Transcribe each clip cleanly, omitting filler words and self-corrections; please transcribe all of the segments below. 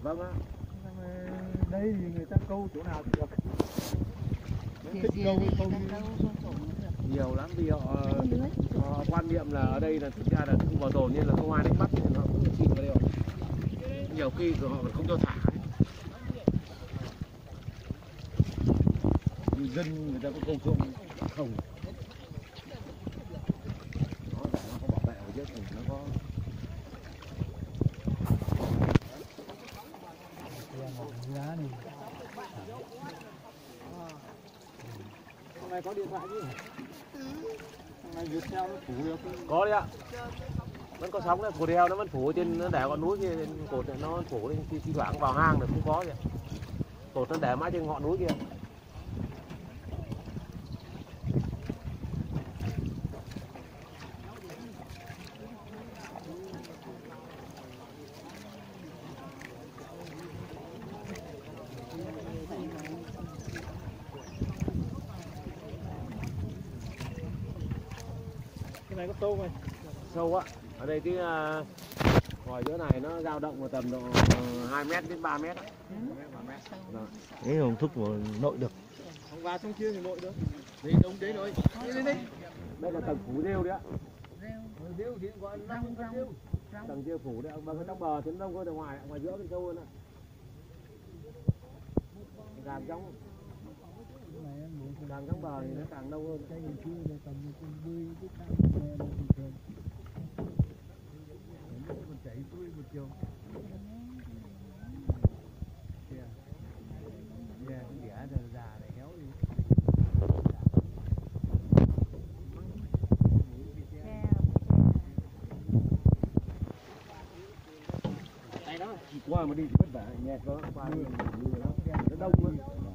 Vâng ạ. Đây thì người ta câu chỗ nào thì được. Thích câu hay không? Nhiều lắm vì họ quan niệm là ở đây là thực ra là khu bảo tồn nên là không ai đánh bắt nên họ cũng chìm vào đây rồi. Nhiều khi họ còn không cho thả. Dân người ta có câu trộm không? Nó có bảo vệ ở dưới thì nó có. Giá này. Hôm nay có điện thoại chứ? Hôm nay Viettel nó phủ được. Có đấy ạ. Vẫn có sóng đấy, cột đeo nó vẫn phủ trên, nó để ngọn núi kia, cột này nó phủ lên, thi thoảng vào hang là không có gì. Cột nó để mãi trên ngọn núi kia. Cái này có sâu không? Sâu á. Ở đây cái vòi giữa này nó dao động vào tầm độ 2 m đến 3 m. Đấy không thúc vào nội được. Không vào trong kia thì nội được. Đi đúng đấy rồi. Đi. Đây là tầng phủ rêu đấy ạ. Rêu thì gọi là rêu. Tầng kia phủ đấy, bằng cái trong bờ thì nó đông hơn, ngoài giữa bên sâu hơn ạ. Càng trong bờ thì nó càng lâu hơn. Cái kia là tầm con bươi cái căng bình thường. Nó còn chảy tươi một chiều. Kìa, cái đĩa già này kéo đi. Đây đó, qua mà đi thì vất vả nhẹ có qua đi nó đông luôn.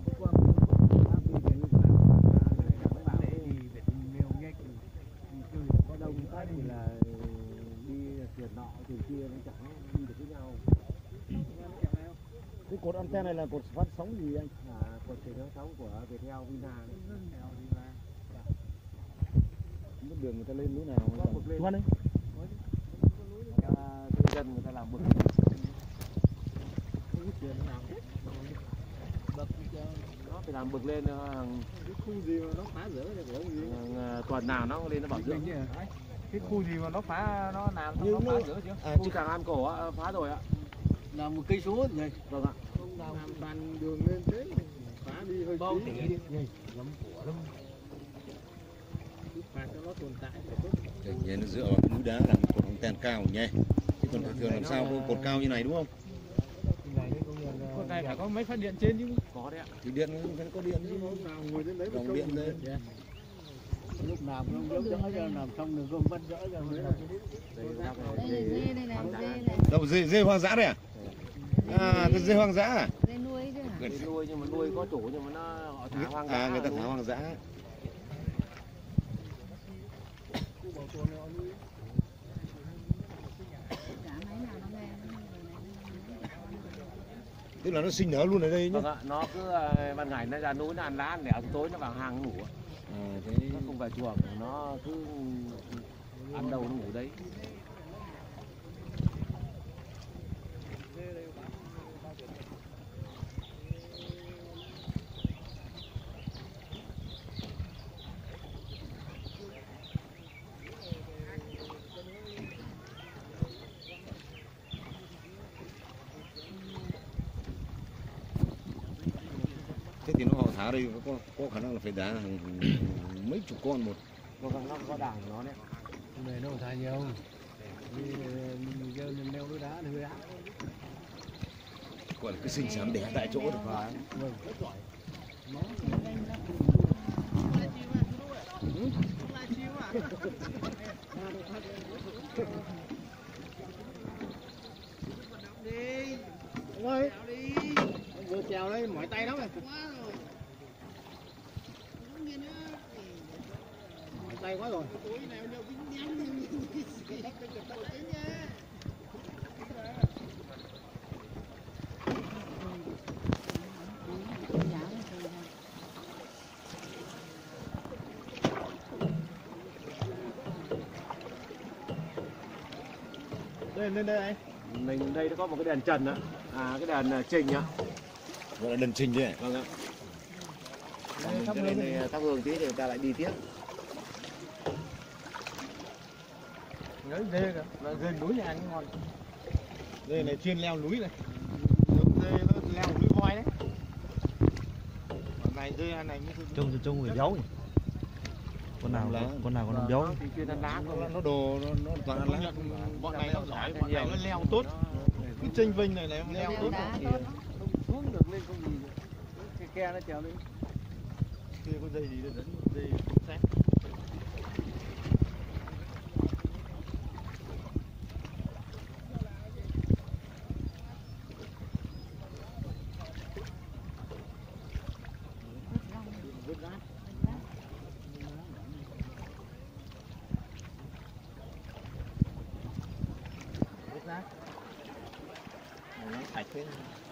Có đông phát thì là đi thuyền nọ thuyền kia nó chẳng đi được với nhau. Cái cột anten này là cột phát sóng gì anh? Cột truyền phát sóng của Viettel Vina. Không biết đường người ta lên núi nào mà chú ăn đấy. Dân người ta làm bực. Nó phải làm bực lên Cái khu gì mà nó phá rỡ được cái gì? tuần nào nó lên nó bảo dưỡng. Cái khu gì mà nó phá nó làm Nhưng nó phá rỡ chưa? Khu Tràng An Cổ á, phá rồi ạ. Là 1 cây số nhỉ? Vâng ạ. Không làm toàn đường lên thế phá đi hơi Bao tí. tỷ đi. Lắm của lắm. Cứ phạt cho nó tồn tại phải tốt. Đây, nhìn nó dựa vào cái núi đá làm cột anten cao nhé. Chứ còn thường làm sao có cột cao như này đúng không? Con này phải có mấy phát điện trên chứ. Có đấy ạ. Thì điện nó có điện chứ. Lúc nào ngồi đến đấy mà Dòng câu điện lên. lúc nào cũng không dỡ cho làm xong được không vẫn dỡ cho đấy. Đâu dê hoang dã đây à? À, cái dê hoang dã à? Dê nuôi chứ hả? Dê nuôi nhưng mà nuôi có chủ nhưng mà nó họ thả hoang dã. À, người ta thả hoang dã. Tức là nó sinh nở luôn ở đây nhá. Vâng ạ, nó cứ ban ngày nó ra núi nó ăn lá ăn lẻo, tối nó vào hang nó ngủ. À, thế Nó không về chuồng, nó cứ ăn đâu nó ngủ đấy. thế thì họ thả đây có khả năng là phải đá hàng mấy chục con một. Vâng, nó có đàn nó đấy. Này nó thả nhiều. Mình leo núi đá thì đá. Gọi là cái sinh sản đẻ tại chỗ được. Vâng. Đi. Anh ơi. Anh vừa trèo đây mỏi tay lắm này. Mỏi tay quá rồi. Lên đây anh. Mình đây nó có một cái đèn trần á. À cái đàn trình ạ. Gọi là đần trình đấy. Vâng ạ. Mình cho lên đây thắp hương tí thì người ta lại đi tiếp. Đấy dê kìa, là dê núi nhà anh ngon. Dê này chuyên leo núi này. Dê nó leo núi voi đấy. Còn này dê này như Trông người giấu. Con nào còn làm giấu. Thì chuyên ăn lá thôi. Nó đồ nó toàn ăn lá. bọn này nó giỏi, bọn này nó leo tốt. Cái chênh vinh này nó leo tốt. Không xuống được lên không gì. Cái ke nó trèo lên. Kia có dây gì dẫn dây sát. Sạch thế.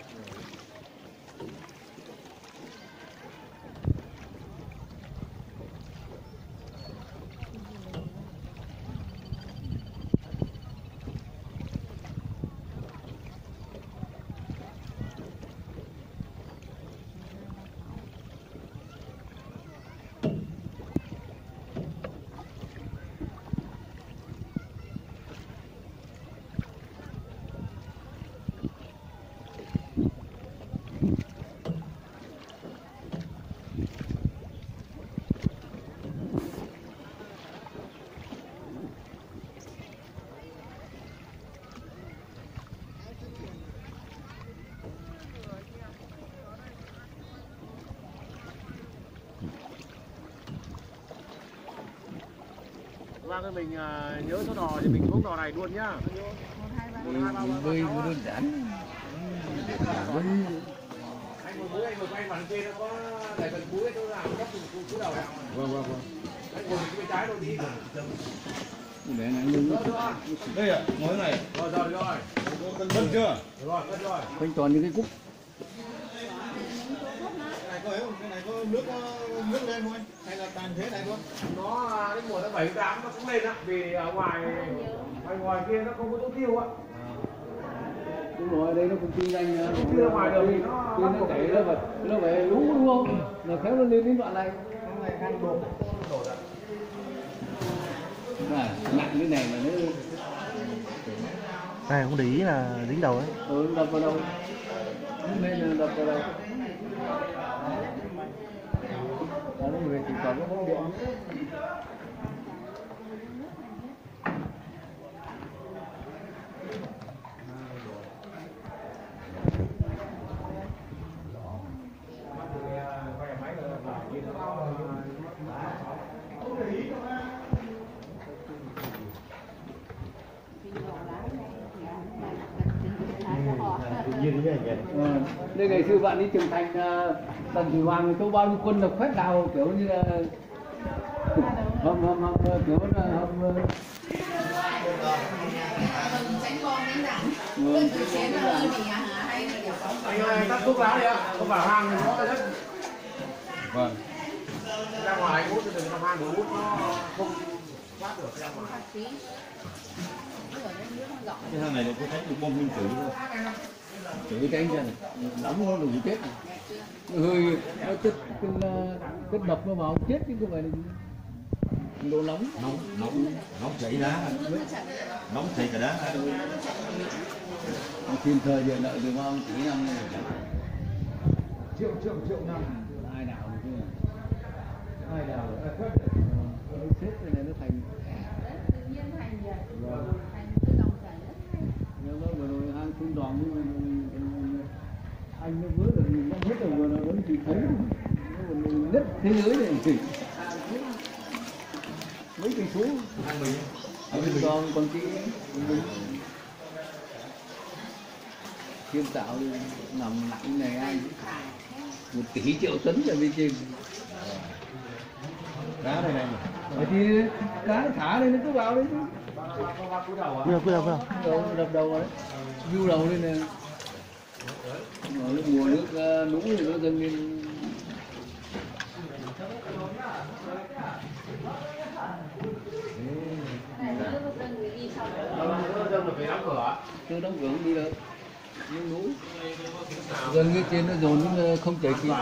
Vâng, cái mình nhớ số đò thì mình xuống đò này luôn nhá. Bơi đơn giản. Anh ngồi mũi, anh ngồi quay bàn kia nó có để phần mũi chỗ nào cấp cú đầu nào. Vâng. Anh ngồi bên trái đôi tí. Để này nhưng Đây ạ, ngồi này. Rồi. Vâng chưa? Rồi. quanh toàn những cái cúc. Cái này có nước lên thôi hay là tàn thế này thôi? Nó đến mùa tháng 7 8 nó cũng lên á, vì ở ngoài kia nó không có chỗ tiêu á. Đúng rồi, đây nó cũng kinh doanh. Không tiêu ngoài đường thì nó chảy nó phải lú đúng không? Rồi kéo nó lên đến đoạn này. Cái này khăn đổ. Nặng cái này mà nó này không để ý là dính đầu đấy. đập vào đâu. Nên là đập vào đâu. Đó là người chỉ có cái bóng điện. Đây ngày xưa bạn đi trưởng thành Tần Thủy Hoàng châu bao nhiêu quân độc khoét đào kiểu như là hầm kiểu là hầm anh ơi, tắt thuốc lá đi ạ. Không vào hang thì nó rất. Vâng. Ra ngoài anh hút thì đừng vào hang hút nó không thoát được ra ngoài. Cái thằng này nó có thấy được bom nguyên tử thôi. chửi cái anh này đóng nó đủ chết này. Hơi nó chất cái độc nó vào chết chứ không phải là đồ nóng Nóng chảy đá. Nóng chảy cả đá. thiên thời địa lợi từ bao tỷ năm này triệu năm ai đào được chứ ai đào được xếp cái này nó thành nó vừa rồi hang phun đòn anh nó vớ được nó hết rồi vừa nó vẫn chỉ thấy nó nứt thế giới này mấy cây số còn cái Thiên Tạo đi nằm nặng này anh 1 tỷ triệu tấn ở bên trên Đá này này. thì cá thả đây nó cứ vào đấy Cứ đâu đập đầu đấy view đầu đây nè mùa nước lũ thì nó dâng lên Dân là phải đóng cửa. tôi đóng cửa không đi được miếng núi gần như trên nó dồn nó không chảy kịp.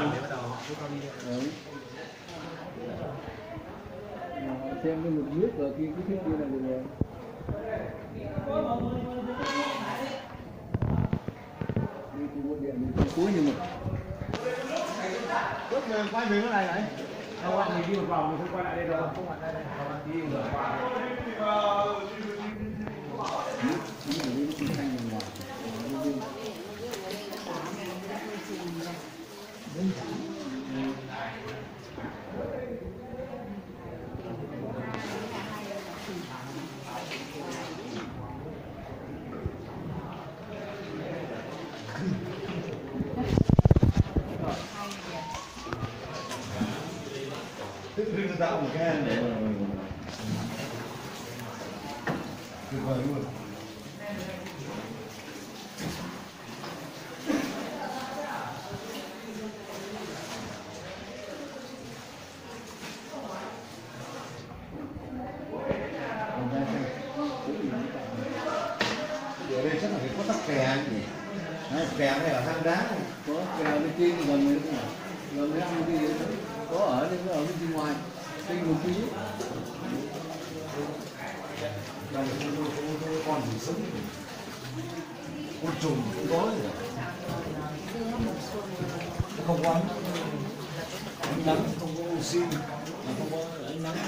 Xem cái mực nước ở cái thiết kia là được rồi. Đi từ nguồn điện đến cuối nhưng mà Trước mình quay về cái này này. Không ạ, mình đi một vòng mình không quay lại đây đâu. Không quay lại đây. Đi một vòng. Tự riêng tạo một cái để tuyệt vời luôn. Ở đây chắc là cái có tắc kè anh nhỉ? Đấy, kè này là hang đá này. có kè bên trên gần mấy cái gần mấy năm cái gì có ở đây có ở bên ngoài trên một tí. Còn gì sống côn trùng cũng có gì không có ánh nắng, không có oxy, không có ánh nắng.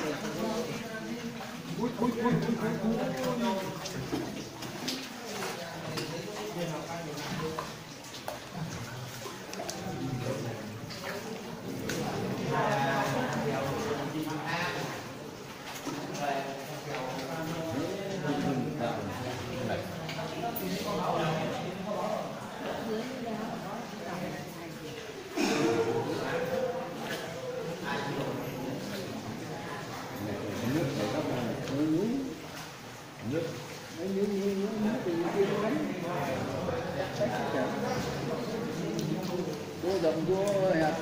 Vô rộng vô hẹp.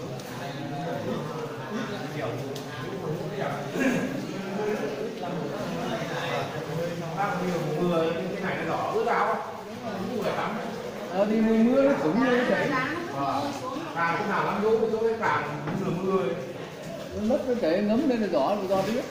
Cái này nó đỏ ướt áo á. Không phải tắm. Đi mưa nó cũng như vậy. Càng cái nào lắm vô cái càng mưa mưa ấy. Nó mất nó chảy ngấm lên là rõ là do biết.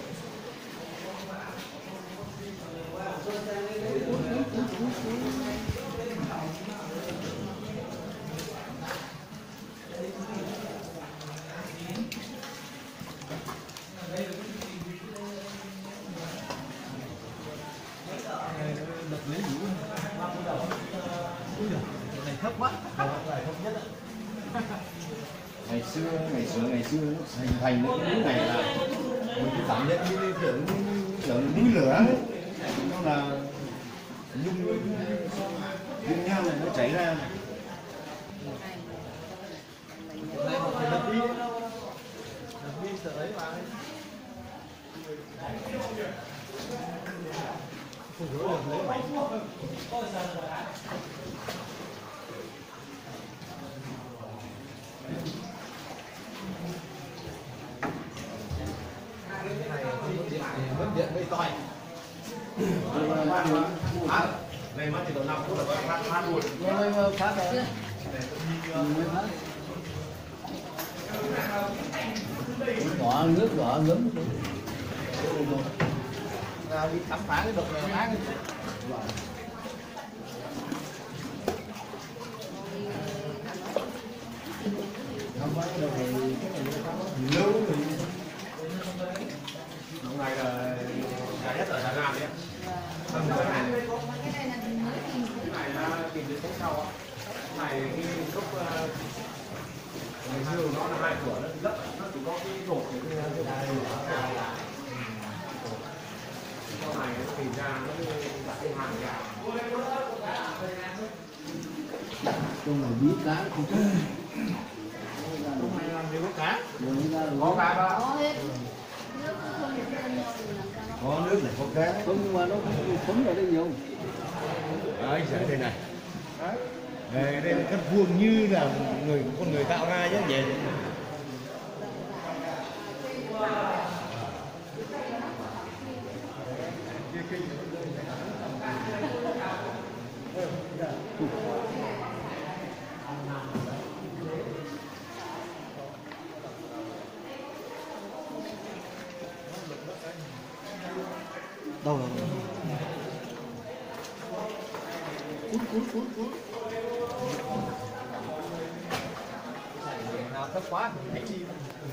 Ngày xưa nó hình thành cái núi này là mình cứ cảm nhận như kiểu núi lửa ấy. Nó là dung nham này nó chảy ra. Mất điện bây toi. Này mất thì tầm 5 phút là phát luôn. Phát rồi. Đỏ nước đỏ ngấm. Đi khám phá cái độc này bán cái Lâu rồi. Hôm nay là dài nhất ở Đà Nẵng đấy. Cái này là tìm đến sau á. Cái này cái gốc ngày xưa nó là 2 cửa nó đất, nó chỉ có cái rổ cái sau này nó tìm ra nó đặt cái hàng gà. Trong này bí cá không có. hôm nay làm gì có cá. Có cá đó. Có nước này có cá. Không nhưng mà nó cũng phấn ở đây nhiều. Đấy, đây này. Đây là cắt vuông như là con người tạo ra chứ vậy. Đâu rồi? Nào thấp quá thì thấy chi.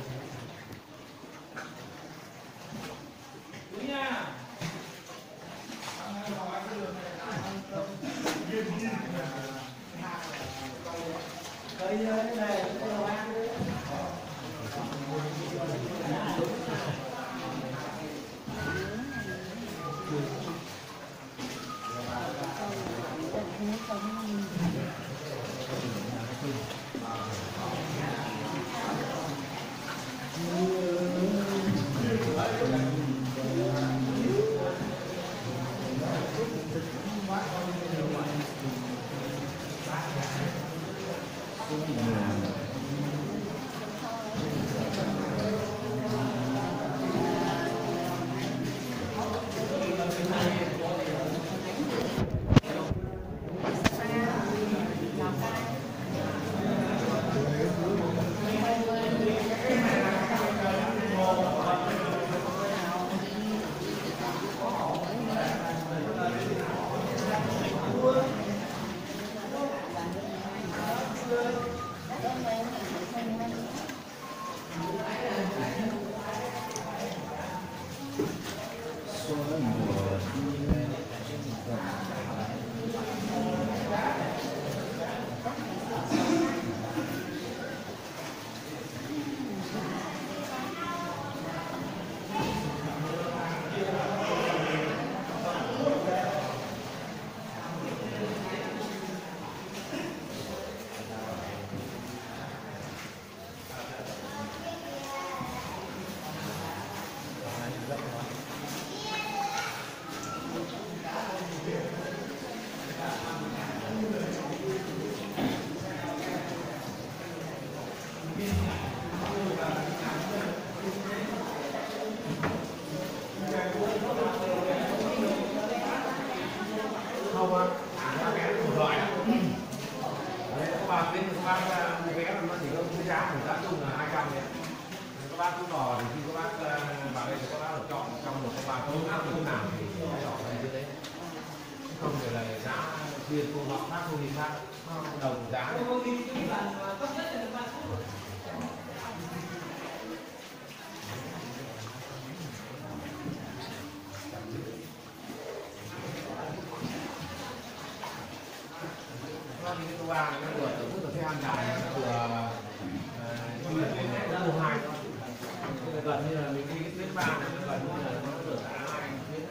Gần như là mình đi cái tuyến 3 này nó gần như là nó được cả hai tuyến.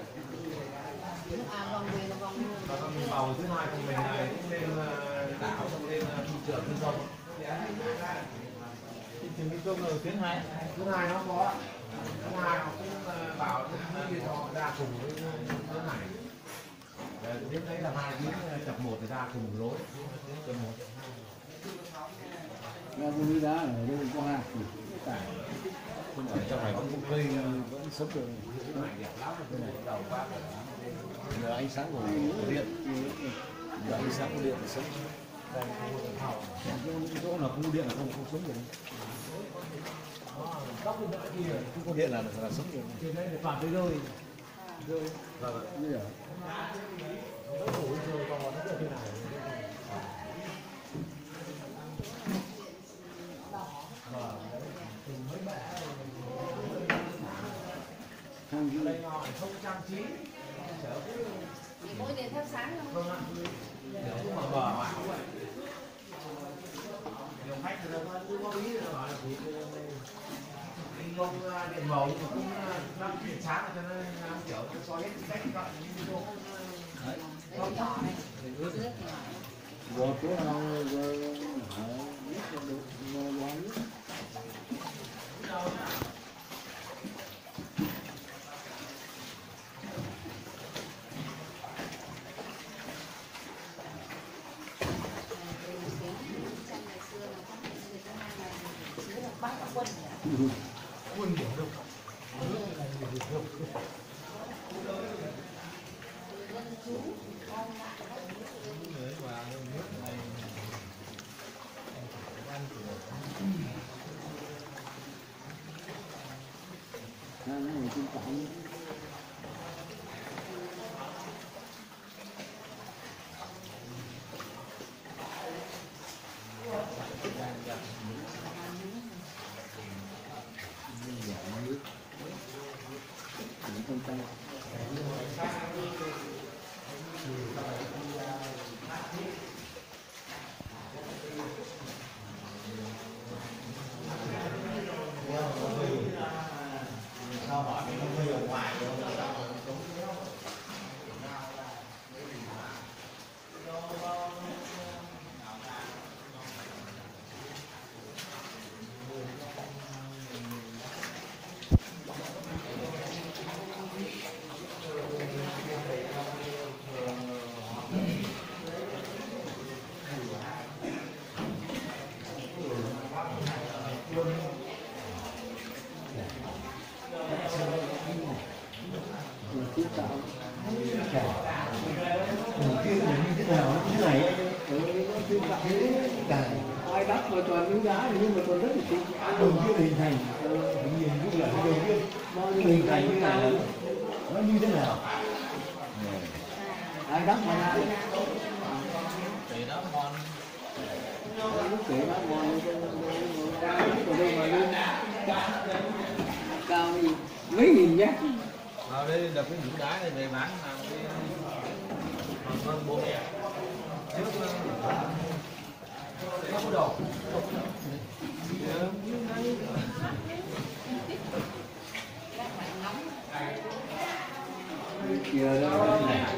Và mình vào thứ hai thì mình này cũng lên đảo xong lên thị trường trên sông. Thị trường Minh Công là tuyến 2. Thứ hai nó có. Thứ hai họ cũng bảo đi họ ra cùng với tuyến này. Tuyến đấy là hai tuyến chập một thì ra cùng lối. Chập một. Ra vui đá ở đây có hai tải. Không ở trong này có một cây vẫn sống được. Cái này đẹp lắm, cái này đầu quá. Nhờ ánh sáng của điện, nhờ ánh sáng của điện là sống. Đây Chỗ nào không điện là không sống được. Không có điện là sống được. trên đây là toàn cái rơi. Rơi. Vâng. Như vậy. Đây ngồi không trang trí. Chỉ mỗi đèn thắp sáng thôi. Vâng ạ. Nếu mà bờ mà cũng vậy. Nhiều khách người ta cứ có ý là bảo là thì không điện màu nhưng mà cũng lắp điện sáng cho nên kiểu nó soi hết cách gọi như vô. Đấy nhỏ này. Nước nhỏ. Vừa chỗ nào vừa biết được vừa nước. Quân điểm đâu. Này trên cổng. Không tay. Ai đắp mà toàn miếng đá nhưng mà còn rất là tinh. Đầu tiên hình thành, nhìn như là đầu tiên bao nhiêu hình thành như này là nó như thế nào? Ai đắp mà ra. Thì đó ngon. Kể đó ngon còn đây mà lên cao đi mấy nghìn nhá. Vào đây đập cái nhũ đá này về bán làm cái hơn 4 ngàn. Không có đồ. Kìa đó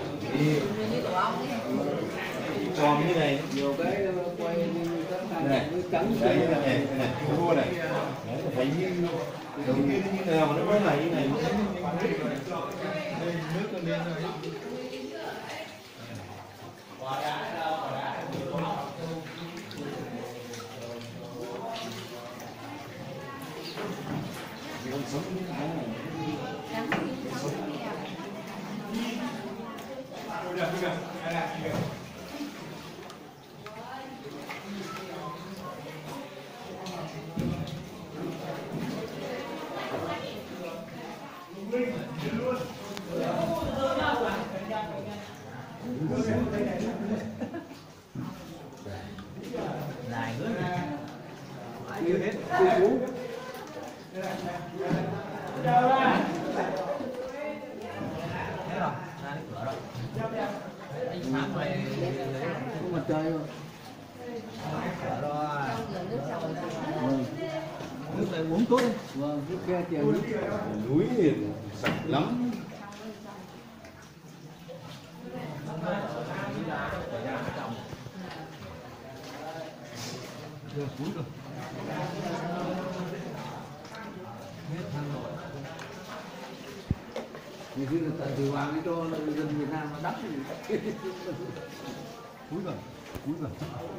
Còn như này, nhiều cái quay như các thằng này, với trắng đấy này, chua chua này, đấy, thấy như đầu tiên như nào mà nó mới này như này, Nước nó lên rồi. Dài nữa. chưa hết chưa cũ. Thế rồi, ra đến cửa rồi. Anh sáng mày Có mặt trời rồi. cửa rồi. Trong giờ nước sông rồi. Vâng, Nước này uống tốt đi. vâng, nước khe chèo nước. núi thì sạch lắm. Đưa cuối rồi. Ngày xưa là tại từ Hoàng ấy cho dân Việt Nam nó đắp thì Cuối rồi. Cuối rồi.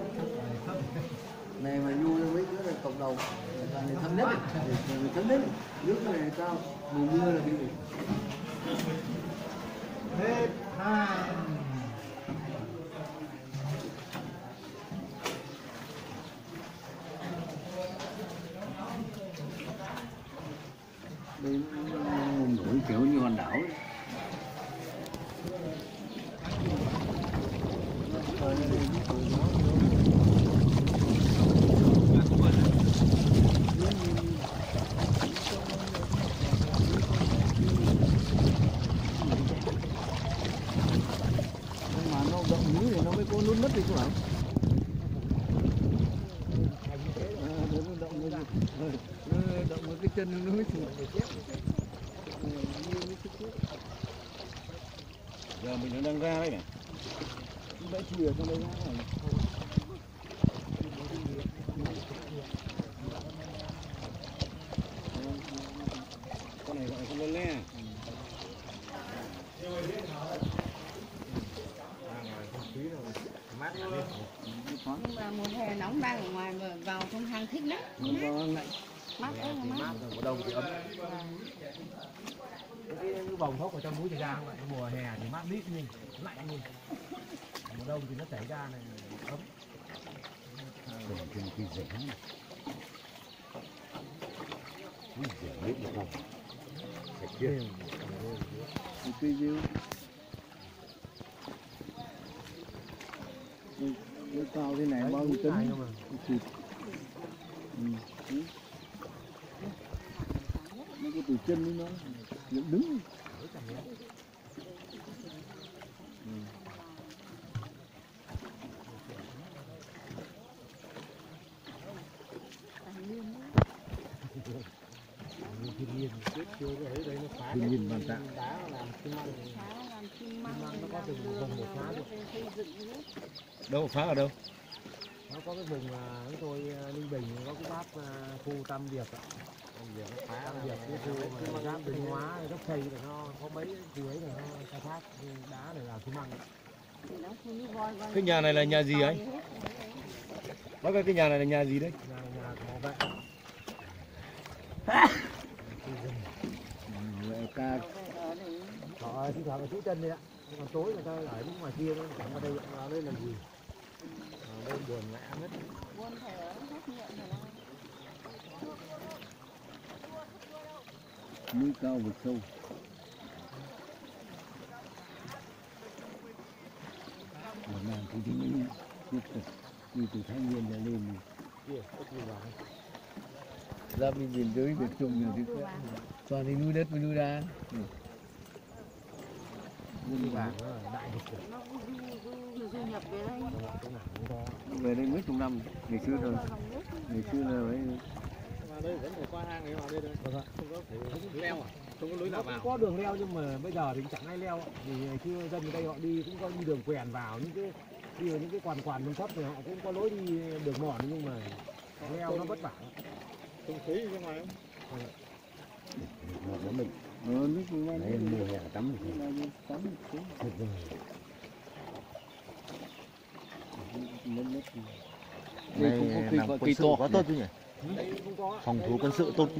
này mà vui mấy cái là cộng đồng người ta này thấm nhất người thấm nhất nước này cao mùa mưa là bị Hết hai. đây nó nổi kiểu như hòn đảo ấy. Nhưng mà nó rộng núi thì nó mới có nút mất đi các bạn. Động vào cái chân nó mới xuống. Giờ mình đang ra đấy này. Bãi chùa trong đây nó này. Con này gọi là con lơ le. Mát Nhưng mà mùa hè nóng đang ở ngoài mà vào trong hang thích lắm. Vâng, lạnh. Mát ơi là mát. mùa đông thì ấm. Cái vòng hốc ở trong mũi chảy ra không ạ? Mùa hè thì mát lít nhưng lạnh nhưng mùa đông thì nó chảy ra này ấm. Trên cái rẻ này. Rẻ nước được không? Sạch chưa? Cây rêu. Nó cao thế này bao nhiêu tấn? Thịt. Nó có từ chân nó đứng. Thiên nhiên Ban Tạng. Đâu phá ở đâu? Nó có cái vùng chúng tôi Ninh Bình có cái giáp khu Tam Điệp ạ. Tam Điệp cái khu giáp Định Hóa gốc xây là nó có mấy khu ấy là nó khai thác đá để làm xi măng. Cái nhà này là nhà gì ấy? Bác ơi, cái nhà này là nhà gì đấy? Nhà có vệ. Ca Họ thi thoảng là trú chân đấy ạ. Còn tối người ta ở bên ngoài kia nó chẳng vào đây làm gì. Đây buồn ngã hết. núi cao vực sâu. Một nàng thì tiếp tục đi từ Thái Nguyên ra lên ra bên miền dưới Việt Trung rồi thì toàn đi núi đất với núi đá. Núi vàng đại vực. Về đây mấy chục năm ngày xưa rồi, ngày xưa là ấy. Vào đây vẫn phải qua hang này vào đây thôi. Không có thể leo à? Không có lối nào vào. Có đường leo nhưng mà bây giờ thì chẳng ai leo. Vì ngày xưa dân ở đây họ đi cũng có đi đường quèn vào những cái quàn thấp thì họ cũng có lối đi đường mòn nhưng mà leo nó vất vả. Không khí bên ngoài không? Nước đấy mùa hè tắm đây cũng có cây to quá tốt chứ nhỉ? Phòng thủ quân sự tốt.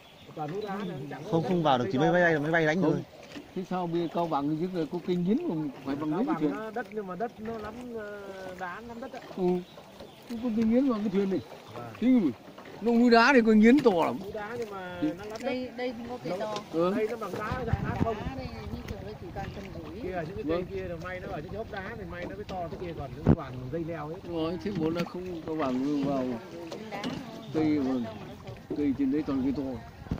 Không vào được chỉ máy bay đánh thôi. thế sao bây giờ Cao Bằng chứ là có kinh nghiến mà phải bằng Cao nghiến Bằng thuyền. nó đất nhưng mà đất nó lắm đá lắm đất ạ. Không có kinh nghiến vào cái thuyền này. Thế mà nó núi đá thì có nghiến to lắm. Núi đá nhưng mà nó lắm đất. Đây không có cây to. Đây nó bằng đá đá không. Đá đây như kiểu đây chỉ toàn chân gối. Kia những cái cây kia là may nó ở trên hốc đá thì may nó mới to, cái kia còn những toàn dây leo hết. Rồi thế muốn là không Cao Bằng vào Đá cây mà cây trên đấy toàn cây to.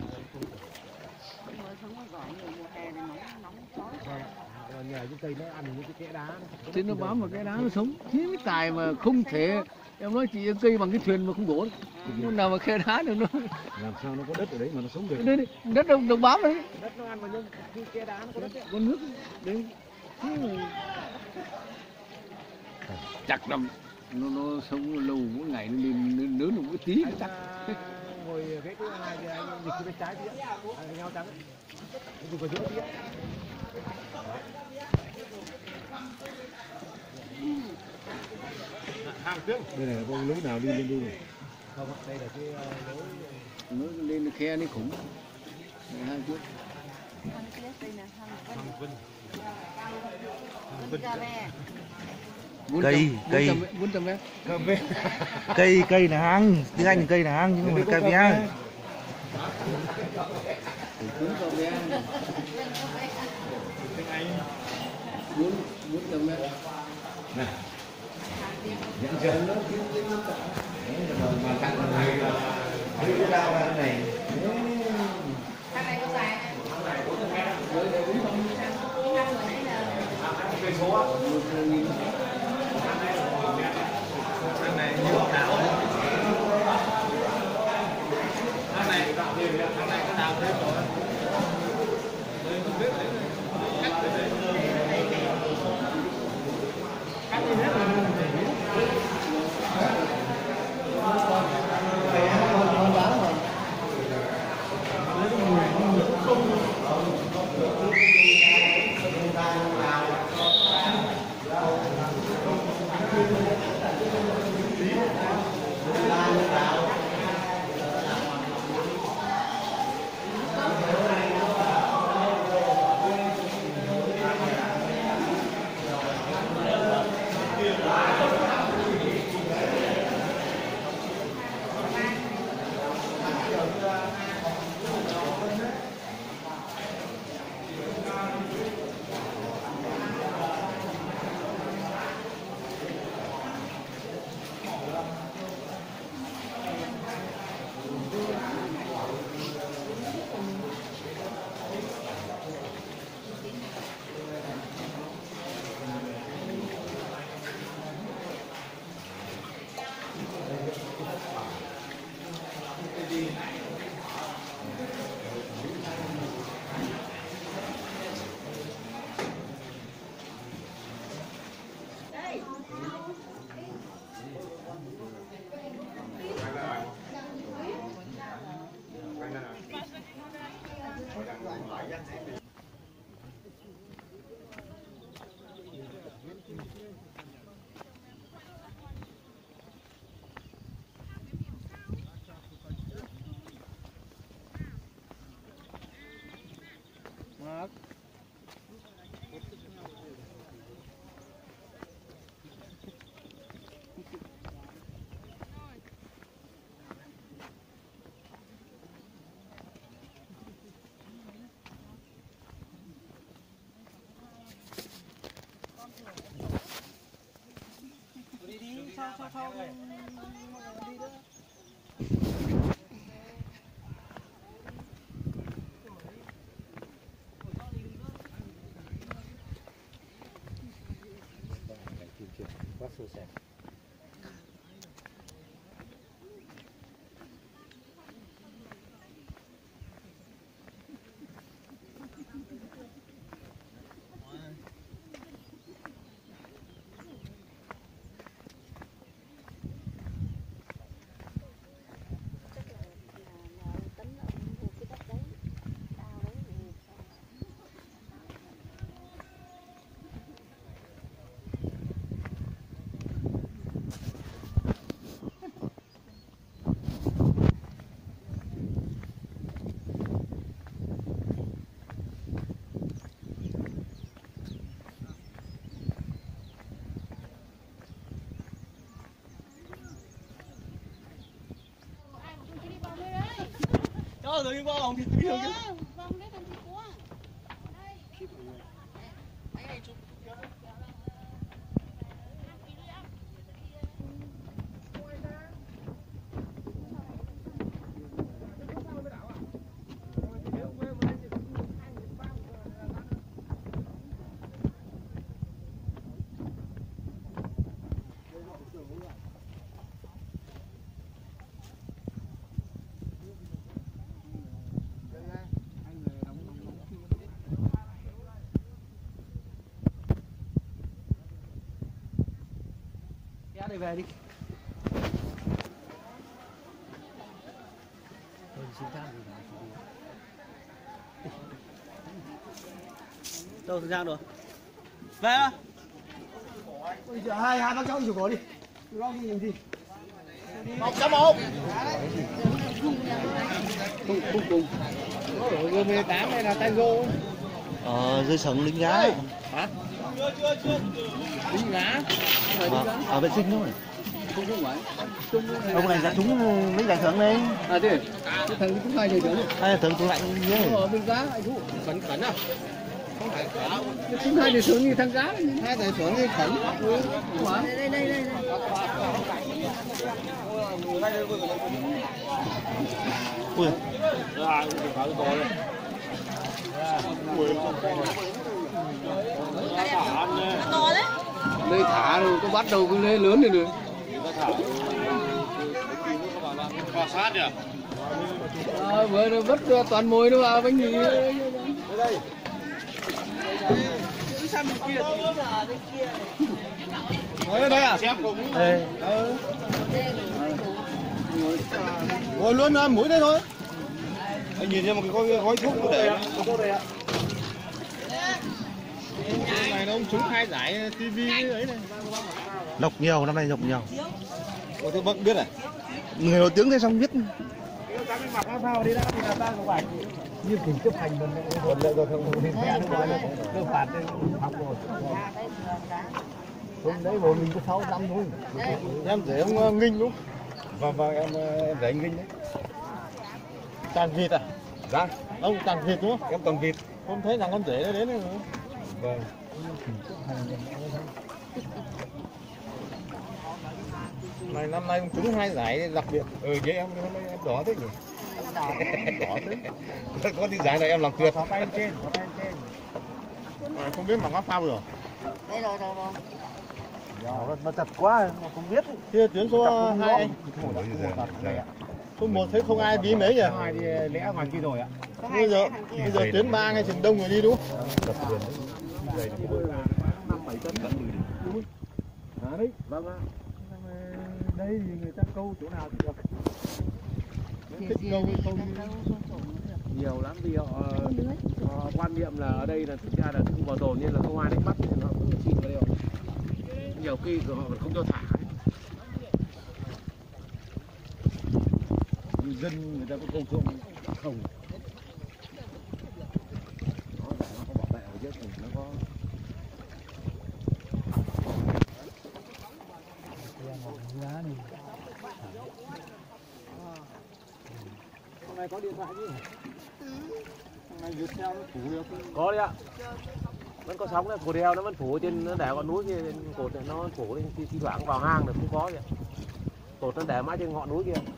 Nhờ những cây nó ăn những cái kẽ đá. Thế nó bám vào cái đá nó sống. Thế mới tài mà không thể em nói chỉ cây bằng cái thuyền mà không đổ. Nó nào mà khe đá được nó. Làm sao nó có đất ở đấy mà nó sống được? Đây đất đâu bám đấy. Đất nó ăn vào những cái kẽ đá nó có đất. Con nước đấy. Thế mà chặt lắm. Nó sống lâu mỗi ngày nó lên lớn được một tí nó chặt. Ngồi cái thứ hai thì anh dịch cái bên trái kia, nhau trắng. Dùng cái giữa kia. Hàng trước. Đây này có lối nào đi lên đi? Không, đây là cái lối Nó lên khe nó khủng. Hai trước. Cây 400 mét. cây là hang, tiếng Anh cây là hang nhưng mà cây bé. Bốn cà ve. 400 mét. Này. Nhận chân nó mà cạnh này là cái đao ra này. Thằng này có dài này. cây số á. Thằng này như đảo đấy. Thằng này đảo thêm rồi, thằng này có đảo thêm rồi. Đây không biết đấy. Cắt đi hết rồi. Quá sôi sẻ. Cho rồi đi vào thì đi được chứ. Vâng, đấy làm gì có. Đây về đi. Đâu Giang rồi? Về á? Ôi giời, hai bác cháu chịu có đi. Lo cái gì? 1-1. Không cùng. Rồi 18 đây là tango. Dây sừng lính gái. Hả? Chưa. Lính lá. Ở vệ sinh thôi. Không phải. Ông này ra trúng mấy giải thưởng đây. À thế. Cái thằng cũng hai giải thưởng. Hai giải thưởng tủ lạnh như thế. Ở bên giá anh chú. Khẩn khẩn à? Không phải Cũng hai giải thưởng như thằng cá. hai giải thưởng như khẩn. Đây. Ui. To đấy. Đây thả rồi có bắt đầu cái lê lớn này rồi. Khảo sát nhỉ? Vừa rồi vứt toàn mồi nó vào bánh mì. Đây. Ngồi đây à? Xem cùng. Đây. Ngồi luôn mũi đây thôi. Anh nhìn xem một cái gói thuốc có để. Cái này nó ông trúng 2 giải tivi ấy này. Lộc nhiều, năm nay lộc nhiều. Ủa thế bác biết à? Người nổi tiếng thế xong biết. Mặc áo phao đi đã thì là ta cũng phải nghiêm chỉnh chấp hành luật lệ giao thông thì xe nó gọi là cơ phạt học rồi. Hôm đấy bộ mình có 6 năm thôi. Em để ông Nghinh đúng. Vâng em để anh Nghinh đấy. Tàn vịt à? Dạ. Ông tàn vịt đúng không? Em còn vịt. Hôm thấy rằng con rể nó đến rồi. Vâng. Này năm nay ông trúng 2 giải đặc biệt. Vậy em đỏ thế nhỉ? Đỏ. Đỏ thế. Có cái giải này em làm tuyệt. Có tay trên. Không biết mặc áo phao rồi. Đây rồi. Nó chặt quá, mà không biết. Kia tuyến số 2 anh. Số 1 thấy không ai bí mấy nhỉ? Hai đi lẽ ngoài kia rồi ạ. Bây giờ tuyến 3 ngay chừng đông người đi đúng không? Đây là 5-7 tấn cân đi. Đấy, vâng ạ. Đây thì người ta câu chỗ nào thì được. Thích câu hay không? Nhiều lắm vì họ quan niệm là ở đây là thực ra là khu bảo tồn nên là không ai đánh bắt thì họ cũng chịu vào đây. Nhiều khi họ còn không cho thả. Dân người ta có câu trộm không. chết thì nó có Hôm nay có điện thoại chứ? Hôm nay Viettel nó phủ được. Có đấy ạ. Vẫn có sóng đấy, cột đeo nó vẫn phủ trên, nó để ngọn núi kia, cột này nó phủ lên, thi thoảng vào hang được cũng có vậy. Cột nó để mãi trên ngọn núi kia.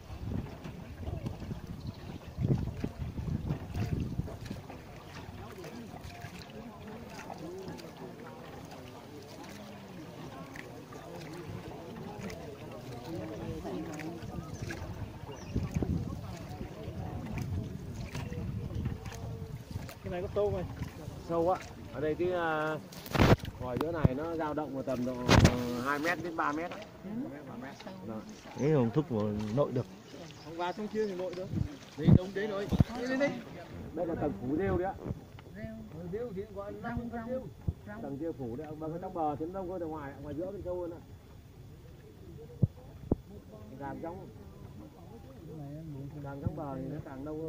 Cái này có sâu không? Sâu á. Ở đây cái ngoài giữa này nó dao động vào tầm độ 2 mét đến 3 mét. Đấy không thúc vào nội được. Không vào trong kia thì nội được. Đi đúng đấy rồi. Đi. Đây là tầng phủ rêu đấy ạ. rêu rong rong Tầng kia phủ đấy, bằng cái trong bờ thì nó đông hơn ở ngoài, ngoài giữa bên sâu hơn ạ. Càng trong bờ thì nó càng đông hơn.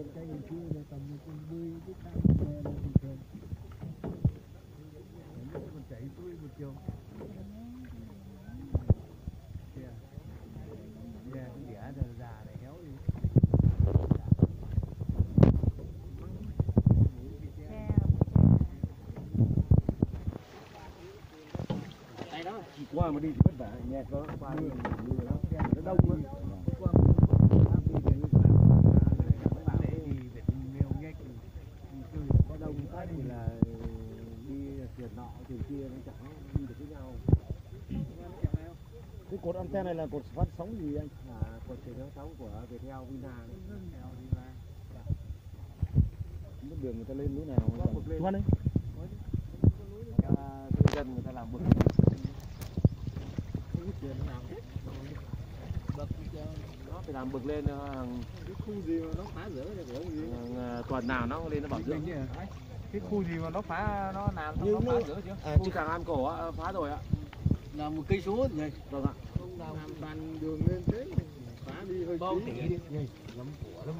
Qua mà đi thì vất vả, nhẹt nó qua mưa nó đông hơn. Có đông cái thì là đi thuyền nọ thuyền kia nó chẳng đi được với nhau. Cái cột anten này là cột phát sóng gì anh? Cột truyền phát sóng của Viettel Vina. Mất đường người ta lên núi nào? Thoát đấy. Cư dân người ta làm bực. Nó phải làm bực lên Cái khu gì mà nó phá rỡ được không gì? tuần nào nó lên nó bảo dưỡng. Cái khu gì mà nó phá nó làm xong nó phá rỡ chưa? Khu Tràng An Cổ phá rồi ạ. Là 1 cây số nhỉ? Vâng ạ. Không làm toàn đường lên thế phá đi hơi Bao tí. tỷ đi. Lắm của lắm.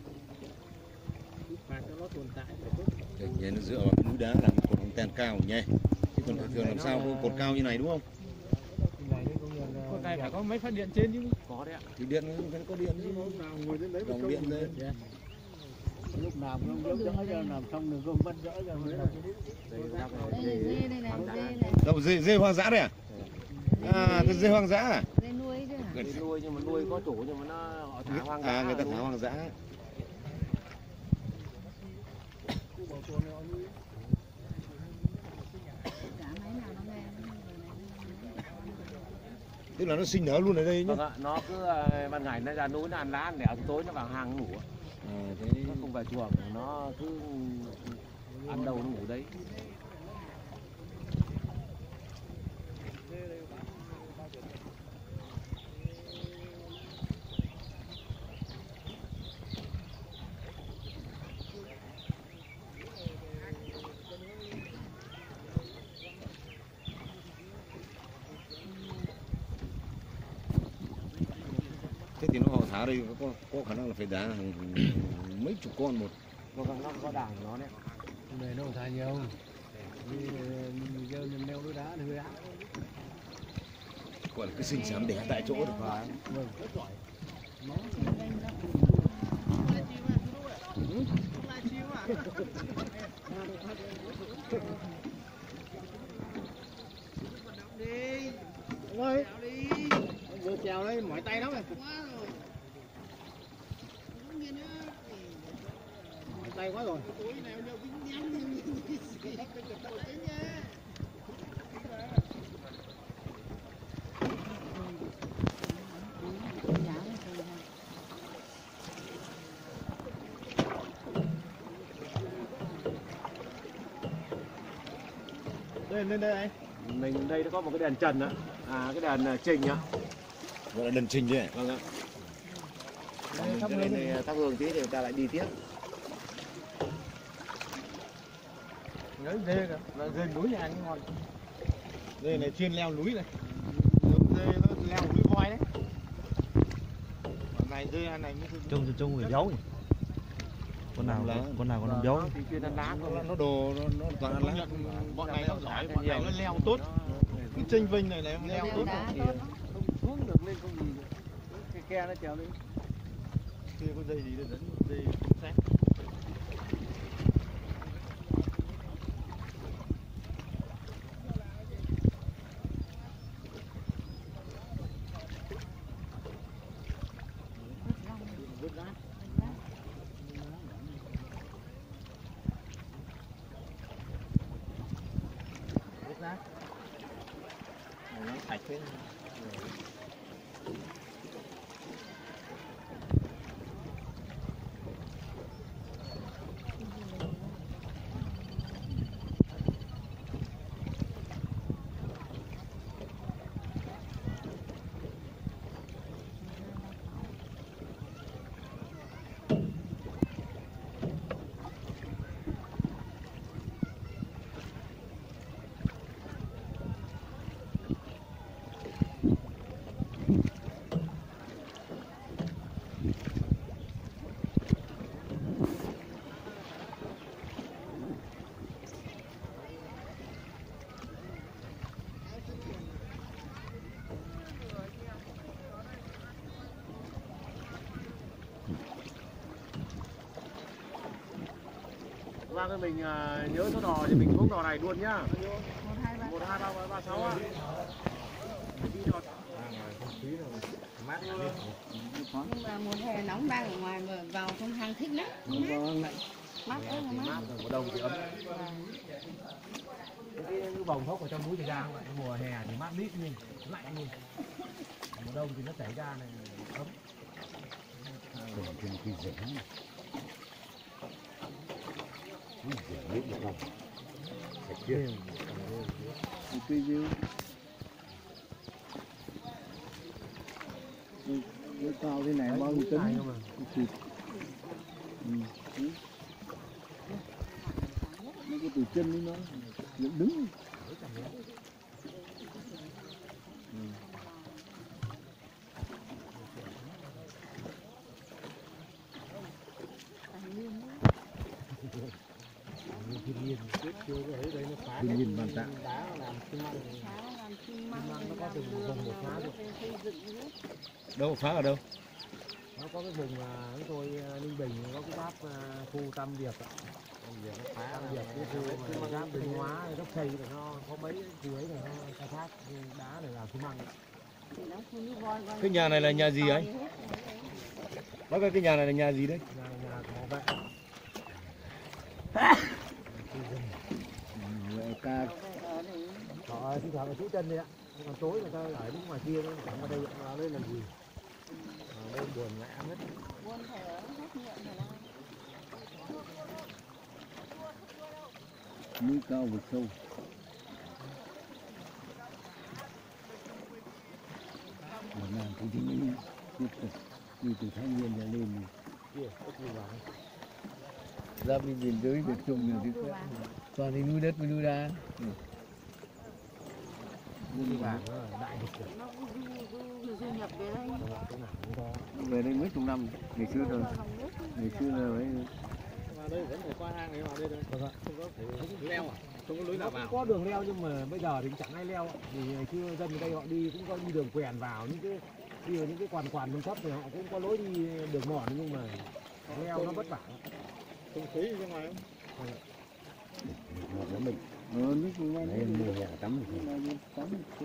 Phá cho nó tồn tại Đây, nhìn nó dựa vào cái núi đá làm cột anten cao nhé. Chứ còn thường làm sao có cột cao như này đúng không? Cột này phải có mấy phát điện trên chứ. Có đấy ạ. Thì điện nó có điện chứ. Lúc nào ngồi trên đấy Dòng điện lên. lúc nào cũng không dỡ cho làm xong đường công bắt dỡ cho mới là đây là dê đây này, dê này, Đâu dê hoang dã đây à? À, cái dê hoang dã à? dê nuôi chứ hả? Đi nuôi nhưng mà nuôi có chủ nhưng mà nó họ thả hoang dã. À, người ta thả hoang dã. Chả máy nào nó nghe. Tức là nó sinh nở luôn ở đây nhá. Vâng ạ, nó cứ ban ngày nó ra núi nó ăn lá ăn đẻo, tối nó vào hang ngủ. À, thế Nó không về chuồng, nó cứ ăn đâu nó ngủ đấy. thế thì nó họ thả đây có khả năng là phải đá hàng mấy chục con một. Vâng, nó có đảng của nó đấy. này nó thả nhiều. Mình dơ mình leo núi đá thì hơi ác. Gọi là cái sinh sản đẻ tại chỗ được. Vâng. Ơi, vừa chèo đây mỏi tay lắm này. Mỏi tay quá rồi. Lên đây anh. Mình đây nó có một cái đèn trần ạ. Cái đèn trình ạ. Gọi là đần trình đấy. Vâng ạ. Mình lên đây thắp hương tí thì người ta lại đi tiếp. Đấy dê kìa, là dê núi nhà anh ngon. Dê này chuyên leo núi này. Dê nó leo núi voi đấy. Còn này dê này mới Trông phải béo nhỉ. con nào con nằm béo. thì chuyên ăn lá thôi. Nó đồ nó toàn ăn lá. Bọn này nó giỏi, bọn này nó leo tốt. Cái chênh vênh này nó leo tốt. Không xuống được lên không gì được. Cái ke nó trèo lên. Kia có dây gì để dẫn dây xét. Nó sạch thế. Vâng, thì mình nhớ số đò thì mình xuống đò này luôn nhá. 1, 2, 3, 6 ạ. Nhưng mà mùa hè nóng đang ở ngoài mà vào trong hang thích lắm. Mát ơi là mát. Mùa đông thì ấm. Cái bồng hốc ở trong núi thì ra vậy. Mùa hè thì mát mít nhưng lạnh luôn. Mùa đông thì nó chảy ra này ấm. Cây rêu. Nó cao thế này bao nhiêu tấn? Thịt. Nó có từ chân đến nó dựng đứng. Thiên nhiên ban tặng. Đâu phá ở đâu? Nó có cái vùng chúng tôi Ninh Bình có cái giáp khu Tam Điệp ạ. Tam Điệp cái khu giáp Bình Hóa gốc xây là nó có mấy khu ấy là nó khai thác đá để làm xi măng. Cái nhà này là nhà gì anh? Bác ơi, cái nhà này là nhà gì đấy? Nhà có vậy. Ca Họ thi thoảng là chú chân đi ạ. Còn tối người ta ở đứng ngoài kia nó chẳng vào đây vào đây làm gì. Ở đây buồn ngã hết. núi cao vực sâu. Một năm thì mới tiếp tục đi từ Thái Nguyên ra lên này. Kia, có gì vào. Ra bên miền dưới Việt Trung rồi thì toàn thì núi đất với núi đá. Đi vàng nó là đại dịch rồi. Về đây mấy chục năm, ngày xưa rồi. Ngày xưa là mấy Vào đây vẫn phải qua hang này vào đây thôi. Không có phải leo à? Không có lối nào vào. Có đường leo nhưng mà bây giờ thì chẳng ai leo. Vì ngày xưa dân ở đây họ đi cũng có đi đường quèn vào những cái quan bên thấp thì họ cũng có lối đi đường mòn nhưng mà leo nó vất vả. Không khí ra ngoài không? nước cũng đây mùa hè tắm tắm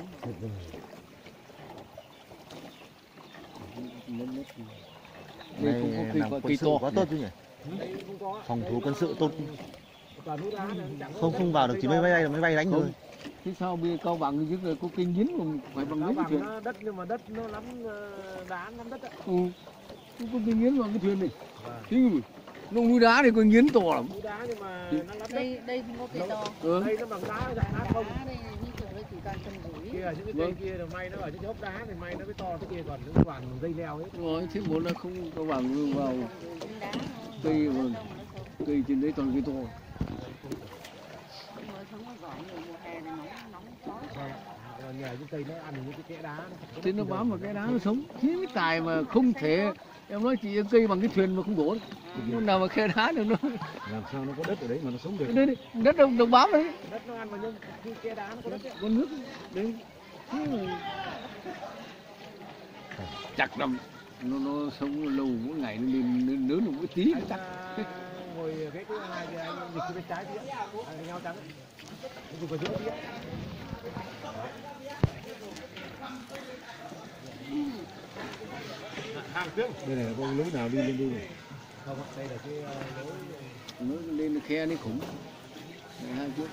Đây làm quân sự quá tốt chứ nhỉ? Phòng thủ quân sự tốt. Không vào được chỉ máy bay đánh thôi. Thế sao bây giờ Cao Bằng chứ có kinh dính mà phải bằng Cao mấy cái Bằng thuyền? nó đất nhưng mà đất nó lắm đá lắm đất ạ. Không có kinh dính vào cái thuyền này. Thế mà nó núi đá thì có nghiến to lắm. Núi đá nhưng mà nó lắm đất. Đây không có cây to. Đây nó bằng đá dạng đá không. Đây như kiểu đây chỉ toàn chân gối. Kia những cái cây kia là may nó ở trên hốc đá thì may nó mới to, cái kia còn nó toàn dây leo hết. Rồi chứ muốn là không Cao Bằng vào cây mà cây trên đấy toàn cây to. Nhờ những cây nó ăn những cái kẽ đá. Thế nó bám vào cái đá nó sống. Thế mới tài mà không thể Em nói chị cây bằng cái thuyền mà không đổ, không nào mà khe đá được đâu. Làm sao nó có đất ở đấy mà nó sống được? Đây, đất đồng bám đấy. Đất nó ăn mà nhưng khi khe đá nó có đất. Con nước đấy. Chặt lắm. Nó sống lâu mỗi ngày nó lên lớn được mỗi tí. Ngồi cái thứ hai thì anh dịch cái bên trái tí, anh nhau trắng, anh dùng vào giữa tí. Hàng tương. Đây này có lối nào đi lên đi? Không, đây là cái lối Nó lên khe nó khủng. Hai trước.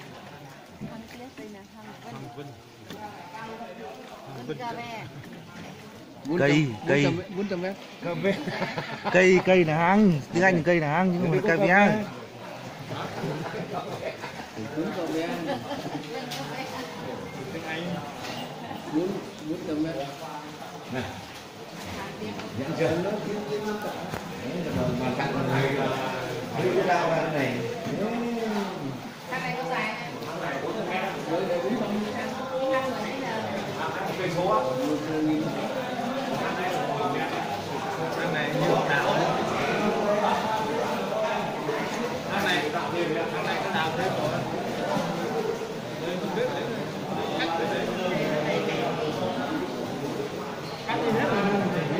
Cây 400 mét. cây là hang, tiếng Anh là cây là hang nhưng mà là cà vía. 400 mét. Này. Nhận chưa? Mà cắt này là cái đao ra cái này. Cái này có dài này. cây số á. Cái này như đảo. Cái này tạo thêm đấy, cái này có đào thêm rồi. Đây không biết đấy. Cắt từ đấy. Cắt đi hết rồi.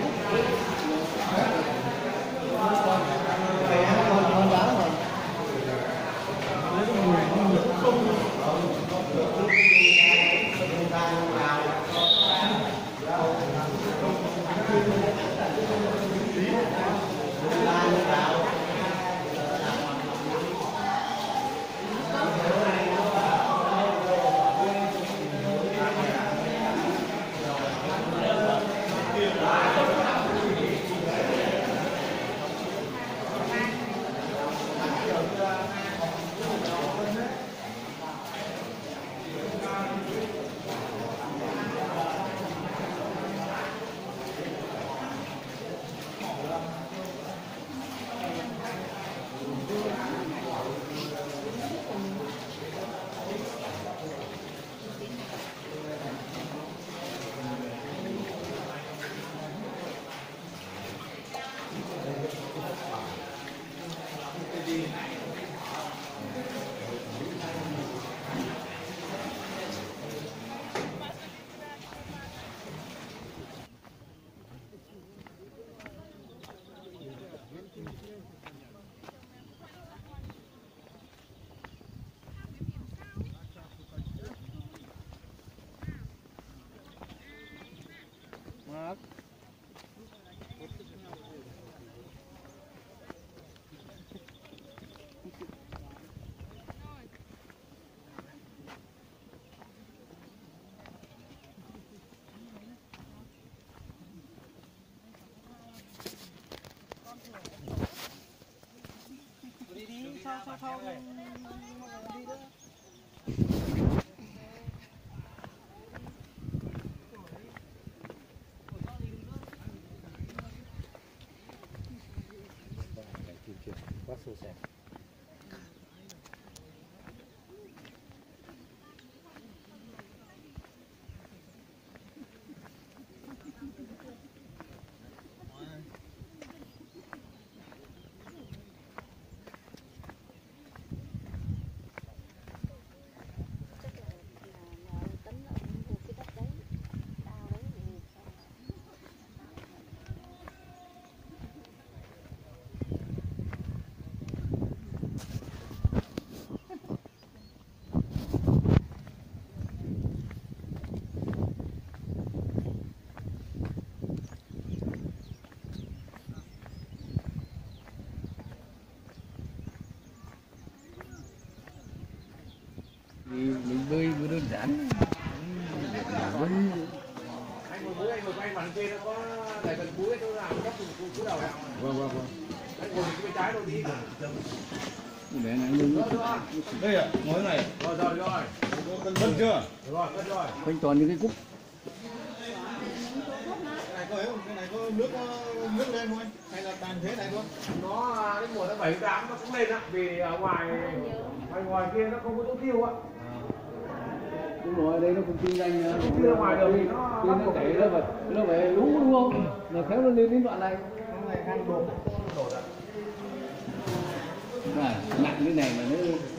Quá xô xẻ. Mình bơi vừa đơn giản. Anh ngồi quay màn trên nó có đại phần cuối tôi làm góc cú đầu. Vâng. Anh ngồi bên trái đâu đi. Để này lưng Đây à, ngồi này. Rồi. Cân chưa? Rồi. quanh toàn những cái cúc. Cái này có nước lên không anh? Hay là tàn thế này thôi? Nó đến mùa tháng 7 8 nó cũng lên á, vì ở ngoài kia nó không có chỗ tiêu á. Đúng rồi, đây nó cũng kinh doanh Chưa ra ngoài được thì nó chảy nó phải lú đúng không? Là khéo nó lên đến đoạn này. nặng cái này mà nó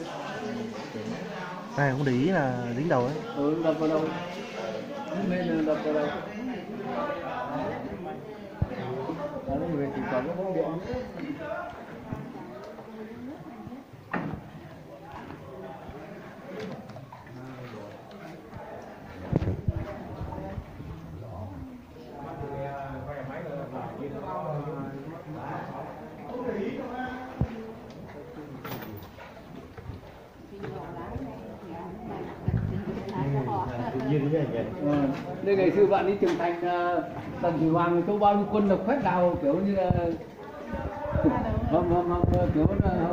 này không để ý là dính đầu ấy. đập vào đâu nên là đập vào đâu nó về chỉ còn có bóng điện. Đây ngày xưa bạn đi trưởng thành Tần Thủy Hoàng cho bao nhiêu quân đập khoét đào kiểu như là hầm kiểu là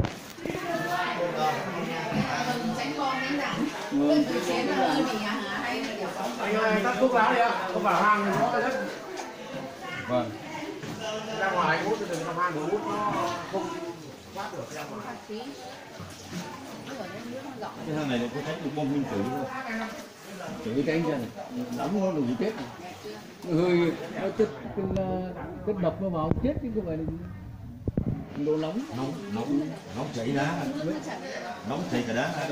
tránh bom đánh đạn. Quân từ chiến nó hơi bị hay là kiểu Anh ơi, tắt thuốc lá đi ạ, không vào hang thì nó rất. vâng. Ra ngoài anh hút thì đừng trong hang hút nó không quát được ra ngoài. Cái thằng này là có tránh được bom nguyên tử luôn. Tự tránh cho này, nóng nó đủ chết. Hơi nó chất độc nó vào chết chứ không phải là đồ nóng. Nóng chảy đá, nóng chảy cả đá.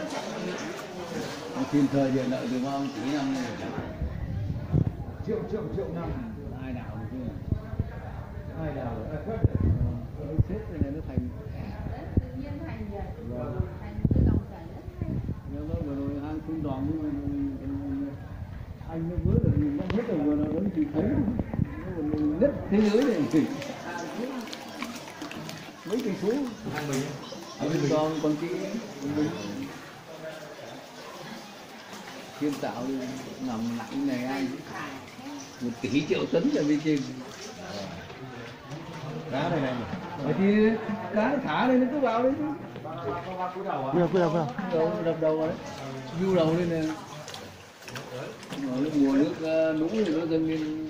Xin thời giờ nợ từ bao chỉ năm này. Triệu năm. Ai đảo được chứ? Ai đảo được? Chết cái này nó thành. tự nhiên thành gì? Thành cái dòng chảy rất hay. Nó vừa rồi hang trung đoàn nhưng mà anh nó vớ được nhìn nó hết rồi vừa nó vẫn chỉ thấy nó đất thế giới này mấy cây số ở bên con kia thiên tạo nằm nặng này anh 1 tỷ triệu tấn ở bên trên Đá này này. thì cá thả lên nó cứ vào đấy chứ Cứ đâu đập đầu vào đấy du đầu lên này mùa nước nũng thì nó dâng lên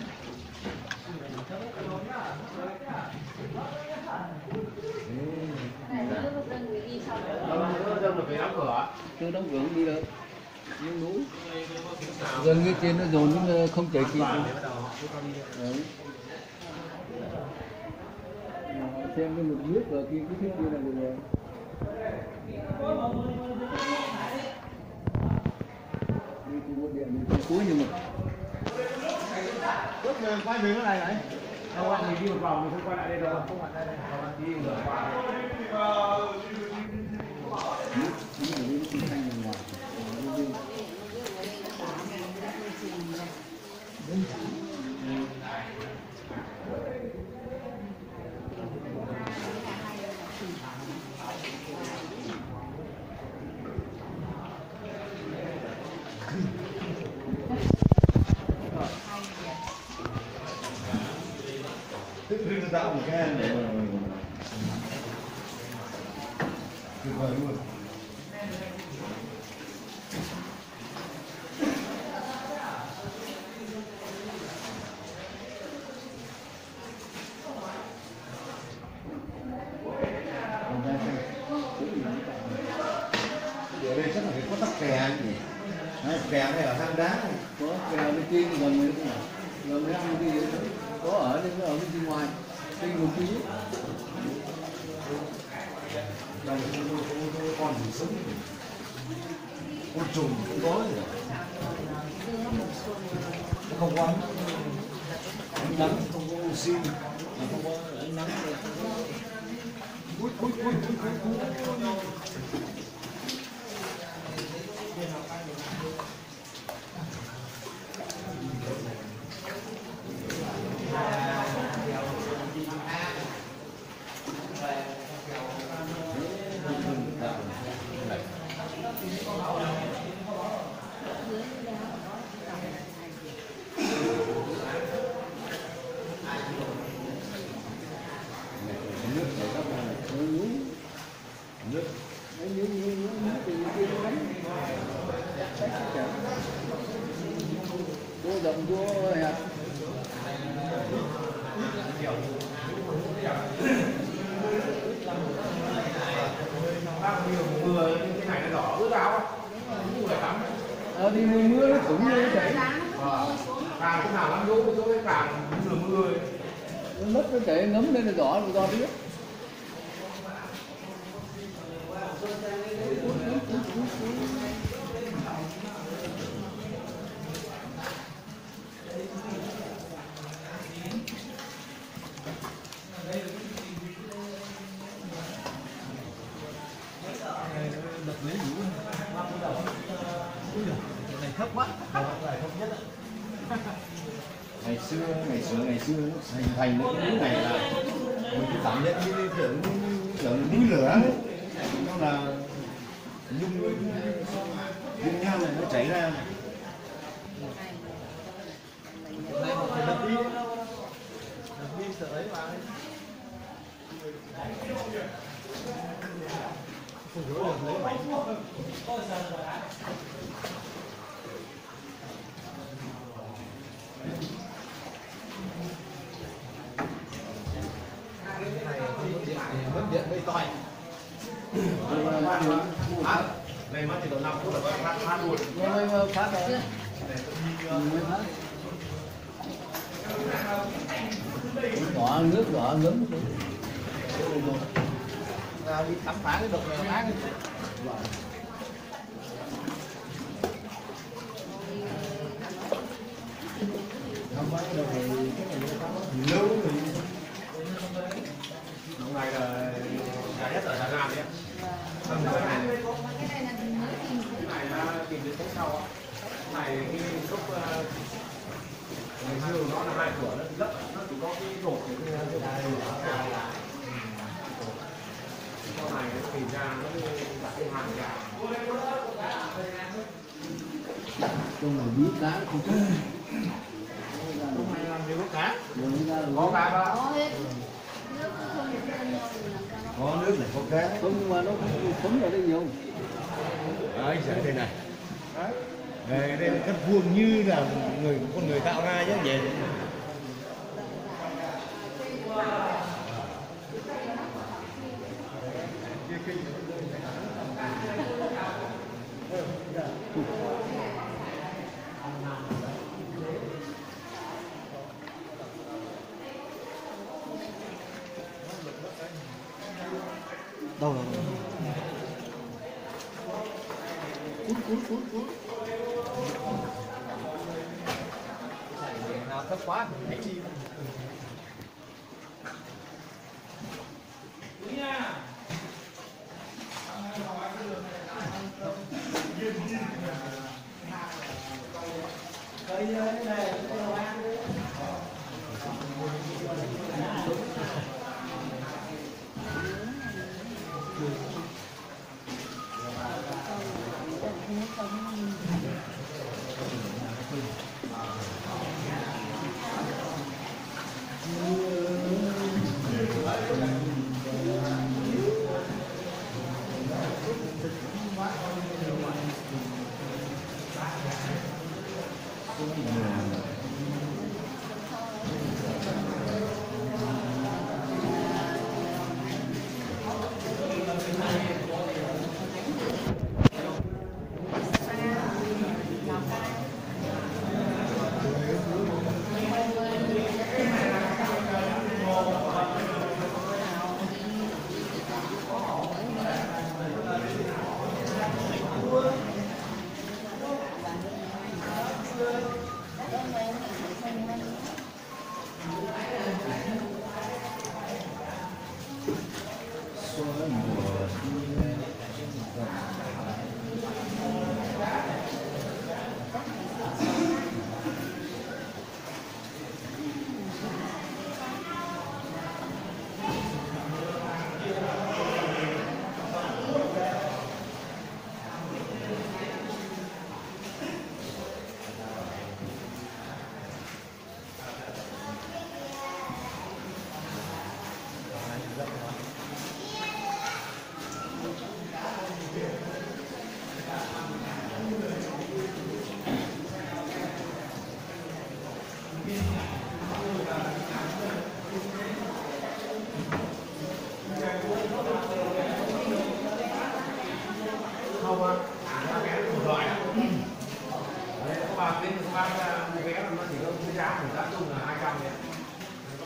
tôi đóng cửa đi đâu nhưng núi gần cái trên nó dồn nhưng không chảy kịp xem cái mực nước ở kia cái thiết kia là được rồi đi thì một điện đi cuối nhưng mà Trước mình quay về cái này này. Đâu anh đi một vòng thì không quay lại đây đâu, không lại đây này. Đi ngửa qua. Tức là nó tạo một cái để mà tuyệt vời luôn. Ở đây chắc là phải có tắc kè nhỉ? Kè này ở hang đá này. có kè bên trên gần mấy ăn cái gì có ở bên ngoài trên một tí Đây con gì sống. Con trùng cũng có gì. Nó không có ánh nắng, không có oxy, không có ánh nắng. Ui. vô rộng vô hẹp Mưa cái này nó đỏ ướt áo á. đi mưa nó cũng như chảy Càng lúc nào lắm lũ chỗ càng mưa ấy. nó lất nó chạy ngấm lên là đỏ do biết. ngày xưa nó hình thành cái núi này là mình cứ cảm nhận như kiểu núi lửa ấy. Nó là nhung nham này nó chảy ra. mất điện mới toi. Này mất thì độ 5 phút là phát luôn. Phát rồi. Đỏ nước đỏ ngấm. Đi khám phá cái độc này ác. Lâu rồi. Hôm nay là nhà nhất ở Đà Nẵng đấy. Cái này là tìm đến tháng sau. Này cái lúc ngày xưa nó là 2 cửa nó lấp, nó chỉ có cái rổ cái này sau này nó tìm ra nó đặt cái hàng gà. Trong này biết cá không chứ. Hôm nay làm gì có cá? Có Cá ba. Có nước này có cá. không, nhưng mà nó thấm vào đây nhiều. Đấy, đây này. Đây là cắt vuông như là con người tạo ra chứ vậy. Đâu rồi? Nào thấp quá.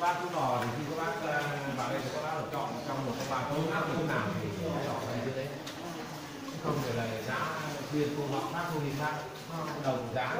bác cứ lò thì khi các bác vào đây thì các bác chọn trong một cái bà tốt áp như thế nào thì chọn đây chứ đấy, không phải là giá chuyên cô họ khác không thì khác đồng giá.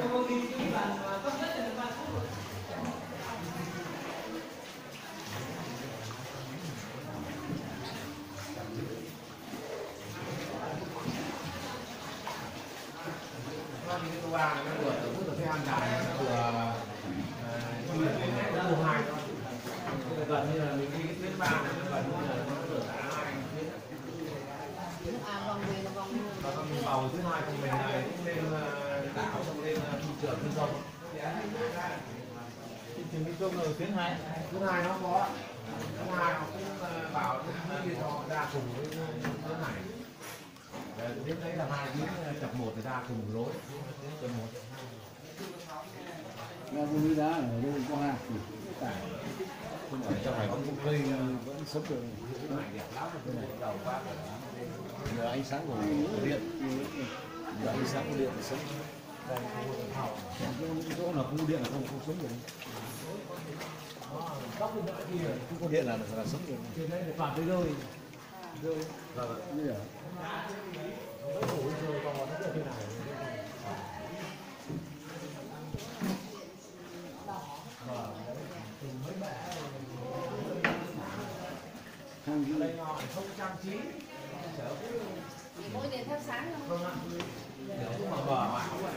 Cái tô ba nó vừa từ cái hàng đài nó vừa chuyên đến cái tô hai thôi, gần như là mình đi cái tuyến ba này nó gần như là nó được cả hai tuyến. Vòng về là vòng Và con vào thứ hai của mình này cũng lên đảo xong lên thị trường thiên công. Thị trường Minh Công là tuyến 2. Thứ hai nó có, thứ hai nó cũng bảo nó đi cho ra cùng với thứ này. Tuyến đấy là hai tuyến chập một thì ra cùng lối. Chập một. Ra vui đá ở đây có hai. Ở trong này có một cây vẫn sống được. Cái này đẹp lắm, cái này đầu quá. Nhờ ánh sáng của điện, nhờ ánh sáng của điện thì sống. Chỗ nào không có điện là không sống được. Không có điện là sống được. Trên đây là toàn cái rơi. Rơi. Như vậy. Nó ngủ rơi to nó như thế này. Đây họ không trang trí. mỗi đèn thắp sáng không? Vâng ạ. Kiểu cũng mà bờ bảo vậy.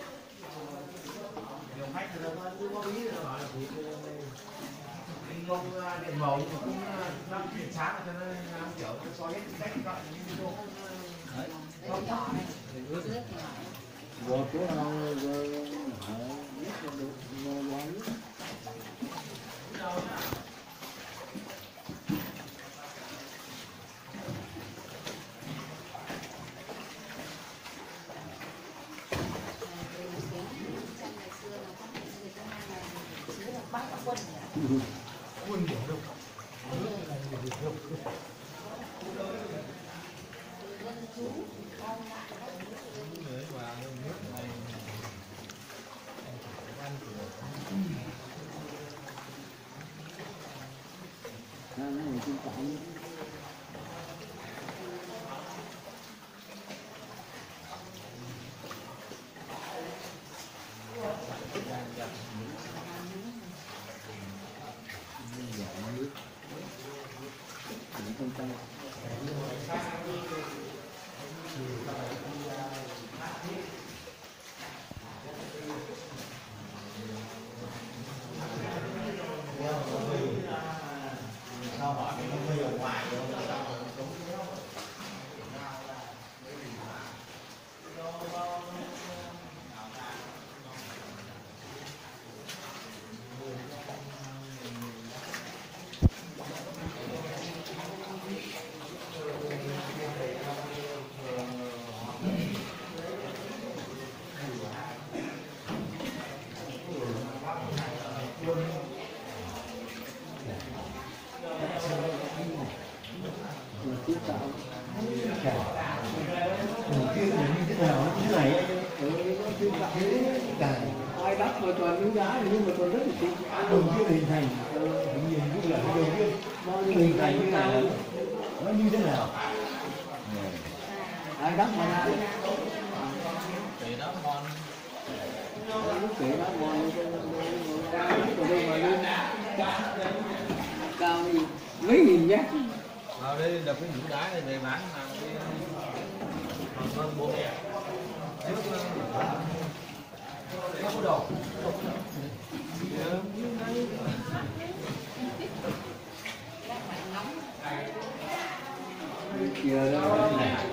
Nhiều khách người ta cứ có ý là bảo là thì không điện màu nhưng mà cũng lắp điện sáng cho nó kiểu nó soi hết cách gọi như tôi Đấy nhỏ này, rất nhỏ. Vừa chỗ nào vừa nhất là được vừa nhất. quân điểm đâu. Người trên cổng. Ai đắp mà toàn miếng đá nhưng mà còn rất là chính đầu tiên hình thành nhìn cũng là đầu tiên bao nhiêu hình thành như nào nó như thế nào ai đắp mà ai Để đó ngon. lúc kể đắp ngon còn đây mà lên cao gì mấy nghìn nhát Vào đây đập cái nhũ đá này về bán làm cái bộ. Nó có đồ. kìa đó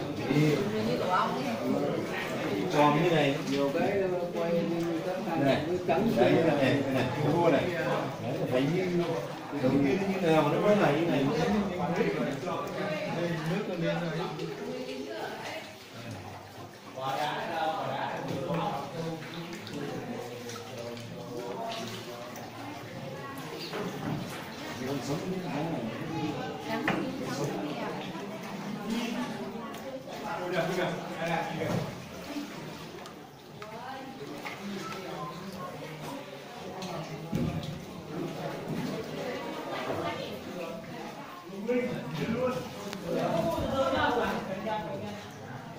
Còn như này nhiều cái quay này trắng đấy này cái mua này đấy phải như đầu tiên như nào mà nó mới là như này nước nó lên rồi.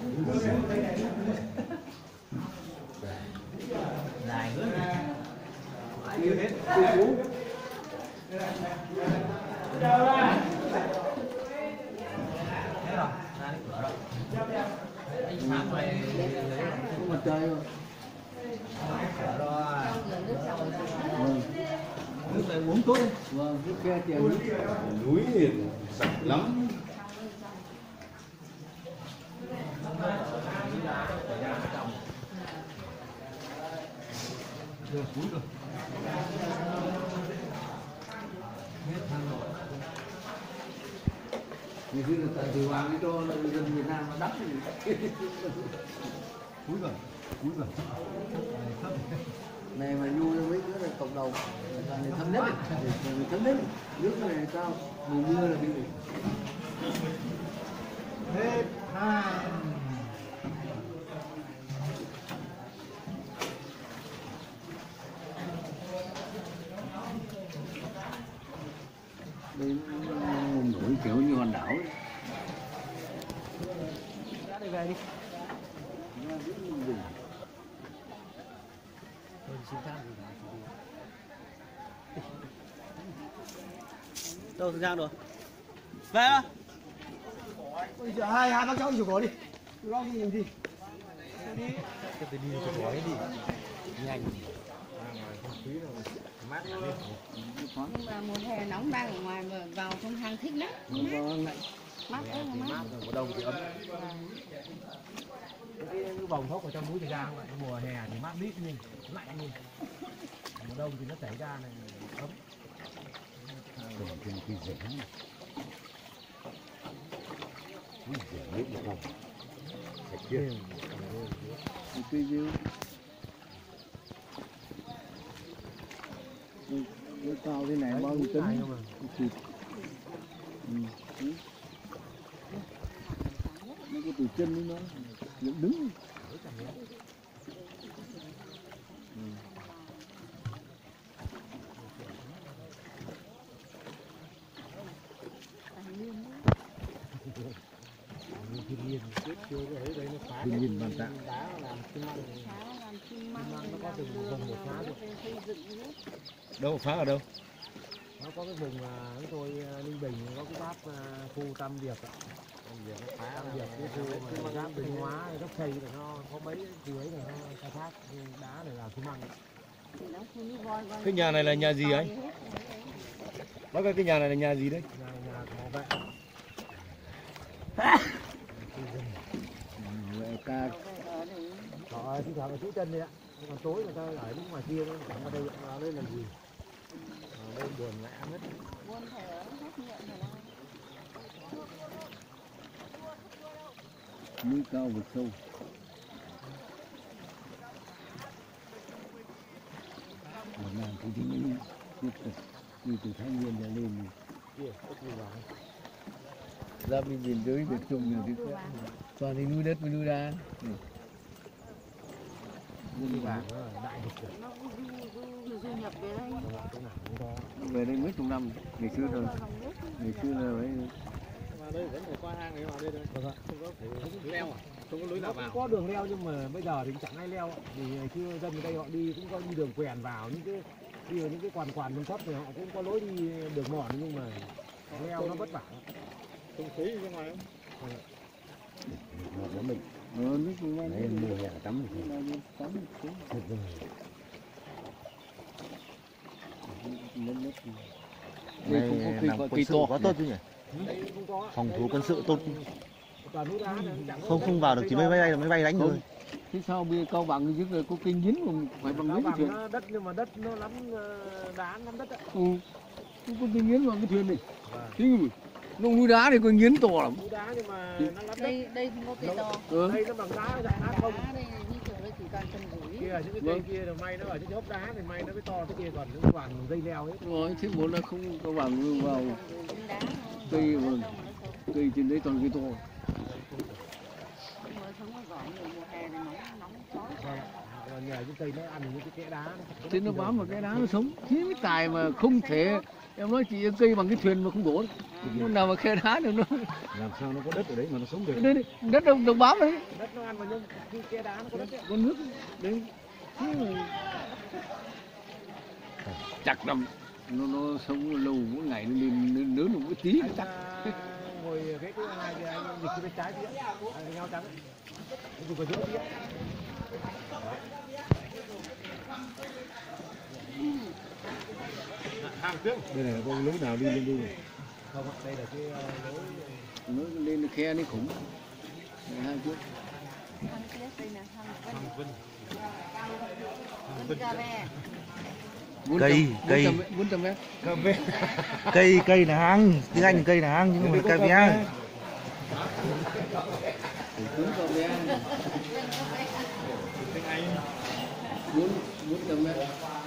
Mặt trời mà. Nước này uống tốt đấy. Vâng, nước kia tiền nước. Núi thì sạch lắm. Ngày xưa là tại từ Hoàng đi cho dân Việt Nam nó đắp Cúi rồi. này mà vui mấy cái là cộng đồng là người thấm nhất người thấm nhất nước này sao mùa mưa là bị Hết hàng. đây nguồn nổi kiểu như hòn đảo ấy. Đã đi về đi. Đâu Giang rồi? Về á? Ôi giời, hai bác cháu chịu có đi. Lo gì làm gì? Cái tôi đi cho gói đi. Nhanh. Không khí nó mát lên. Nhưng mà mùa hè nóng đang ở ngoài mà vào trong hang thích lắm. Mát ơi là mát. Mùa đông thì ấm. Cái vòng thốc ở trong núi thì ra vậy. Mùa hè thì mát mít nhưng lạnh nhưng mùa đông thì nó chảy ra này ấm. Cái gì nó cao thế này bao nhiêu tấn thịt nó có từ chân nó dựng đứng thiên nhiên ban tặng Đâu phá ở đâu? Nó có cái vùng chúng tôi Ninh Bình có cái giáp khu Tam Điệp ạ. Tam Điệp cái khu mà giáp Bình Hóa gốc xây là nó có mấy khu ấy là nó khai thác đá để làm xi măng. Cái nhà này là nhà gì anh? Bác ơi, cái nhà này là nhà gì đấy? Nhà bảo vệ. vệ ca Họ thi thoảng là trú chân đi ạ. Còn tối người ta ở đứng ngoài kia đấy, ở đây vào đây làm gì? Ở đây buồn ngã hết. Buồn phải ở hết miệng phải làm. núi cao vực sâu một ngàn thì đi tiếp tục đi từ Thái Nguyên ra lên Kia, có gì vào. ra bên miền dưới Việt Trung rồi thì toàn đi núi đất với núi đá Đi vào đại vực rồi. Nó du nhập về đây. Cái nào cũng có. về đây mấy chục năm ngày xưa rồi ngày xưa là mấy Vào đây vẫn phải qua hang này vào đây thôi. Vâng ạ. Không có thể leo à? Không có lối nào vào. Có đường leo nhưng mà bây giờ thì chẳng ai leo ạ. Vì ngày xưa dân ở đây họ đi cũng có đi đường quèn vào những cái đi vào những cái quan thấp thấp thì họ cũng có lối đi đường mòn nhưng mà leo nó vất vả. Không khí bên ngoài không? Của mình. nước cũng Đấy, mùa hè tắm thì tắm tuyệt vời. đây cũng có cây to quá tốt chứ nhỉ? Đây cũng có. Phòng thủ quân sự tốt. Toàn núi đá này, chẳng có Không không vào được, chỉ máy bay đánh thôi. thế sao bây giờ Cao Bằng chứ là có kinh nghiến mà phải bằng Cao mấy cái Bằng thuyền nó đất nhưng mà đất nó lắm đá lắm đất ạ. không có kinh nghiến bằng cái thuyền này Vâng. chứ nó núi đá thì có nghiến to lắm Núi đá nhưng mà nó lắm đất. Đây không có cây to. Đây nó bằng đá dạng đá không. Đá đây như kiểu đây chỉ toàn chân gối. Kia những cái cây kia là may nó ở những hốc đá thì may nó mới to, cái kia còn những toàn dây leo ấy. rồi thế muốn là không Cao Bằng vào Đá cây vâng cây trên đấy toàn cây to mà sống ở vỏ nhiều mùa hè này nóng chói. Vâng. Còn nhờ những cây nó ăn những cái kẽ đá. thế nó bám vào cái đá nó sống thế mới tài mà không thể Em nói chị cây bằng cái thuyền mà không đổ, nó nào mà khe đá được nó. Làm sao nó có đất ở đấy mà nó sống được. Đây, đất đồng bám đấy. Đất nó ăn vào nhưng khi kia đá nó có đất. Con nước đấy. Chặt đầm nó sống lâu mỗi ngày nó lên lớn được một tí nó chắc. Ngồi ghế thứ hai thì anh dịch cái bên trái kia, anh nhau trắng. Anh dùng cái giữa kia. hàng trước Đây này có lối nào đi lên đi. Không, đây là cái Nó lên khe nó khủng. Này, hai trước. Thằng kia đây nè, thằng Vân Cà Ve. Cây 400 mét. cây là hang, tiếng Anh cây là hang chứ không phải cà ve. Cuốn cà ve. 400 mét.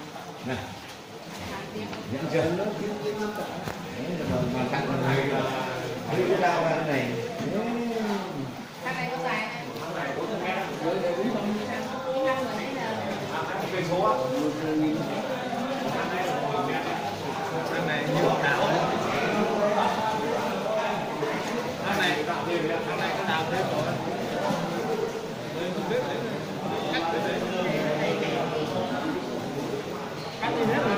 Dẫn chân nó mà cắt con này là cái dao ra cái này. Thằng này có dài này. Thằng vừa nãy là cây số á. Thằng này như bọn đảo ấy. Thằng này đào thêm rồi, thằng này có đào thêm rồi. Đây không biết đấy. Cắt cái đấy. Cắt đi hết rồi.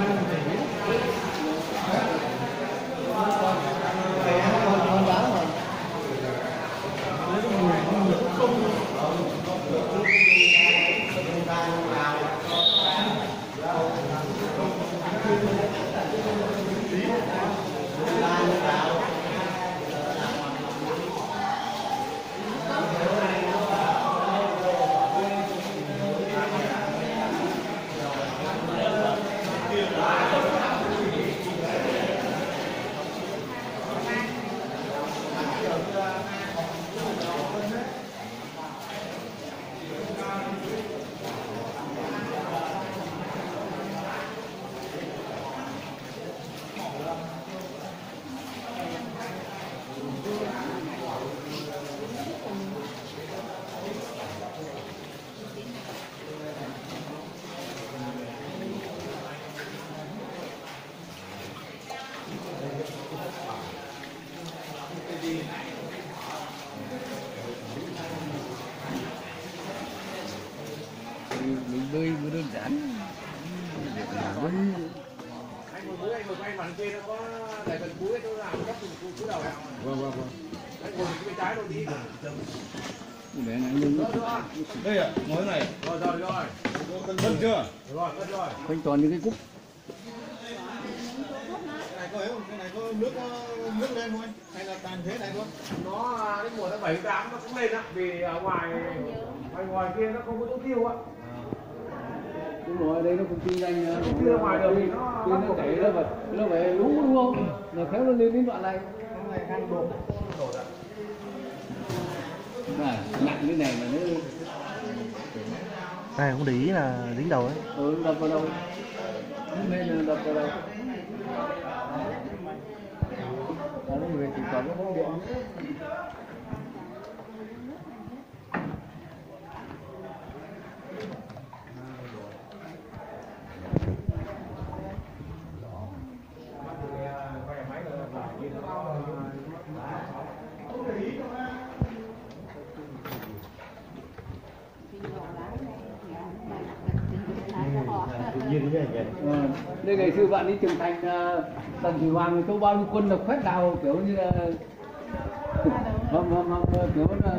Mình bơi mới đơn giản. anh ngồi mũi, anh ngồi quay mặt kia nó có tại phần cuối tôi làm gấp từ cuối đầu này. Vâng. Anh ngồi bên trái rồi đi. Để này nhưng Đây à, ngồi này. Rồi. Vâng chưa? Rồi. quanh toàn những cái cúc. Cái này có nước lên thôi hay là tàn thế này thôi? Nó đến mùa tháng 7 8 nó cũng lên á, vì ở ngoài kia nó không có chỗ tiêu á. Đúng rồi, đây nó cũng kinh doanh Tiêu ra ngoài đường thì nó chảy nó phải lú đúng không? Là khéo nó lên đến đoạn này. Hôm nay ăn đổ ra. Nặng cái này mà nó Này không để ý là dính đầu ấy. đập vào đâu. Nên là đập vào đâu. Đó là người chỉ còn có bóng điện. Đây ngày xưa bạn đi trưởng thành Tần Thủy Hoàng thì có bao nhiêu quân là quét đào kiểu như là hầm kiểu là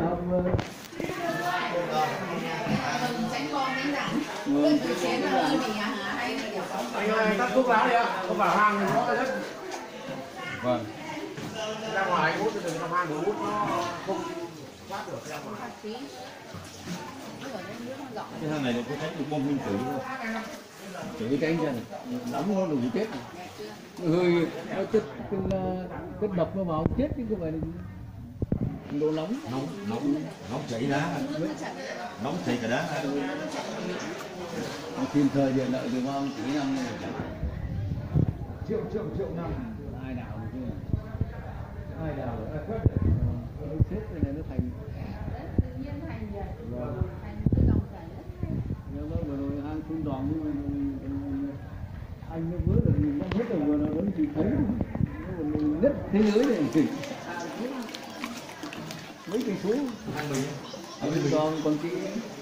tránh bom đánh rắn. Chén nó hơi bị hay là kiểu Anh tắt thuốc lá đi ạ, không vào hang thì nó rất. vâng. Ra ngoài anh hút thì đừng trong hang của hút nó không thoát được ra ngoài. tí. Ở đây nước nó dọn. Cái thằng này nó có tránh được bom nguyên tử không? Chỉ cái tránh ra này, đóng nó đủ chết này. Hơi nó chất độc nó vào chết chứ không phải là đồ nóng. Nóng chảy đá, nóng chảy cả đá. Tìm thời điện lợi từ bao tỷ năm này. Triệu năm. Ai đào được chứ? Ai đào được? Nó chết cái này nó thành. Tự nhiên thành vậy. Thành tự động chảy đất. Nó vừa rồi hang phun đòn nhưng mà anh nó vớ được gì nó hết rồi vừa nó vẫn chịu thấy nứt thế lưới này mấy cây số ở bên con kia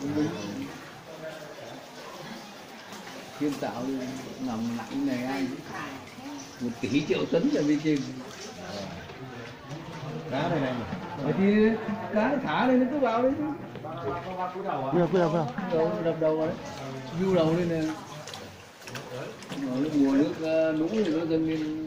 Thiên Tạo nằm nặng này anh 1 tỷ triệu tấn ở bên trên. Cá này này. Vậy thì cá nó thả lên nó cứ vào đấy chứ. Quy đâu. Đập đầu vào đấy. Du đầu lên nè. Mùa nước lũ thì nó dâng lên.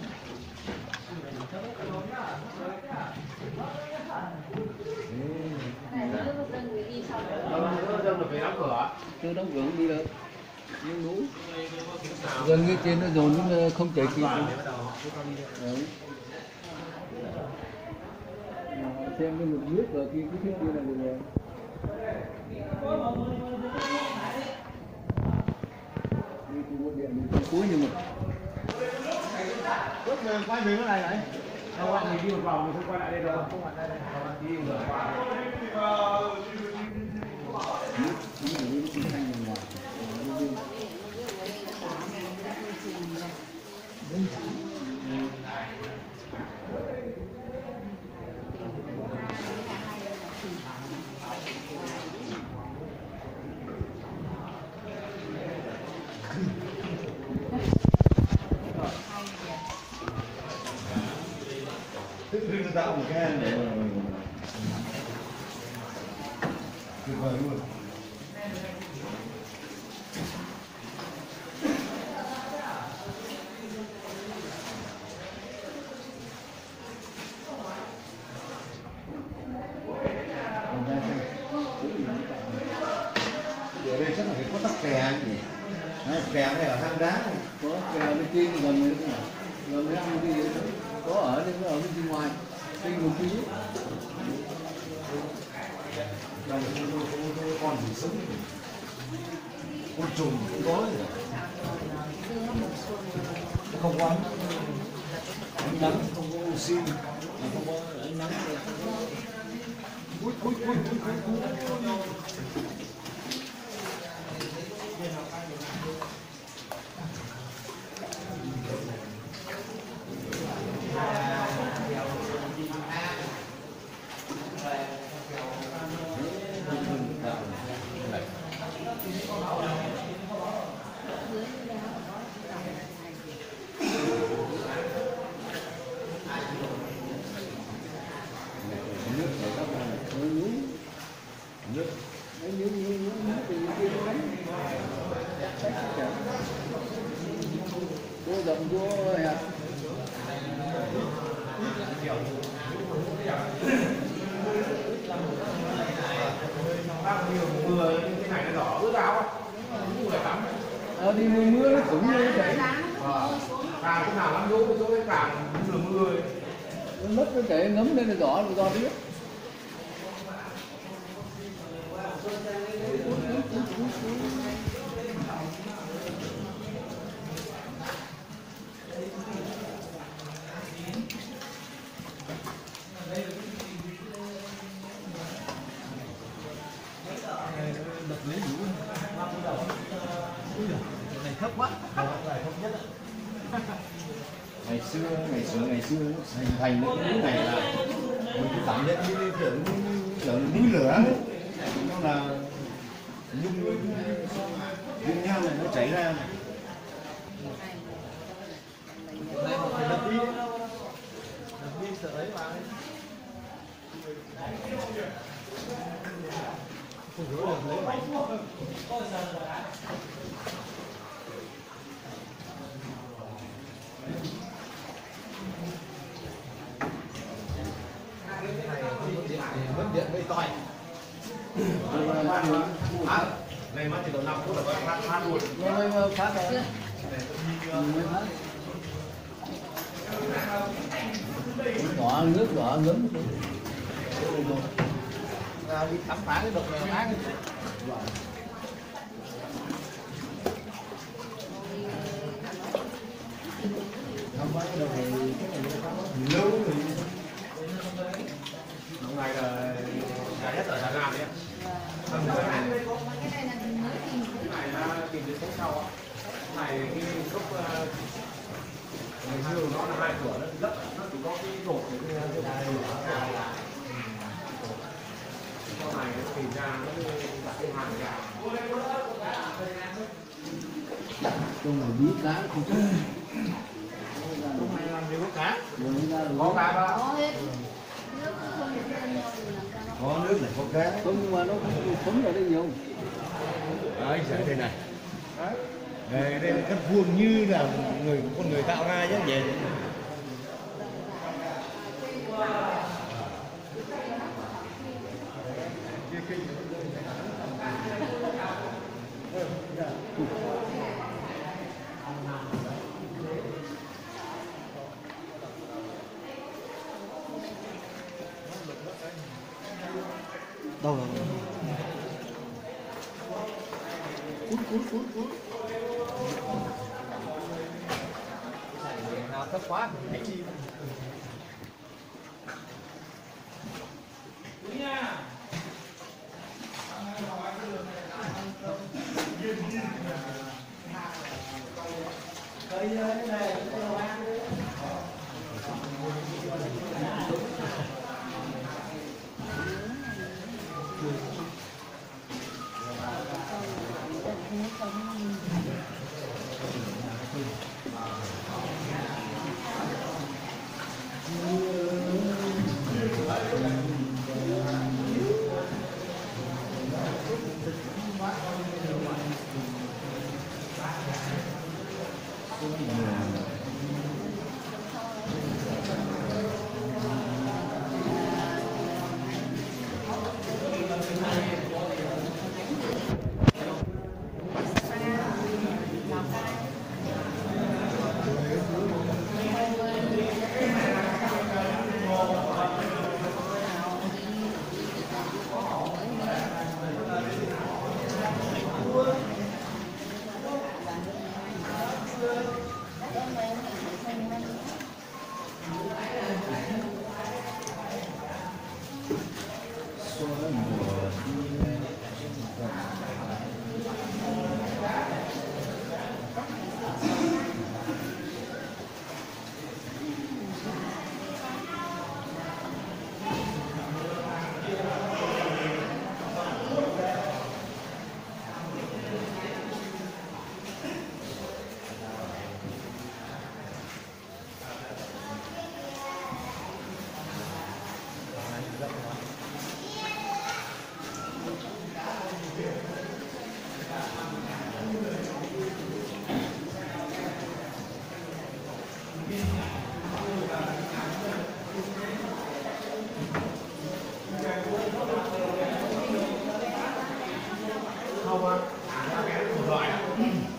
Chưa đóng cửa không đi được. Nhưng lũ gần cái trên nó dồn nó không chảy kịp. Xem cái mực nước ở kia cái thiết kia là được rồi. Đi khu vực điện mình cuối nhưng mà quay về cái này này. Đâu anh mình đi một vòng mình không quay lại đây đâu, không lại đây. Đi ngược qua. Tự tạo một cái để tuyệt vời luôn. Ở đây chắc là phải có tắc kè nhỉ? Kè này ở hang đá này. có kè bên trên gần nữa gần ra một cái gì có ở đây nó ở bên ngoài trên một tí Con gì sống côn trùng cũng có gì không có ánh nắng, không có oxy, không có ánh nắng. Cô rộng cô hẹp đi mưa mưa nó cũng như thế Càng cái nào lắm lũ chỗ cái càng mưa nó mất nó chảy ngấm lên là rõ rồi do biết ngày xưa hình thành cái núi này là mình cứ cảm nhận như kiểu núi lửa ấy. Nó là nhung nham này nó chảy ra. mất điện gây toi. Này mất thì tầm 5 phút là phát luôn. nó phát rồi đỏ nước đỏ ngấm Đi khám phá cái độc này ác. Không phải đâu thì lâu rồi. Hôm nay là dài nhất ở Đà Nẵng đấy. Cái này là mới tìm Cái này là tìm đến tháng sau. Cái này khi lúc ngày xưa nó là 2 cửa, nó lấp, nó chỉ có cái cột cái đai cao là sau này nó tìm ra nó đặt cái hàng gà. Trong này bí cá không có. Lúc này làm gì có cá? Rồi ra là Có cá ba. Có hết. Nước không được lên nhau thì làm sao nó Có nước này có cá. không, nhưng mà nó không thấm vào đây nhiều. Đấy, sẽ đây này. Đây là cắt vuông như là con người tạo ra nhé vậy. Đâu rồi? Nào thấp quá. Không á, vé một loại á.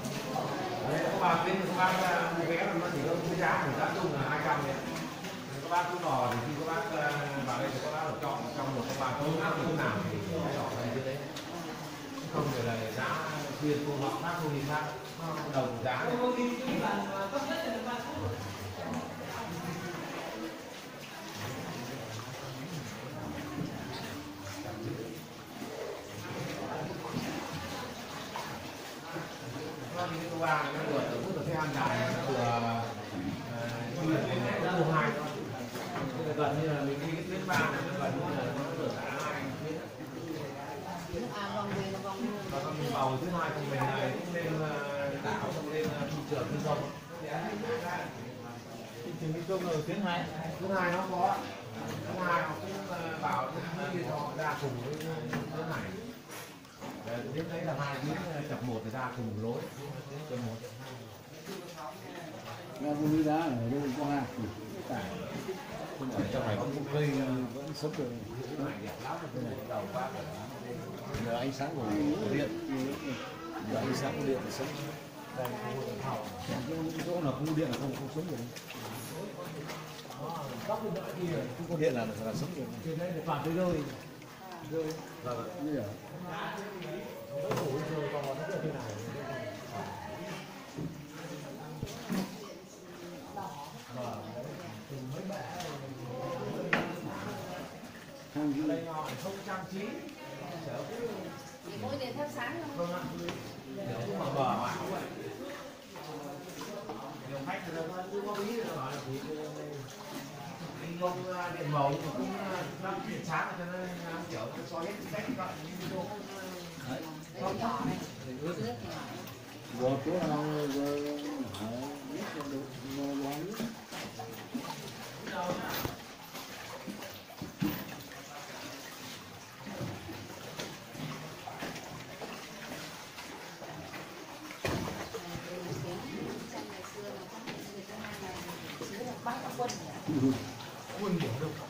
Đấy, các bác đến các bác mua vé nó chỉ có cái giá của giá chung là 200 đấy. Các bác cứ vào thì khi các bác vào đây thì các bác được chọn trong một các bạn có áp dụng nào thì cái đỏ này dưới đấy. Không phải là giá chuyên cô họ khác không đi khác, nó đồng giá. Cái cô ba nó vừa từ từ cái ăn đài nó vừa như là cái cô hai thôi. Gần như là mình đi cái tuyến ba này nó gần như là nó vừa cả hai tuyến. vòng về là vòng luôn. Và con mình bầu thứ hai của mình này cũng lên đảo xong lên thị trường trên sông. Thị trường Mỹ Công rồi tuyến 2. Thứ hai nó có. Thứ hai họ cũng bảo đi họ ra cùng với thứ này. Đến đấy là hai tuyến chập một thì ra cùng lối. Chập một. Nga Vua Đá ở đâu có hai. Không ở trong này có một cây Vẫn sốc rồi. cái này đẹp lắm cái này đầu phát rồi. Nhờ ánh sáng của điện. Nhờ ánh sáng của điện thì sống. Đây khu vực hậu. Chỗ nào không điện là không sống được. Góc bên đợi kia. Không có điện là sống được. Trên đây là toàn cái rơi. Rơi. Vâng. Như vậy. Nó phủ rơi còn nó được thế này. Đây nhỏ không trang trí. Chỉ mỗi đèn thắp sáng thôi. Vâng ạ. Để cũng mở bờ mà. nhiều khách người ta cứ có ý là bảo là thì anh không điện màu nhưng mà cũng năm điện sáng cho nên kiểu cho hết khách các rồi chỗ nào rồi biết được mua quán quân điểm đâu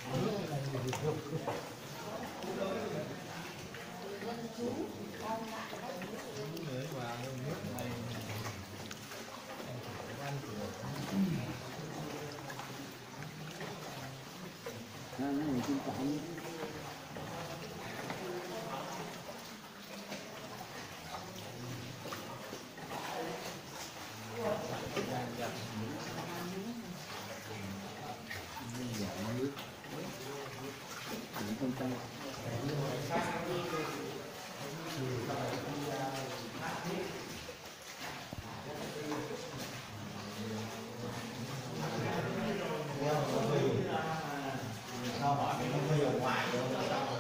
nó là chính trọng sao hỏi mình không hơi ở ngoài đâu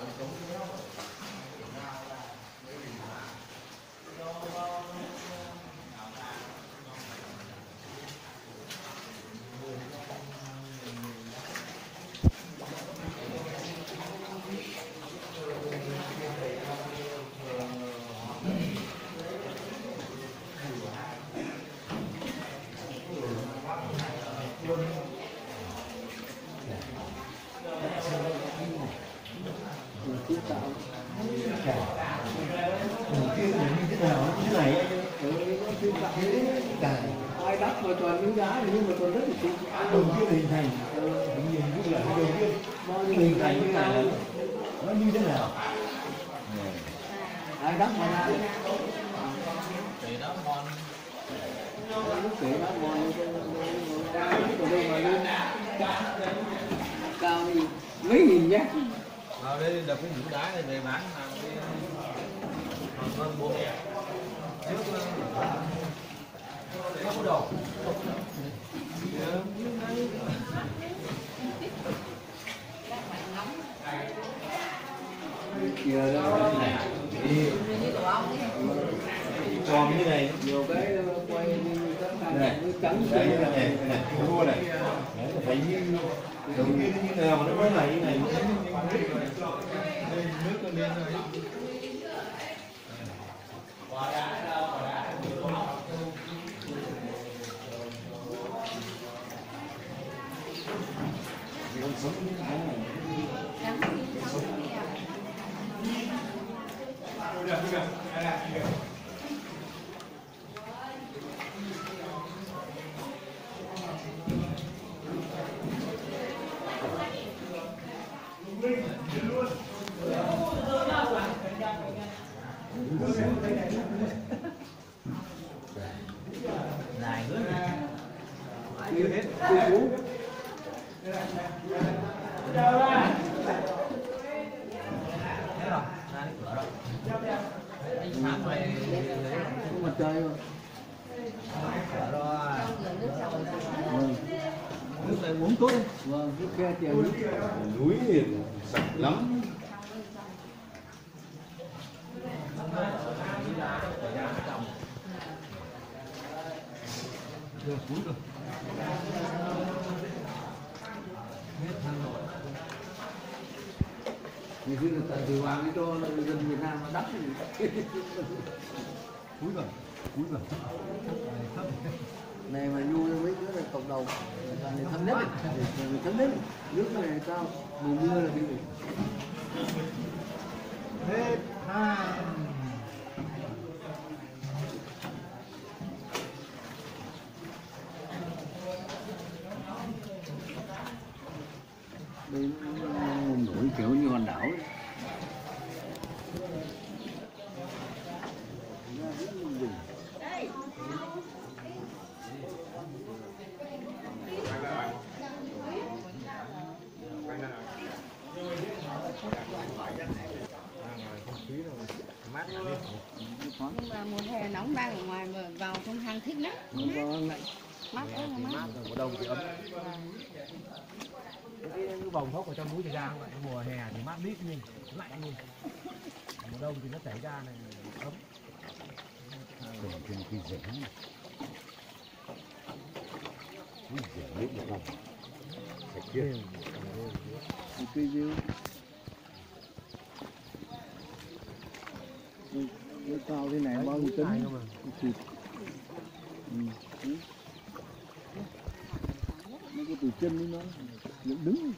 kiến tạo kia là như thế nào như thế này nó kiến tạo thế ai đắp mà toàn miếng đá nhưng mà toàn rất là chính đầu tiên hình thành hình nhìn cũng là đầu tiên bao nhiêu hình thành như này là nó như thế nào ai đắp mà ra để đó ngon lúc kể đắp mòn ở đây mà lên cao gì mấy nghìn nhé vào đây đập cái nhũ đá này về bán làm cái hơn 4 000 không có đồ kìa đó còn như này nhiều cái quay như tất cả những trắng đây này mua này đấy là phải như đầu tiên như nào mà nó mới này như này nước nó lên rồi dài nữa như hết anh Phạm này không mặt trời rồi nước này uống tốt đấy. vâng nước khe tiền nước núi thì sạch lắm Được cúi rồi. ngày xưa là tại từ hoàng ấy cho dân Việt Nam nó đắp cúi rồi này mà nhu mấy đứa là cộng đồng người thấm nhất người thấm nhất nước này sao mùa mưa là bị hết hai đây nó nổi kiểu như hòn đảo ấy. Nhưng mà mùa hè nóng đang ở ngoài mà vào trong hang thích lắm. Nó lạnh Mát ơi là mát. mùa đông thì ấm. Cái vòng hốc ở trong núi thì ra không ạ? Mùa hè thì mát mít nhưng lạnh luôn. Mùa đông thì nó chảy ra này ấm. Trên cái rễ nước một lòng sạch chưa? Cây rêu nó cao thế này bao nhiêu tấn? Thịt. Nó có từ chân với nó dựng đứng.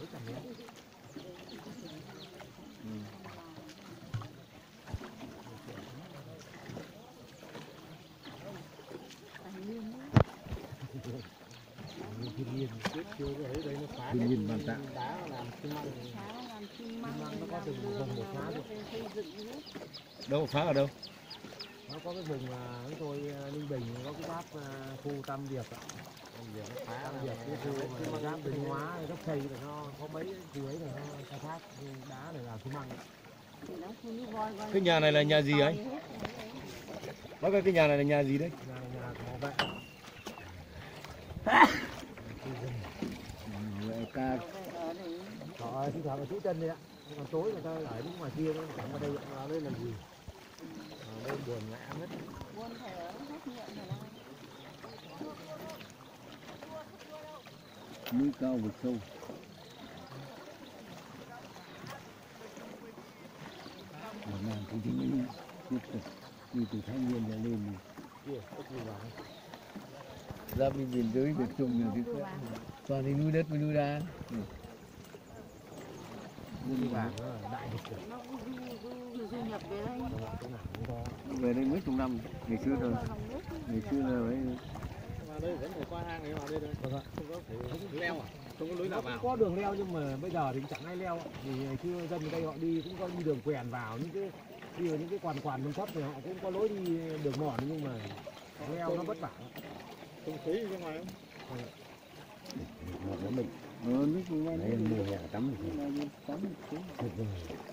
Thiên nhiên bàn tạng. Đâu phá ở đâu? Nó có cái vùng chúng tôi Ninh Bình có cái giáp khu Tam Điệp ạ. Tam Điệp cái khu giáp Bình Hóa gốc xây là nó có mấy khu ấy là nó khai thác đá để làm xi măng. Cái nhà này là nhà gì ấy? Bác ơi, cái nhà này là nhà gì đấy? Nhà có vệ. Ca Họ thi thoảng là trú chân đấy ạ. Còn tối người ta ở bên ngoài kia nó chẳng vào đây vào đây làm gì? Ở đây buồn ngã mất. Buồn phải ở hết miệng phải là. núi cao vực sâu. Ở Nam thì chính tiếp tục đi từ Thái Nguyên ra lên này. Kia, có gì vào. Ra bên miền dưới Việt Trung rồi thì toàn thì núi đất với núi đá. Đi vàng nó là đại dịch rồi. Nó du nhập về đây. Cái nào cũng có. Về đây mấy chục năm ngày xưa rồi. Ngày xưa là ấy. Vào đây vẫn phải qua hang này vào đây thôi. Không có phải leo à? Không có lối nào vào. Có đường leo nhưng mà bây giờ thì chẳng ai leo. Vì ngày xưa dân ở đây họ đi cũng có đi đường quèn vào những cái đi vào những cái quan nông thấp thì họ cũng có lối đi đường mòn nhưng mà leo nó vất vả. Không khí bên ngoài không? Một của mình. Nước cũng Đấy, mùa hè tắm thì tắm tuyệt vời.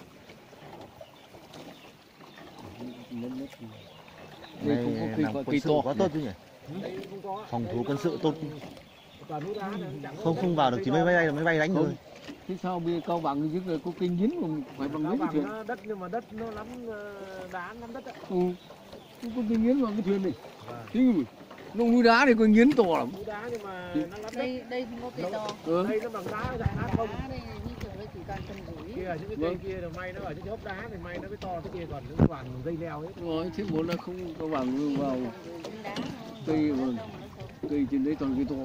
đây cũng có cây to quá tốt chứ nhỉ? Đây cũng có. Phòng thủ quân sự tốt. Toàn núi đá này, chẳng có Không vào được, chỉ máy bay đánh thôi. thế sao bây giờ Cao Bằng chứ có kinh dính mà phải bằng Cao mấy cái Bằng thuyền. nó đất nhưng mà đất nó lắm đá lắm đất ạ. Không có kinh dính bằng cái thuyền này. Thế nhưng mà núi đá này có nghiến to lắm. Núi đá nhưng mà nó lắm đất. Đây không có cây to. Đây nó bằng đá dạng đá không. Đá đây như kiểu đây chỉ toàn chân gối. Kia những cái cây kia là may nó ở những cái hốc đá thì may nó mới to, cái kia còn nó toàn dây leo hết. Rồi chứ muốn là không Cao Bằng vào Đá cây mà cây trên đấy toàn cây to.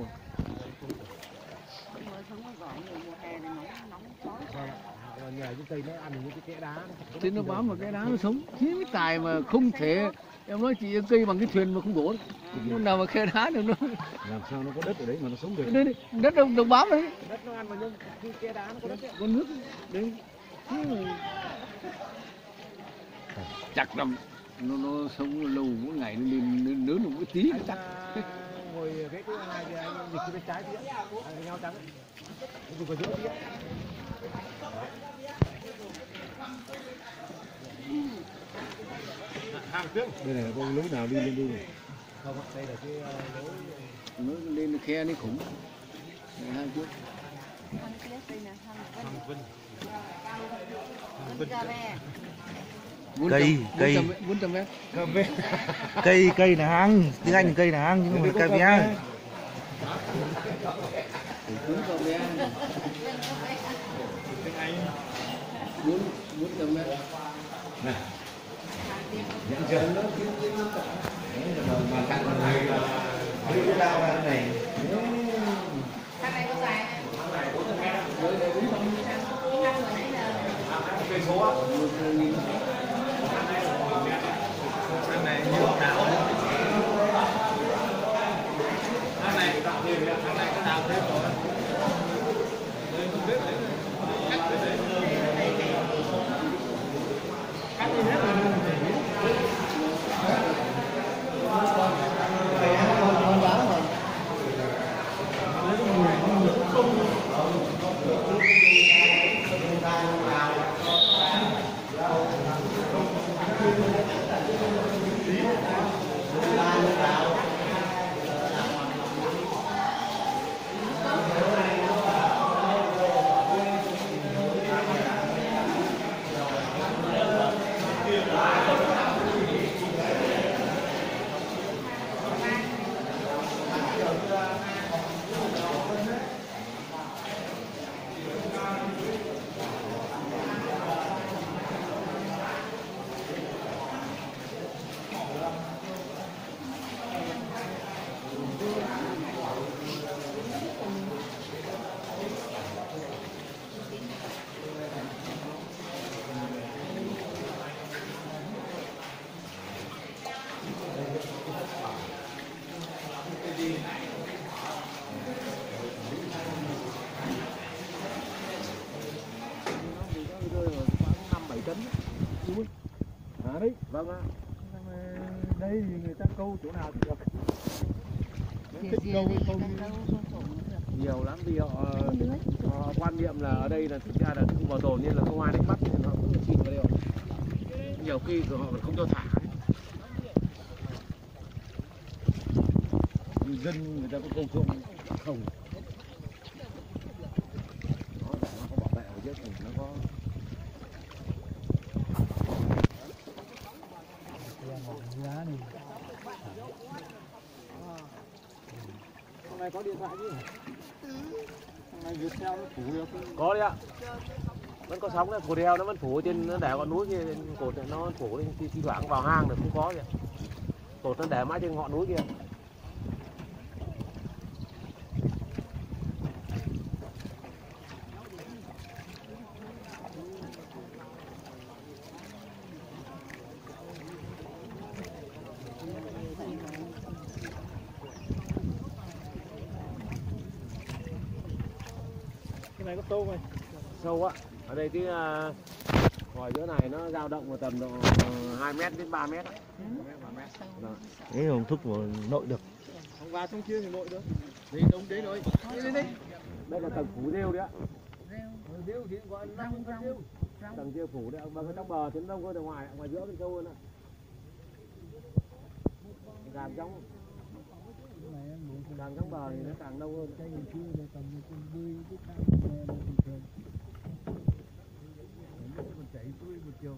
sống ở giỏi nhiều mùa hè này nóng chói. Còn nhờ những cây nó ăn những cái kẽ đá Thế nó bám vào cái đá nó sống. Thế mới tài mà không thể em nói chỉ cây bằng cái thuyền mà không đổ. Nó nào mà khe đá được nó. Làm sao nó có đất ở đấy mà nó sống được? Đây đất đâu bám đấy. đất nó ăn mà nhưng khi kẽ đá nó có đất ấy. Con nước đấy. Thế mà chặt lắm. Nó sống lâu mỗi ngày nó lên lớn được mỗi tí nó chặt. Ngồi cái thứ hai kia anh dịch cái trái kia anh nhau trắng anh dùng vào giữa kia. Hàng tương. Đây này có lối nào đi lên đây này? Không, đây là cái lối Nó lên khe nó khủng. Hai trước. Thằng kia đây là thằng Vân. Vân Cà Ve. Cây 400 mét. Cây là hang, tiếng Anh là cây là hang nhưng mà cà ve. Bốn cà ve. 400 mét. Nhận chưa? Mà cạnh này là cái đao ra cái này. Thằng này có dài này. Cây số á. Thằng này như họ đào đấy. Thằng này tạo thêm, thằng này có đào thêm rồi. Đây không biết đấy. Cắt từ đấy. Cắt đi hết rồi. Vâng ạ. Đây thì người ta câu chỗ nào thì được. Thích câu hay không? Nhiều lắm vì họ quan niệm là ở đây là thực ra là khu bảo tồn nên là không ai đánh bắt nên họ cũng chịu vào đây rồi. Nhiều khi họ còn không cho thả. Người dân người ta có câu trộm không? Nó có bảo vệ ở dưới thì nó có. Hôm nay có điện thoại chứ? Hôm nay Viettel nó phủ được. Có đấy ạ. Vẫn có sóng đấy, cột đeo nó vẫn phủ trên, nó để ngọn núi kia, cột này nó phủ lên thi thoảng vào hang được không có vậy. Cột nó để mãi trên ngọn núi kia. Cái này có sâu này. Sâu á. Ở đây cái vòi giữa này nó dao động vào tầm độ 2 m đến 3 m. Thế không thúc vào nội được. Không vào trong kia thì nội được. Đi đông đến rồi. Đi. Đây là tầng phủ rêu đấy ạ. Rêu thì gọi là rêu. Tầng rêu phủ đấy, bằng cái trong bờ thì nó đông hơn ở ngoài giữa bên sâu hơn ạ. Càng trong bờ thì nó càng lâu hơn. Chảy xuôi một chiều.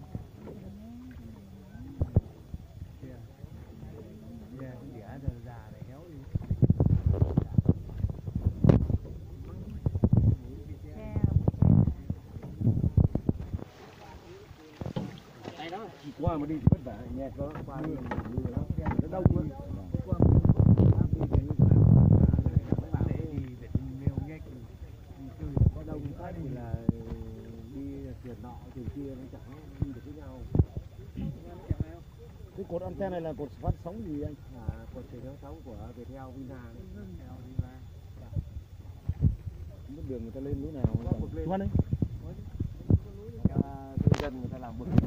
Cái đĩa già này héo đi. Đây đó, chỉ qua mà đi vất vả nhẹt đó, qua đi nó đông quá. Có đông khách thì là đi thuyền nọ thuyền kia nó chẳng đi được với nhau. Cái cột anten này là cột phát sóng gì anh? Cột truyền thống sóng của Viettel Vina. Mất đường người ta lên núi nào? Thoát đấy. Tư dân người ta làm bực.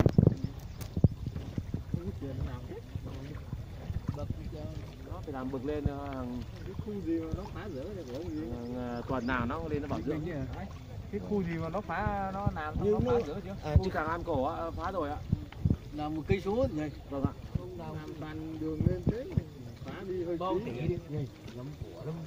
Nó phải làm bực lên hàng Cái khu gì mà nó phá rỡ thì của ông gì? tuần nào nó lên nó bảo dưỡng. Cái khu gì mà nó phá nó làm Nhưng nó phá rỡ chứ? Khu Tràng An Cổ á, phá rồi ạ. Là 1 cây số rồi. Vâng ạ. Không làm toàn đường lên thế phá đi hơi Bao tí. tỷ đi. Lắm của lắm.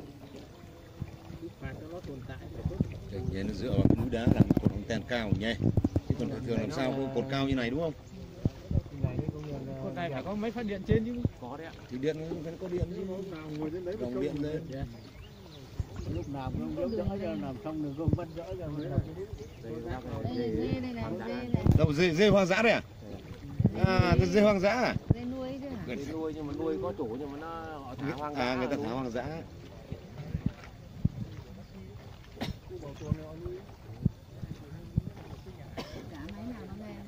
Phạt cho nó tồn tại phải tốt. Để nhìn nó dựa vào cái núi đá làm cột anten cao nhé. Chứ còn thường làm sao có cột cao như này đúng không? Cột này phải có mấy phát điện trên chứ. Có đấy ạ. Thì điện nó có điện chứ. Lúc nào ngồi trên đấy Dòng điện lên. Lúc nào cũng không dỡ cho làm xong rồi gom bắt dỡ ra mới là Đây là dê đây này, dê này. Đâu dê hoang dã đấy à? Cái dê hoang dã à? Dê nuôi chứ hả? Để nuôi nhưng mà nuôi có chủ nhưng mà nó họ thả hoang dã. Người ta thả hoang dã. Chả mấy nào nó nghe.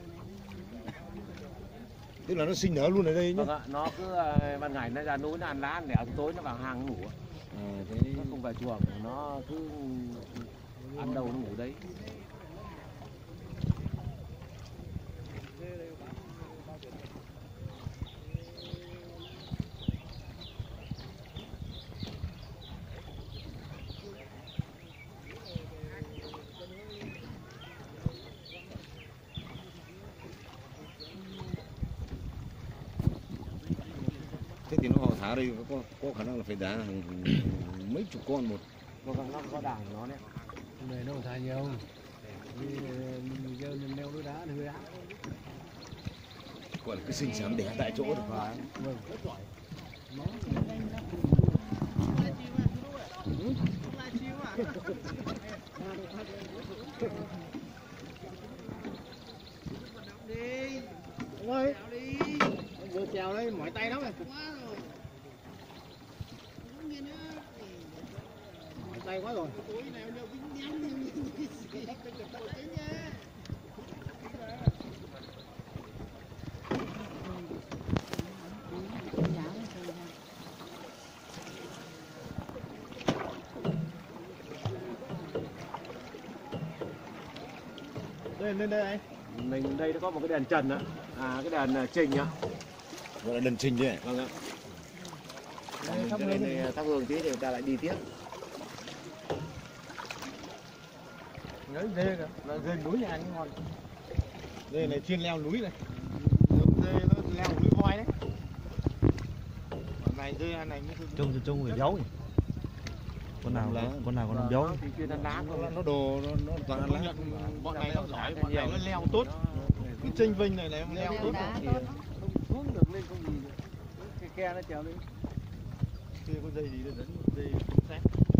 Tức là nó sinh nở luôn ở đây nhá. Vâng ạ, nó cứ ban ngày nó ra núi nó ăn lá ăn đẻ, tối nó vào hang ngủ. Thế Nó không về chuồng, nó cứ ăn đâu nó ngủ đấy. thế thì nó thả đây có khả năng là phải đá hàng mấy chục con một. Vâng, nó có đàn của nó đấy. này nó thả nhiều. Mình dơ mình leo núi đá thì hơi ác. Gọi là cái sinh sản đẻ tại chỗ được. Vâng. Đi. Anh ơi. Anh vừa trèo đây mỏi tay lắm rồi. Mỏi tay quá rồi. Lên đây anh. Mình đây nó có một cái đèn trần á. cái đèn trình á. Gọi là đền trình đấy. Vâng ạ. Thắp hương, thắp hương tí thì người ta lại đi tiếp. Đấy, dê kìa, là dê núi nhà anh ngon. Dê này chuyên leo núi này. Dê nó leo núi voi đấy. Còn này dê này mới Trông phải giấu. Con nào còn làm giấu. Thì chuyên ăn lá thôi. nó đồ nó toàn ăn lá. Bọn này nó giỏi, bọn này nó leo tốt. Cái chênh vênh này nó leo tốt. Xuống được lên không gì. Cái ke nó trèo lên. Chưa có dây gì để dẫn dây sát.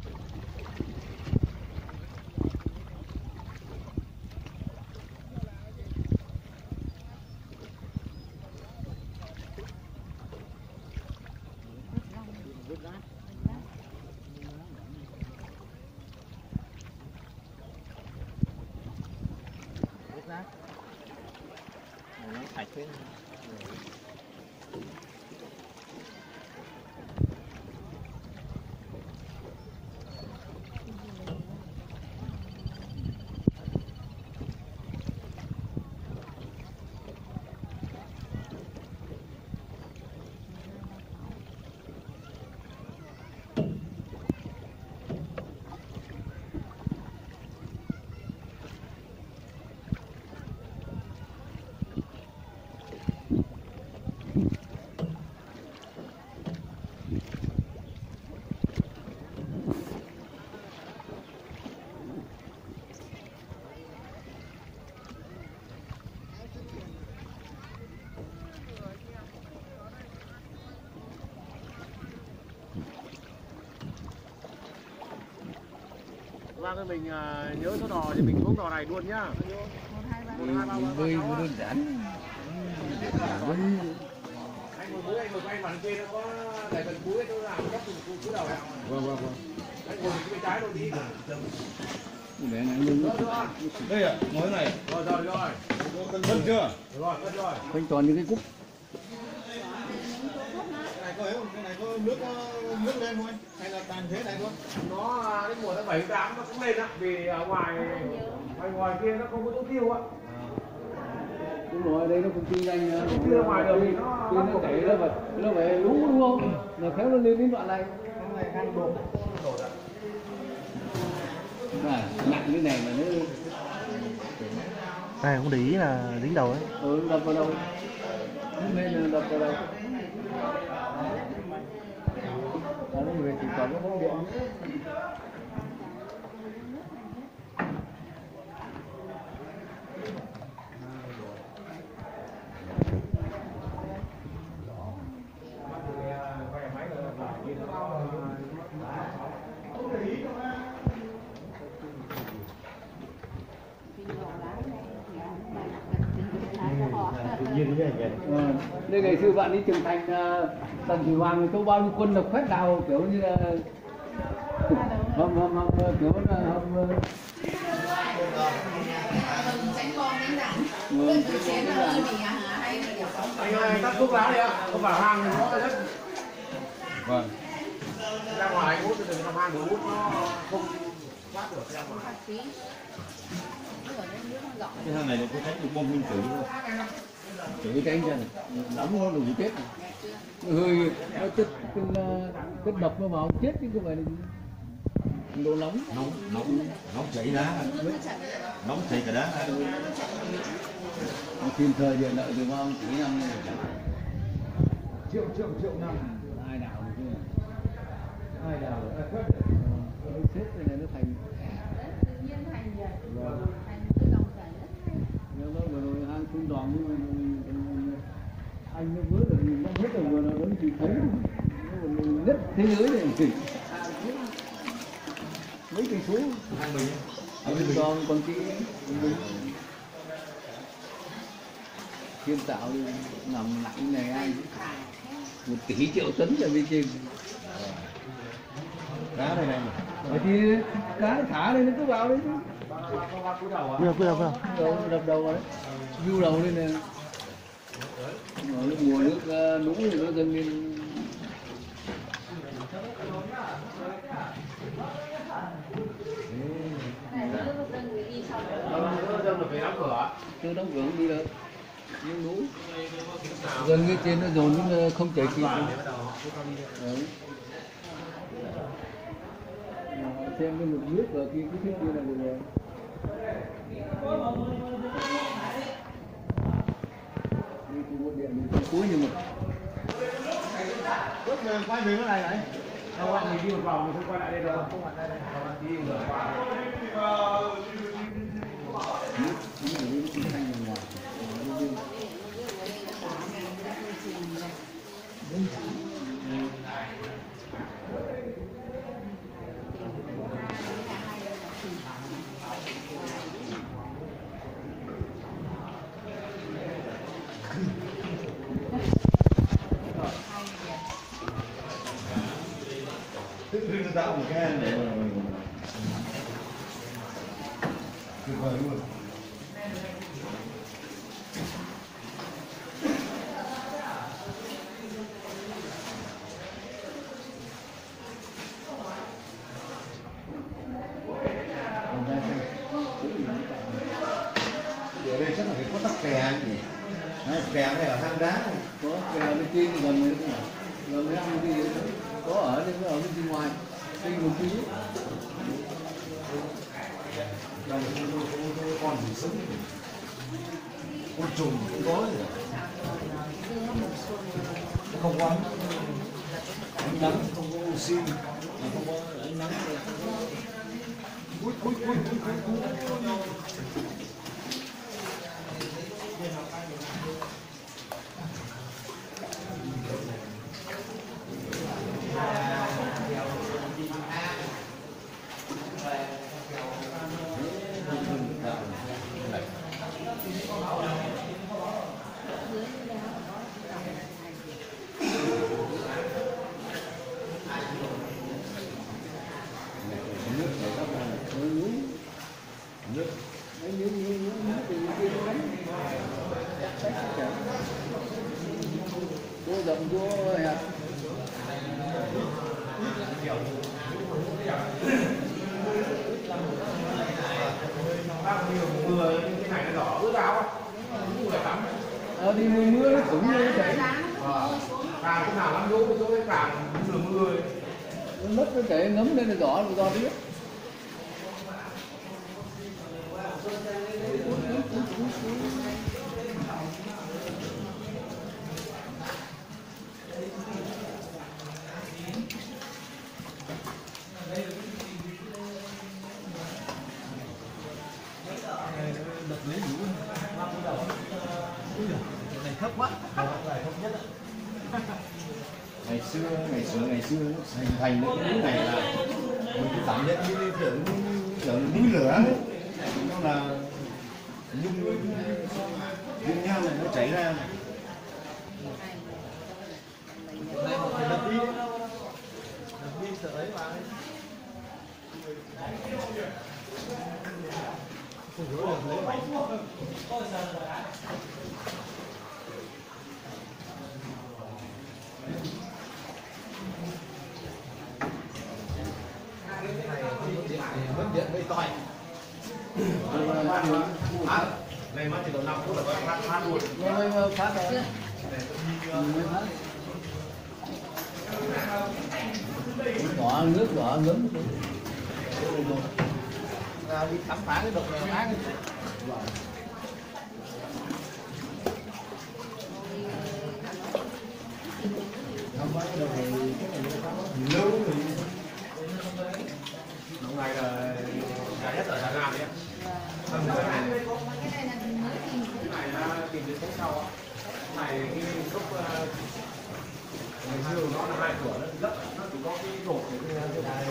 Sạch thế. Vâng, mình nhớ số đò thì mình xuống đò này luôn nhá. 1, 2, 3, 4, Bơi 5, 6, 7, bơi 8, đơn giản. Anh ngồi mũi, anh ngồi quay mặt kia nó có để gần cuối nó làm góc cúi đầu này. Vâng. Anh ngồi bên trái đôi tí. Để này nhưng Đây ạ, ngồi này. Rồi. Vâng chưa? Rồi. quanh toàn những cái cúc. Cái này có nước lên thôi hay là tàn thế này thôi? Nó đến mùa tháng 7 8 nó cũng lên á, vì ở ngoài kia nó không có chỗ tiêu á. Đúng rồi, đây nó cũng kinh doanh Tiêu ngoài đường thì nó chảy nó phải lú đúng không? Là khéo nó lên đến đoạn này. Nặng cái này mà nó Này không để ý là dính đầu ấy. đập vào đâu. Nên là đập vào đâu. Đó là người chỉ có cái bóng điện. Đây ngày xưa bạn đi trưởng thành Tần Thủy Hoàng câu bao nhiêu quân độc phép đào kiểu như là kiểu là Anh ơi, tắt thuốc lá đi ạ. Không vào hang thì nó rất. vâng. Ra ngoài hút thì đừng làm hang hút nó không thoát được ra ngoài. Cái thằng này là có tránh được bom nguyên tử thôi. Chửi cái anh ra này, nóng nó đủ chết. Hơi nó chất độc nó vào chết chứ không phải là đồ nóng. Nóng chảy đá. Nóng chảy cả đá. Thiên thời địa lợi từ bao tỷ năm này. Triệu năm. Ai đào được chứ? Ai đào được? Nó xếp cái này nó thành. Nó vừa rồi hang cung đòn nhưng mà anh nó vớ được nó hết rồi vừa nó vẫn chỉ thấy nó nhất thế giới này mấy cây số còn cái thiên tạo đi nằm nặng này anh 1 tỷ triệu tấn ở bên trên Đá này này. thì cá thả đây nó cứ vào đấy chứ Cứ đâu. đập đầu vào đấy view đầu lên nè mùa nước lũ thì nó dâng lên Nó dâng được về đóng cửa. cứ đóng cửa không đi được miếng núi gần như trên nó dồn nhưng không chảy kịp. Xem cái mực nước ở kia cái thiết kia là được rồi. Đi từ một điện đến cuối nhưng mà Bước về quay về cái này này. Đâu anh mình đi một vòng mình không quay lại đây đâu. Không quay lại đây. Không đi ngược qua. nước chính là những cái thanh bên ngoài. Tự tạo một cái để mà tuyệt vời luôn. Ở đây chắc là cái có tắc kè nhỉ? Đấy, kè này ở hang đá này. Có kè bên trên gần mấy cái gần mấy năm cái có ở đây, có ở bên ngoài đây một tí. Con gì sống con trùng cũng có gì không có ánh nắng, không có oxy, không có ánh nắng. Vô rộng vô hẹp. Mưa cái này nó đỏ ướt áo á. Mưa phải tắm. Đi mưa nó cũng như chảy. Càng cái nào lắm chỗ cái càng mưa ấy. Nó mất nó chảy ngấm lên là đỏ là do biết. ngày xưa hình thành cái núi này là mình cứ cảm nhận như kiểu núi lửa ấy. Nó là dung nham này nó chảy ra. Mất điện gây toi. Này mất thì tầm 5 phút là phát luôn. Phát rồi. Đỏ nước đỏ ngấm. Đi khám phá cái độc này phá cái Lâu rồi. Hôm nay là dài nhất ở Đà Nẵng đấy. Cái này là tìm đến tháng sau á. Cái này cái lúc ngày xưa nó là 2 cửa nó rất nó chỉ có cái cột cái này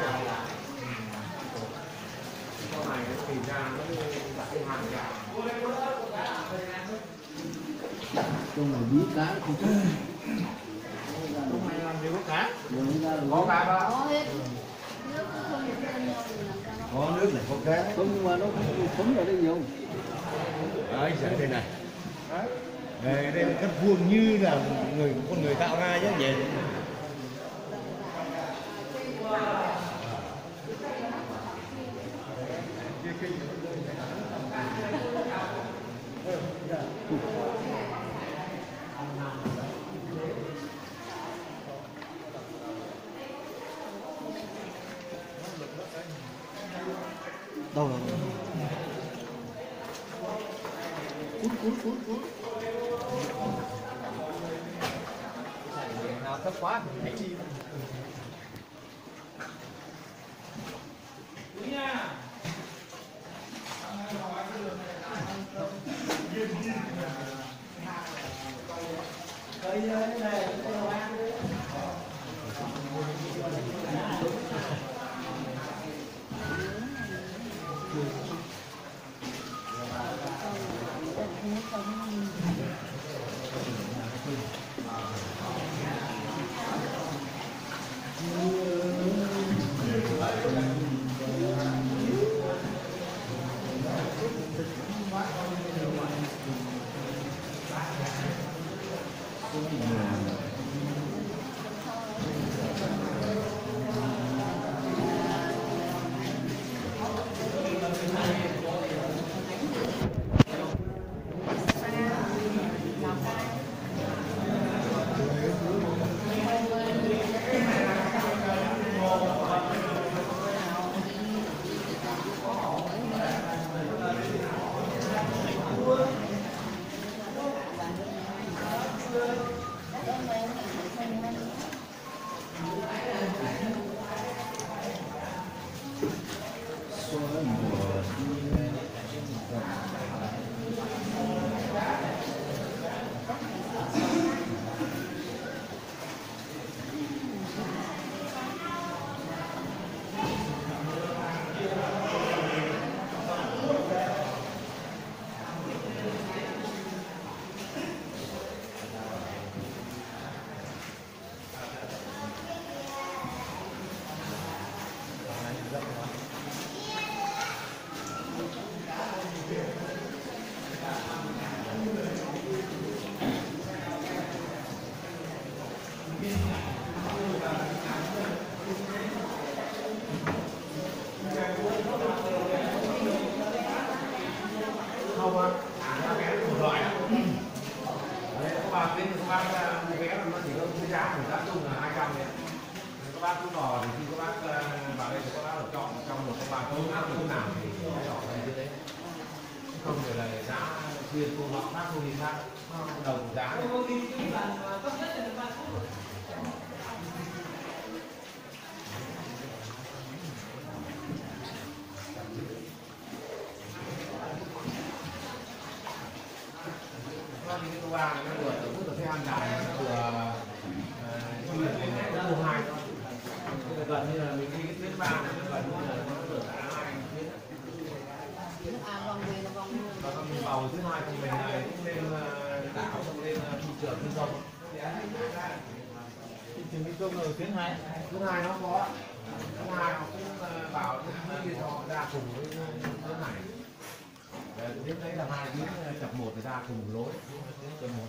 sau này nó tìm ra nó đặt cái hàng ra. Trong này bí cá không chứ. hôm nay làm gì có cá. Có cá đó. Có nước này có cá. Không nhưng mà nó cũng phấn ở đây nhiều. Đấy, đây này. Đây là cắt vuông như là con người tạo ra chứ vậy. Đâu rồi? Nào thấp quá thì chi. Không á, cái một loại á. Đấy, các bác đến các bác mua vé là nó chỉ có cái giá của giá chung là 200 đấy. Các bác cứ vào thì khi các bác vào đây thì các bác được chọn trong một cái bàn tối nào thì cái đỏ này như thế. Không phải là giá chuyên cô họ khác cô đi khác đồng giá. Thì cái thứ ba nó vừa từ phút xe ăn dài nó vừa chuyên lên này nó mua hai thôi. Gần như là mình đi cái tuyến ba này nó gần như là nó được cả hai tuyến. Và còn mình vào thứ hai thì mình này cũng lên đảo xong lên thị trường trên sông. Thị trường Mỹ Công ở tuyến 2. Thứ hai nó có. Thứ hai nó cũng vào cái họ ra cùng với tuyến này. Đến đấy là hai tuyến chập một thì ra cùng lối. Chập một.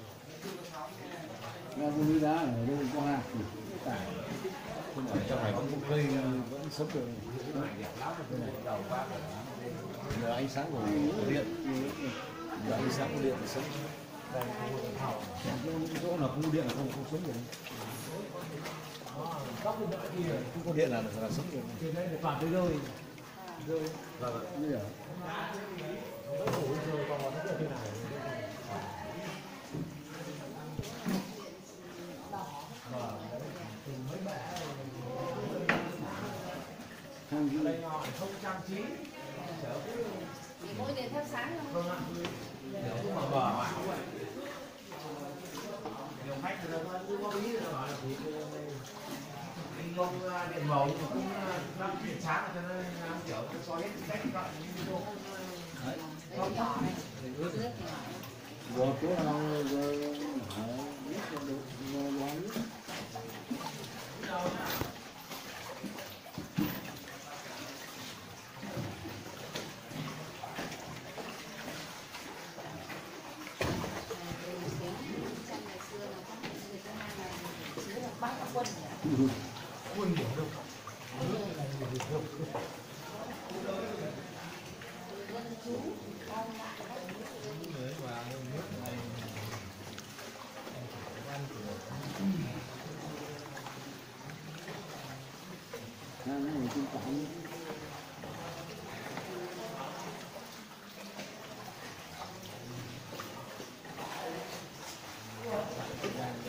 Nga vui đá ở đâu có hai Không phải trong này có một cây vẫn sống được. Cái này đẹp lắm, cái này đầu quá. giờ ánh sáng của điện, giờ ánh sáng của điện thì sống. Đây Chỗ nào không điện là không sống được. Không có điện là sống được. trên đấy toàn cái rơi. Rơi. Như vậy. Đây ngọn không trang trí. Mỗi đèn thắp sáng không? Vâng ạ. Nếu cũng mở bờ mà không vậy. Nhiều khách người ta cứ có ý là bảo là thì anh không điện màu nhưng mà cũng lắp điện sáng cho nên kiểu soi hết cách gọi như Đấy nhỏ này. Nước nhỏ. Vừa chỗ nào vừa biết là được vừa quán. quân điểm đâu. Nó người trên tảng.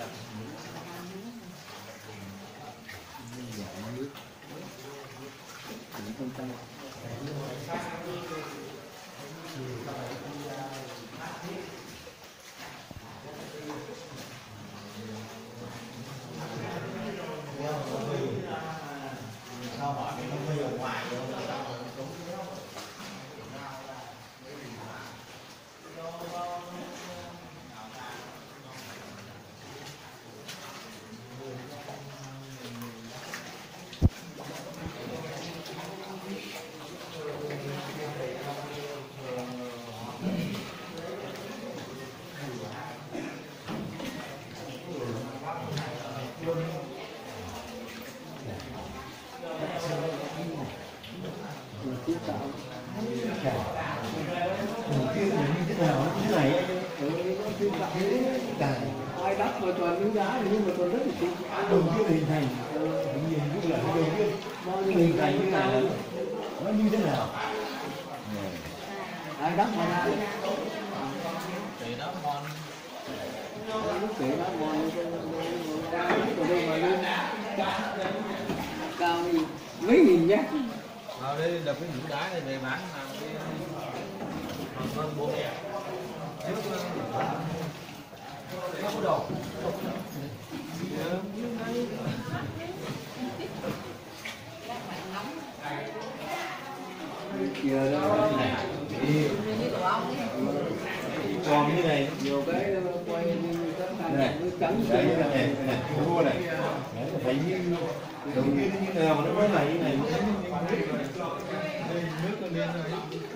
ai đắp mà toàn miếng đá nhưng mà còn rất là cứng. Đầu tiên hình thành nhìn như là đầu tiên bao nhiêu hình thành như này nó như thế nào? Ai đắp mà ra Để đó ngon. kể đá mòn còn đây mà lên cao đi mấy nghìn nhé. Vào đây đập cái nhũ đá này về bán làm cái hơn 4 ngàn. Không có đồ. Giờ đó Còn như này nhiều cái quay như các thằng cứ cắn Đấy, này, cua này. Đấy, phải như đầu tiên như nào mà nó mới này như này. nước con lên rồi.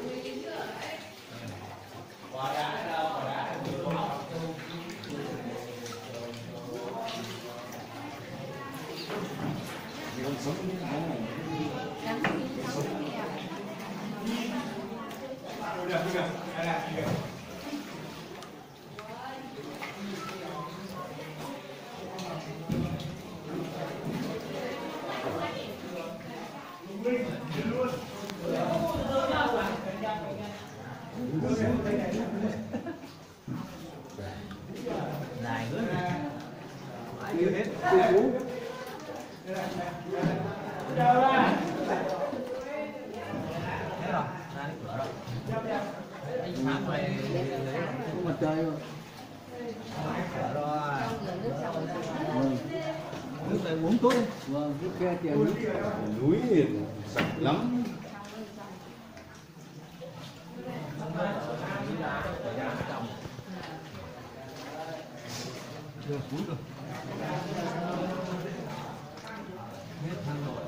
Dài nữa. Chưa hết. Thế rồi, ra đến cửa rồi. Anh sáng này không mặt trời mà. cửa rồi. Vâng, Nước này uống tốt. vâng, cái khe tiền nước. Núi thì sạch lắm. Được cuối rồi. Hết thằng rồi.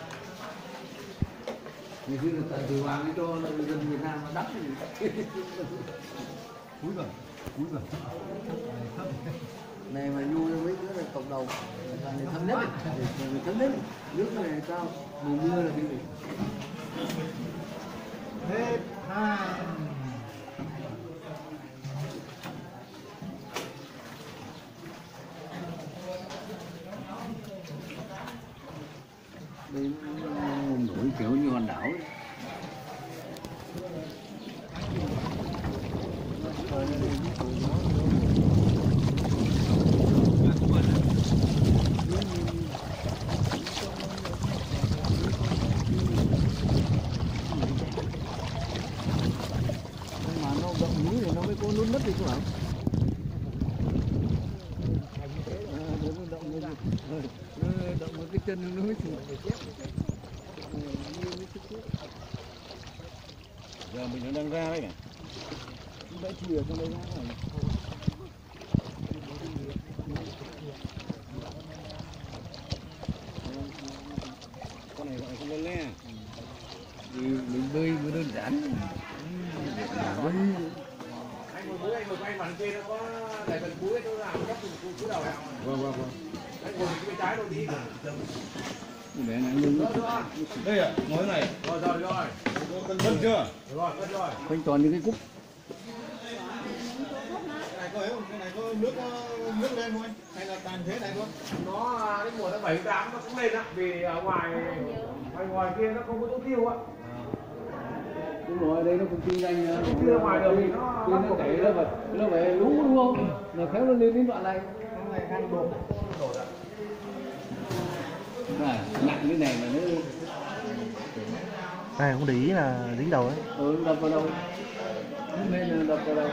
Ngày xưa là tại từ Hoàng cho dân Việt Nam nó đắp Cuối rồi. Cuối rồi. này mà nhu cho mấy cái là cộng đồng người thấm nhất, người thấm nhất nước này sao mùa mưa là cái gì Hết hai. đây nó nổi kiểu như hòn đảo ấy. Mà nó động núi thì nó mới có nút nứt đi chứ hả? Động một cái chân nó mới chịu. Giờ mình đang ra đấy nhỉ? Bãi chìa trong đây ra này. Con này gọi là con lơ le. Thì mình bơi mới đơn giản. Bơi Anh ngồi cuối, anh ngồi quay mặt kia nó có tại phần cuối tôi làm góc cuối đầu này. vâng vâng vâng. Anh ngồi cái bên trái đầu đi. Để này nhưng Đây à, ngồi thế này. Rồi rồi rồi. Cân vân chưa? Rồi, mất rồi. quanh toàn những cái cúc. Cái này có nước lên không anh? Hay là tàn thế này thôi? Nó đến mùa tháng 7 8 nó cũng lên á, vì ở ngoài kia nó không có chỗ tiêu á. Đúng rồi, đây nó cũng kinh doanh Chưa ngoài đường thì nó chảy nó phải lú đúng không? Là khéo nó lên đến đoạn này. Cái này nặng cái này mà nó này không để ý là dính đầu ấy. đập vào đâu, nên là đập vào đâu.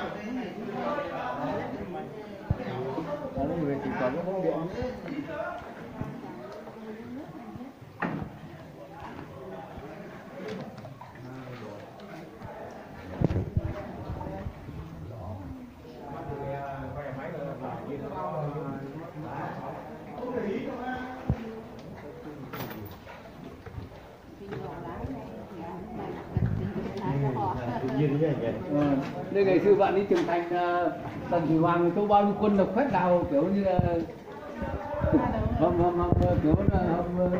Đó là về chỉ còn có bóng điện. Đây ngày xưa bạn đi trưởng thành Tần Thủy Hoàng có bao nhiêu quân độc phép nào kiểu như là hầm kiểu là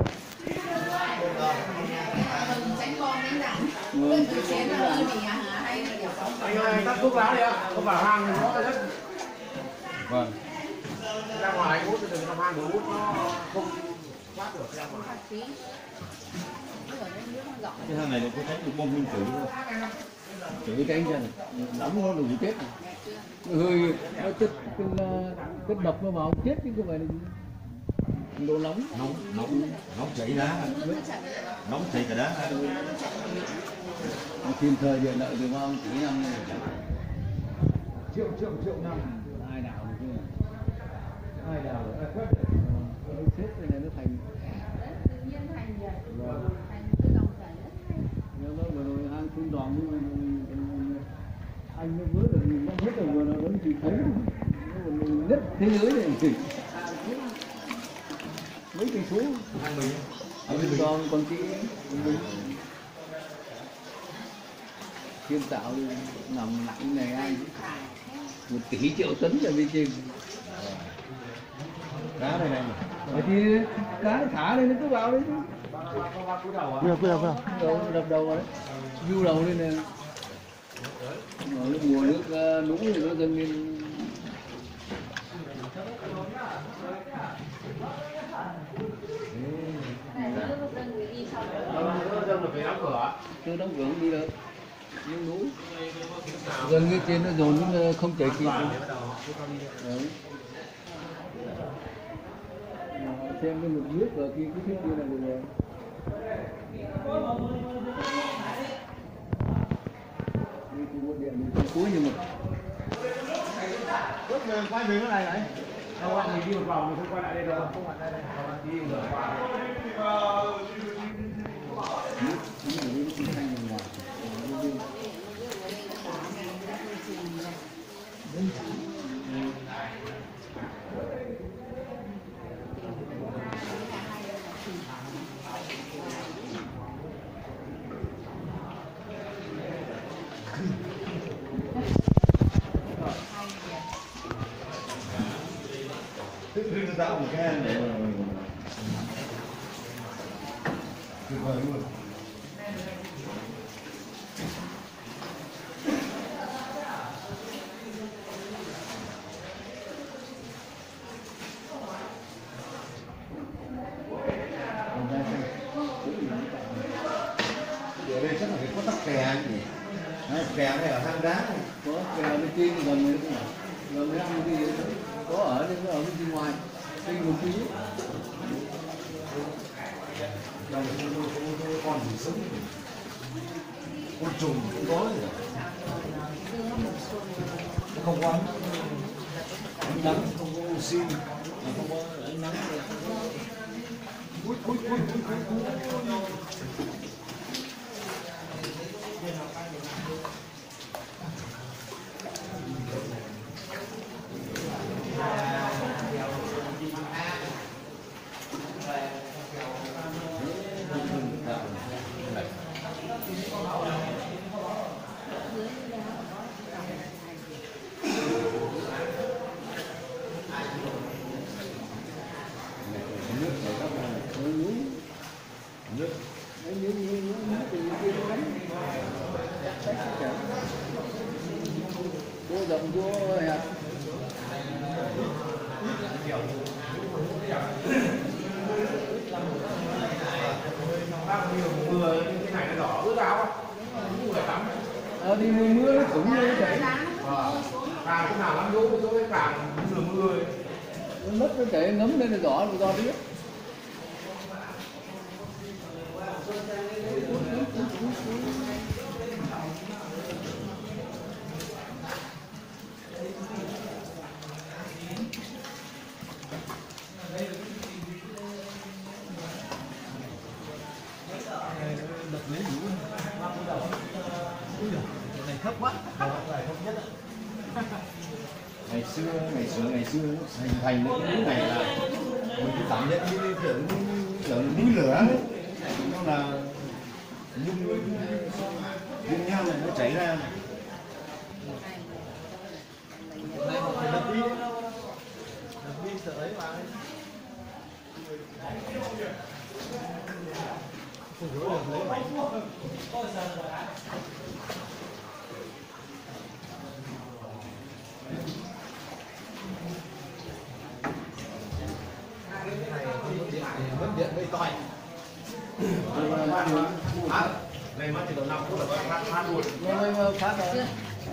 tránh bom đánh đạn từ chén là ơi thì hay là Anh ơi, tắt thuốc lá đi ạ. Không vào hang thì nó rất. vâng. Ra ngoài anh hút thì đừng trong hang để hút nó không thoát được ra ngoài. Cái thằng này là có thấy được bom nguyên tử không? Chửi cái anh chân nóng nó đủ chết. Hơi nó chất độc nó vào chết chứ không phải là đồ nóng chảy đá, nóng chảy cả đá. Tìm thời điện lợi từ bao chỉ năm Triệu năm. ai đào được chứ? Ai đào được? Nó chết cái này nó thành. Nó vừa rồi hang trung đoàn nhưng mà anh nó vớ được nó hết rồi vừa nó vẫn chỉ thấy nó nhất thế giới này mấy cây số ở bên con chị thiên tạo nằm nặng này anh 1 tỷ triệu tấn ở bên trên Cá này này. thì cá thả lên nó cứ vào đấy chứ Cúi đầu. đập đầu vào đấy du đầu lên này mùa nước nũng thì nó dâng lên Dân là phải đóng cửa. chưa đóng cửa không đi đâu nhưng núi gần cái trên nó dồn nó không chảy kịp đấy. Xem cái mực nước ở kia cái thiết kia là được rồi. Đi thì một điện mình cuối nhưng mà Quay về cái này này. Đâu anh đi một vòng mình không quay lại đây đâu. Không quay lại đây. Đi ngược qua. Tự tạo một cái để tuyệt vời luôn. Ở đây chắc là phải có tắc kè anh nhỉ? Kè này ở hang đá này. có kè bên trên gần đấy gần đấy ăn cái gì có ở đây ở bên ngoài trên một tí Còn gì sống. Côn trùng cũng có gì. Không có ánh nắng, không có oxy, không có ánh nắng. Ui. vô rộng vô hẹp Mưa cái này nó đỏ ướt áo á. Người tắm. đi mưa nó cũng như thế Càng cái nào lắm lũ cái càng mưa ấy. nó lất nó chạy ngấm lên nó rõ biết. Này thấp quá. Ngày xưa nó hình thành cái núi này là mình cứ cảm nhận như kiểu núi lửa ấy. Nó là nhung nhau này nó chảy ra. Đây một cái đập đi. Đập đi sợ ấy vào. Mất điện mới tỏi. Này mất chỉ độ 5 phút là phát luôn. Phát rồi.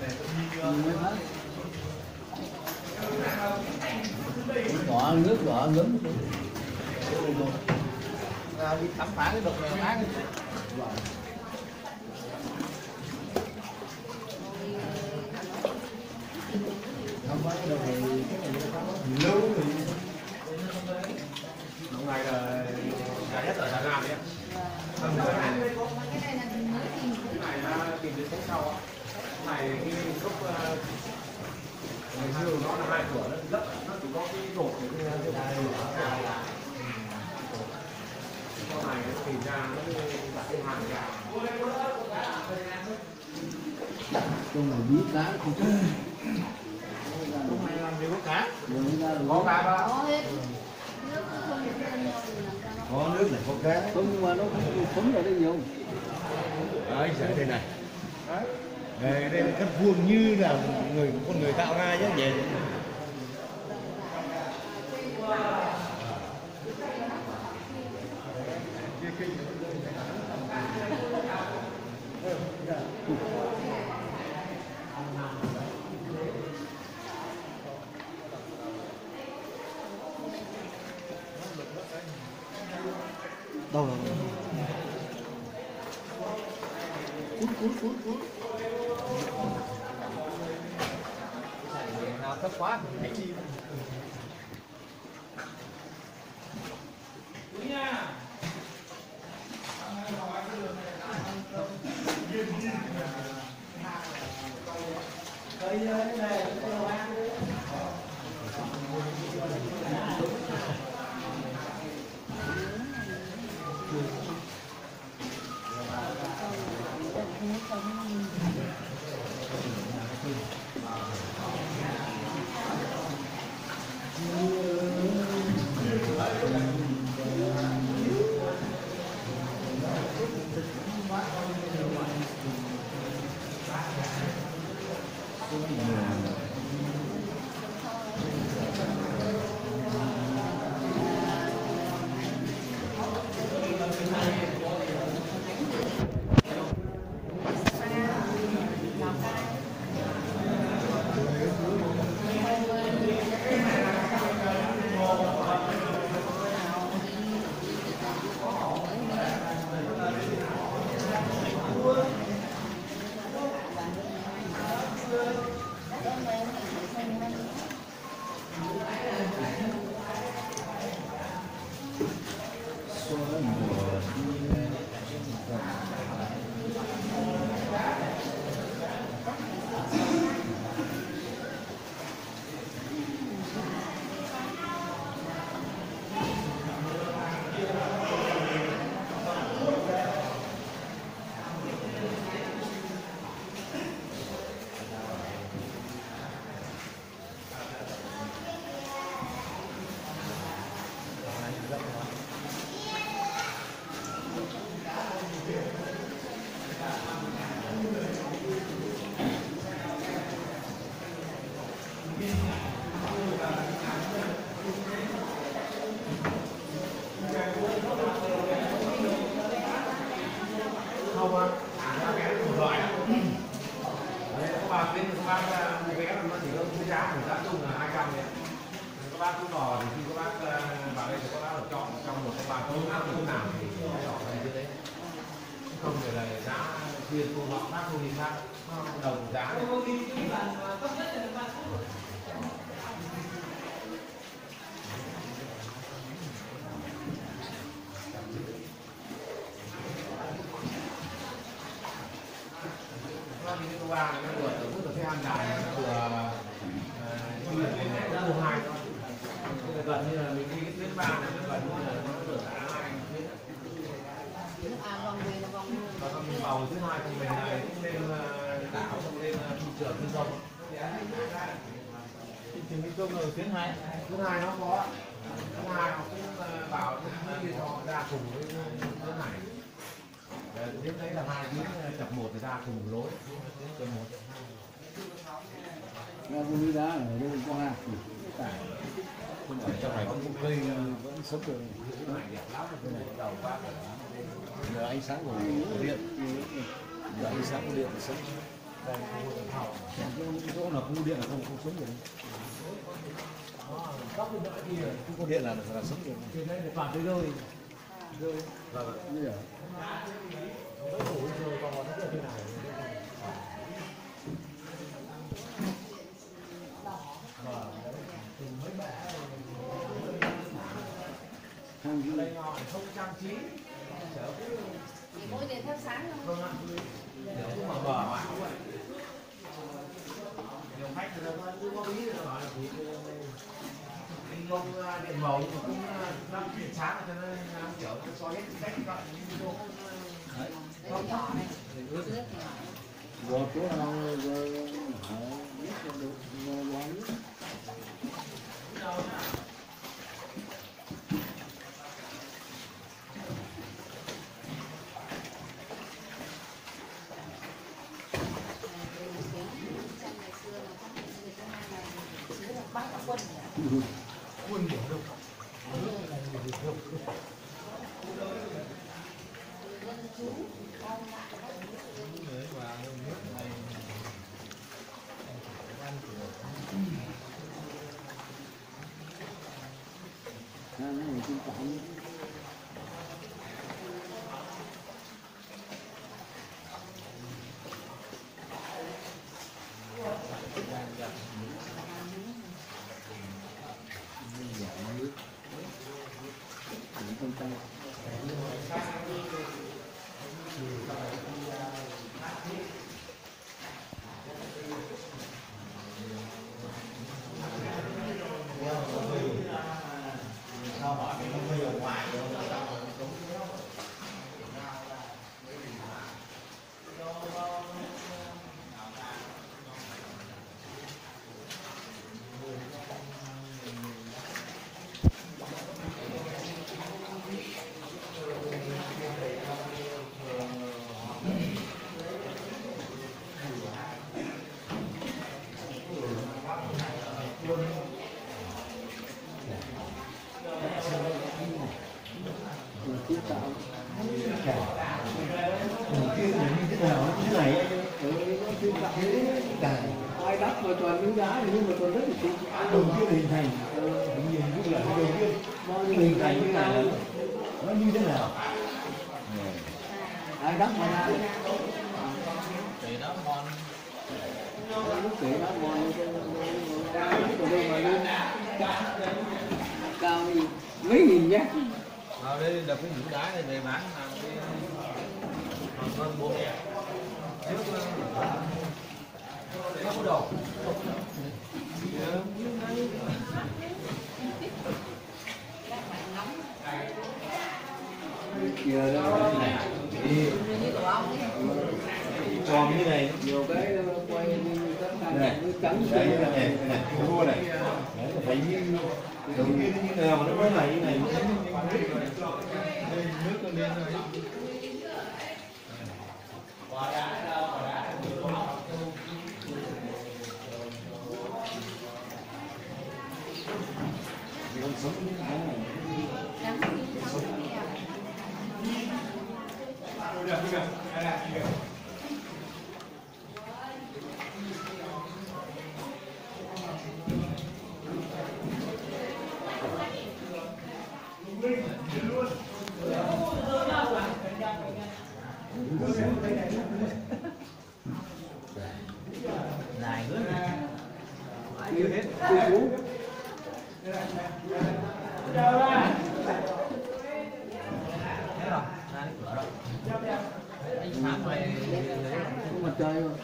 Đỏ nước đỏ ngấm. Đi khám phá cái độc này khác. Khám phá cái độc này lâu rồi. Hôm nay là dài nhất ở Đà Nẵng đấy. Cái này là mới tìm Cái này là tìm đến tháng sau. Cái này khi lúc ngày xưa nó là 2 cửa, nó lấp, nó chỉ có cái rột cái này sau này nó tìm ra nó đặt cái hàng gà. trong này biết cá không có. Hôm nay làm gì có cá. Có cá ba. có hết. Nước nó không được lên nhau thì làm sao nó Có nước này có cá. Không nhưng mà nó không thấm vào đây nhiều. Đấy, sẽ đây này. Đây là cắt vuông như là con người tạo ra chứ nhỉ. Đâu rồi? Nào thấp quá hãy đi. các bác cứ bò thì khi các bác vào đây thì các bác chọn trong một cái bàn cơm ăn cơm nào thì chọn như thế, không phải là giá chuyên cô họ khác cô đi khác đồng giá. Cái thứ ba nó vừa từ rất là ăn đài, vừa như là cái thứ hai gần như là mình đi cái tuyến ba này gần như là nó được cả hai vòng về là vòng và con bầu thứ hai của mình này cũng lên đảo xong lên thị trường trên sông. Thị trường cái cơm ở tuyến 2 nó có thứ hai họ cũng bảo đi họ ra cùng với tuyến này. Đến đấy là hai tuyến chập một thì ra cùng lối tuyến một. Nga vui đá ở đây có hạt Trong này có một cây vẫn sống được. Nhờ ánh sáng của điện, nhờ ánh sáng của điện thì sống. Chỗ nào không có điện là không sống được. Không có điện là sống được. Trên đây thì toàn cái rơi. Vâng. Như vậy. Hàng đây họ không trang trí. mỗi đèn thắp sáng không? Vâng ạ. Nếu cũng mở bờ mà cũng vậy. Nhiều khách người ta cứ có ý là bảo là thì không điện màu nhưng mà cũng lắp điện sáng cho nên kiểu cho hết cách gọi Đấy nhỏ này. Rồi chỗ nào rồi biết là được rồi loáng. quân điểm đâu. Nó là trên cổng. Ai đắp mà toàn miếng đá nhưng mà toàn rất là chính. Đầu tiên hình thành, hình như là đầu tiên bao nhiêu hình thành như nào, nó như thế nào? Ai đắp mà ra để nó ngon. lúc kể nó ngon ở đây mà lên cao gì mấy nghìn nhá. Vào đây đập cái nhũ đá này về bán hàng cái hơn 4 000. Không có đầu. Kìa đó này. Còn như này, Nhiều cái quay đi các này, trắng đấy là này, mua này, đấy là phải như đầu tiên như nào mà nó mới là như này. Nước nó lên rồi. Con sống như thế này. Có mặt trời mà.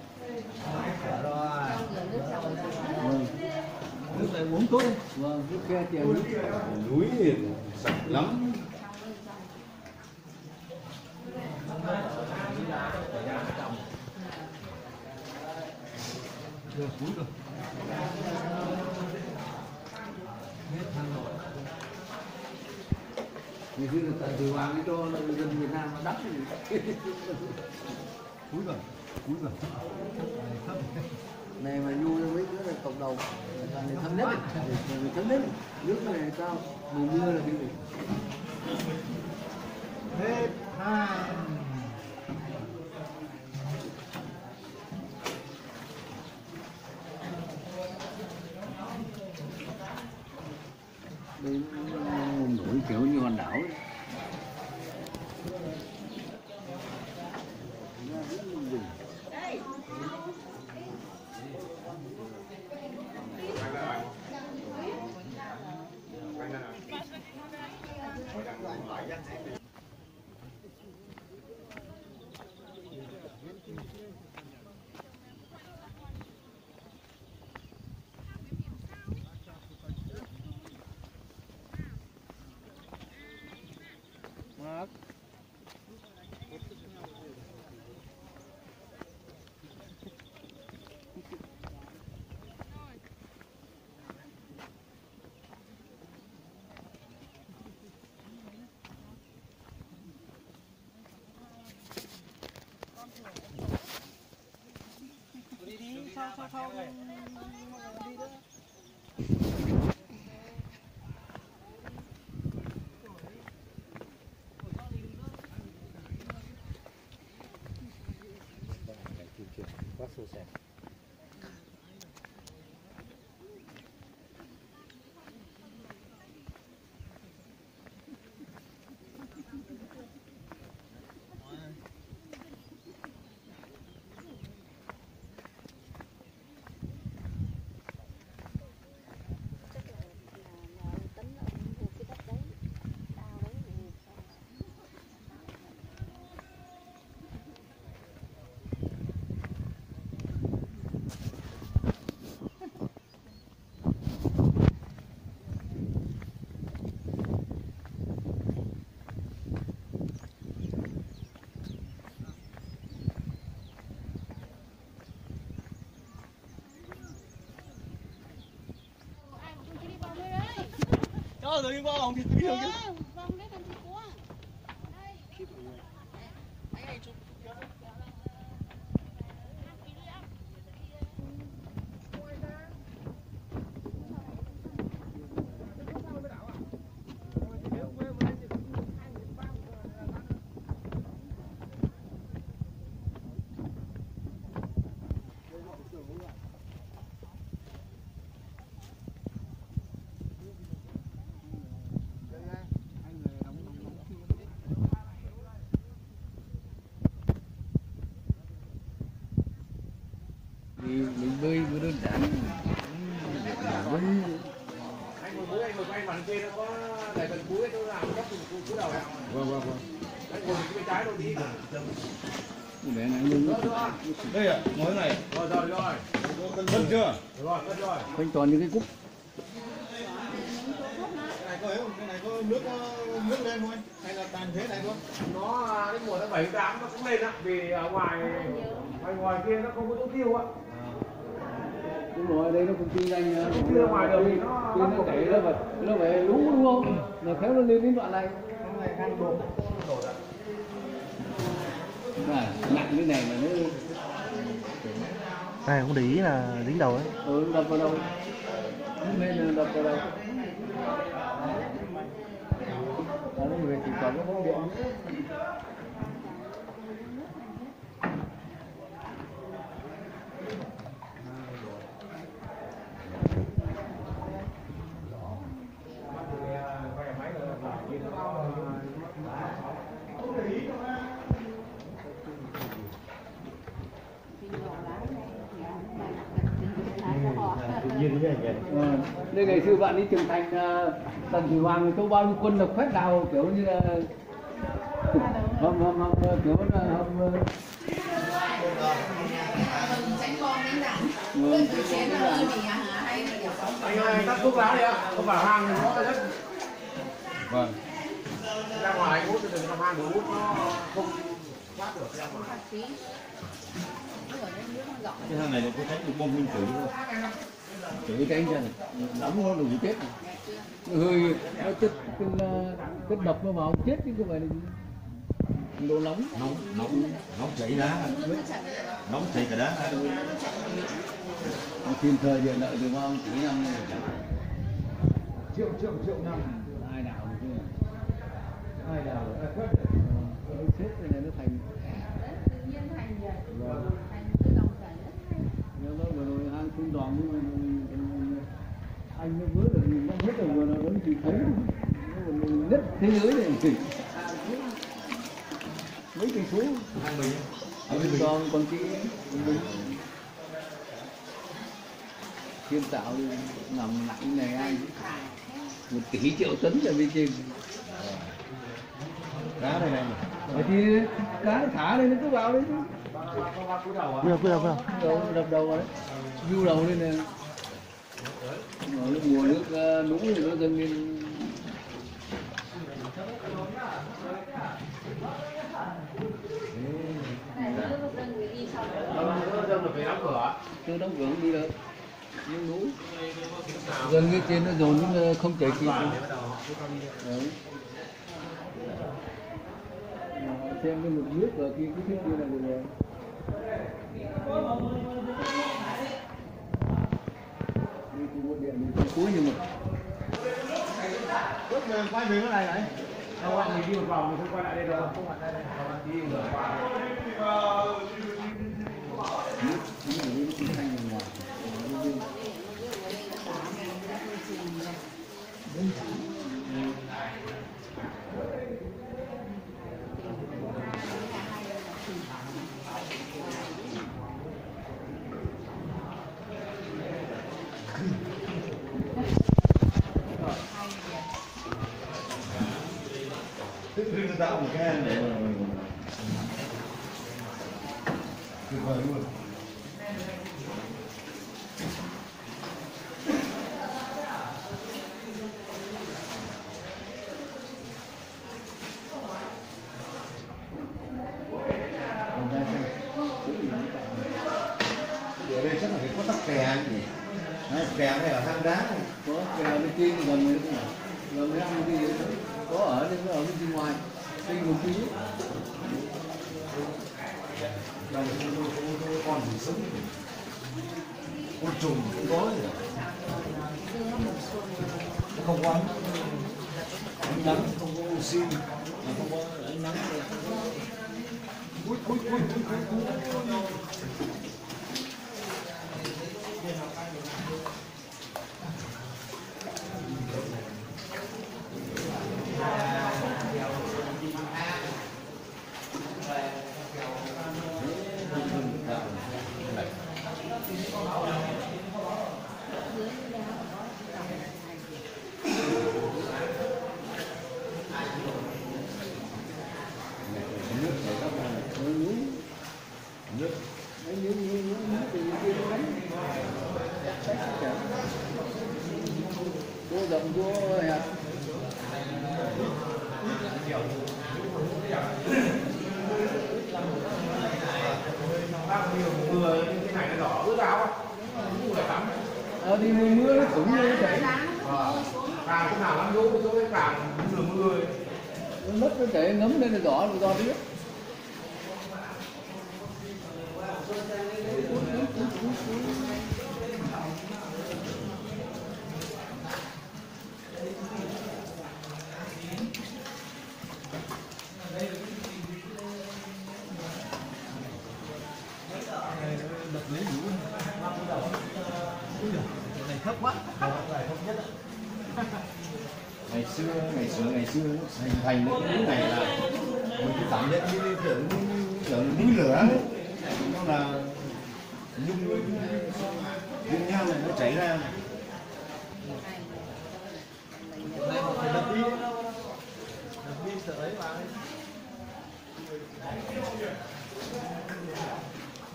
Nước này uống tốt đấy. Vâng, nước khe chèo nước. Núi thì sạch lắm. Ngày xưa là tại từ Hoàng ấy cho dân Việt Nam nó đắp cúi rồi. Này mà nhu mấy cái là cộng đồng là người thấm nhất, người thấm nhất. Nước này sao mùa mưa là cái gì? Hết hai. Đây nó nổi kiểu như hòn đảo ấy. Quá xui xẻo. Rồi đi vào thì đi được chứ. Vâng, đấy còn gì quá. Thì mình bơi vừa đơn giản. Anh ngồi quay mặt trên nó có để gần cuối tôi làm góc cúi đầu nào. Vâng. Anh ngồi bên trái đâu đi. Để này luôn. Đây à, ngồi này. Rồi. Vâng chưa? Rồi. Quanh toàn những cái cúc. Cái này có nước lên thôi hay là tàn thế này thôi? Nó đến mùa tháng 7 tháng 8 nó cũng lên á, vì ở ngoài kia nó không có chỗ tiêu á. Đúng rồi, đây nó cũng kinh doanh Chứ ra ngoài đường thì nó chảy nó phải lú đúng không? Mà khéo nó lên đến đoạn này. Hôm nay ăn đổ ra. Nặng cái này mà nó này không để ý là dính đầu ấy. đập vào đầu. Nên là đập vào đầu. Đó là người chỉ có cái bóng điện. Tự nhiên Đây ngày xưa bạn đi trưởng thành Tần Thủy Hoàng thì có bao nhiêu quân độc phép nào kiểu như là kiểu là tránh bom đến đẳng từ xé nó hơi bị hay là kiểu Anh ơi, tắt thuốc lá đi ạ. Không vào hang thì nó rất. vâng. Ra ngoài anh hút thì đừng trong hang hút nó không thoát được ra ngoài. phí ở đây nước nó dọn Cái thằng này là có tránh được bom nguyên tử không? Chửi cái anh ra này, nóng nó đủ chết này. Hơi nó chất độc nó vào chết chứ không phải là đồ nóng. Nóng chảy đá, nóng chảy cả đá. Thiên thời địa lợi được không? Chỉ năm này. Triệu năm. Hai đảo này kia. Hai đảo. Nó chết này nó thành. tự nhiên thành vậy thành tự động chảy Nó vừa rồi hang trung đoàn nhưng mà anh nó vớ được nó hết rồi vừa nó vẫn chỉ thấy nó còn nhất thế giới này mấy cây số còn cái thiên tạo đi nằm nặng này anh 1 tỷ triệu tấn ở bên trên Đá này này. thì cá thả lên nó cứ vào đấy chứ Vừa. đập đầu vào đấy view đầu lên nè mùa nước lũ thì nó dâng lên Dân là phải đóng cửa. tôi đóng cửa không đi được nhưng lũ gần cái trên nó dồn nó không chảy kịp đấy. Xem cái mực nước ở kia cái kia là được rồi đi từ một điện đến cuối nhưng mà Bước về quay về cái này này. Đâu anh mình đi một vòng mình không quay lại đây đâu. Không quay lại đây. Đi ngược qua. nước nó thanh ở ngoài Tự tạo một cái để tuyệt vời luôn. Ở đây chắc là phải có tắc kè anh nhỉ? Kè này là hang đá này. có cái bên trên gần mấy cái gần mấy năm cái gì có ở đây nó ở bên ngoài trên một tí Đây con gì sống. Con trùng cũng có gì. Nó không có ánh nắng, không có oxy, không có ánh nắng. Ui. cô rộng cô hẹp Mưa cái này nó đỏ ướt áo á. Không phải tắm. đi mưa nó cũng như vậy Càng cái nào lắm lũ cái càng mưa mưa. nó mất nó chảy ngấm lên là đỏ là do biết ngày xưa nó hình thành được cái núi này là mình cứ cảm nhận như kiểu núi lửa ấy. Nó là nhung nhung nhau này nó chảy ra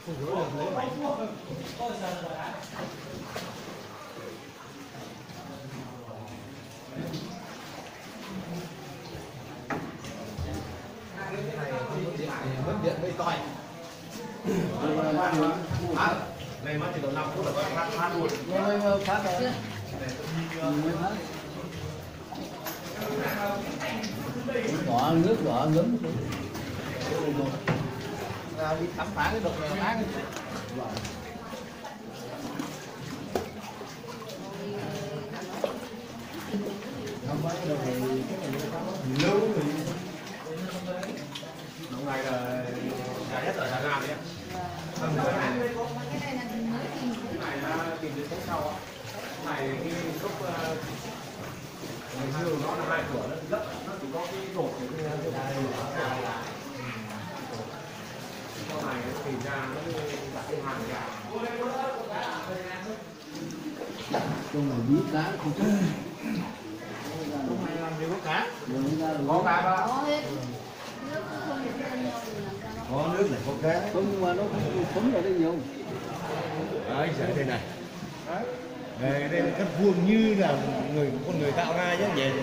không gỡ được lấy bánh. Mất điện hơi toi. Này mất thì độ 5 phút là phát luôn. Phát rồi. Đỏ nước đỏ ngấm. Đi khám phá cái độc này phá cái. Không phải đâu thì cái này Lâu rồi. Hôm nay là giá nhất ở Hà Nam đấy. Không cái này. Cái này là mới tìm. Cái này tìm đến tháng sau. Cái này khi lúc ngày xưa nó là 2 cửa nó rất nó chỉ có cái cột cái này sau này nó tìm ra nó đặt cái hàng ra. Trong này biết cá không chứ. Hôm nay làm gì có cá. Có cá đó. Có hết. Nước không được ăn ngon thì làm sao nó. Có nước này có cá. Không nhưng mà nó không thấm vào đây nhiều. Đấy, đây này. Đây là cắt vuông như là con người tạo ra chứ vậy.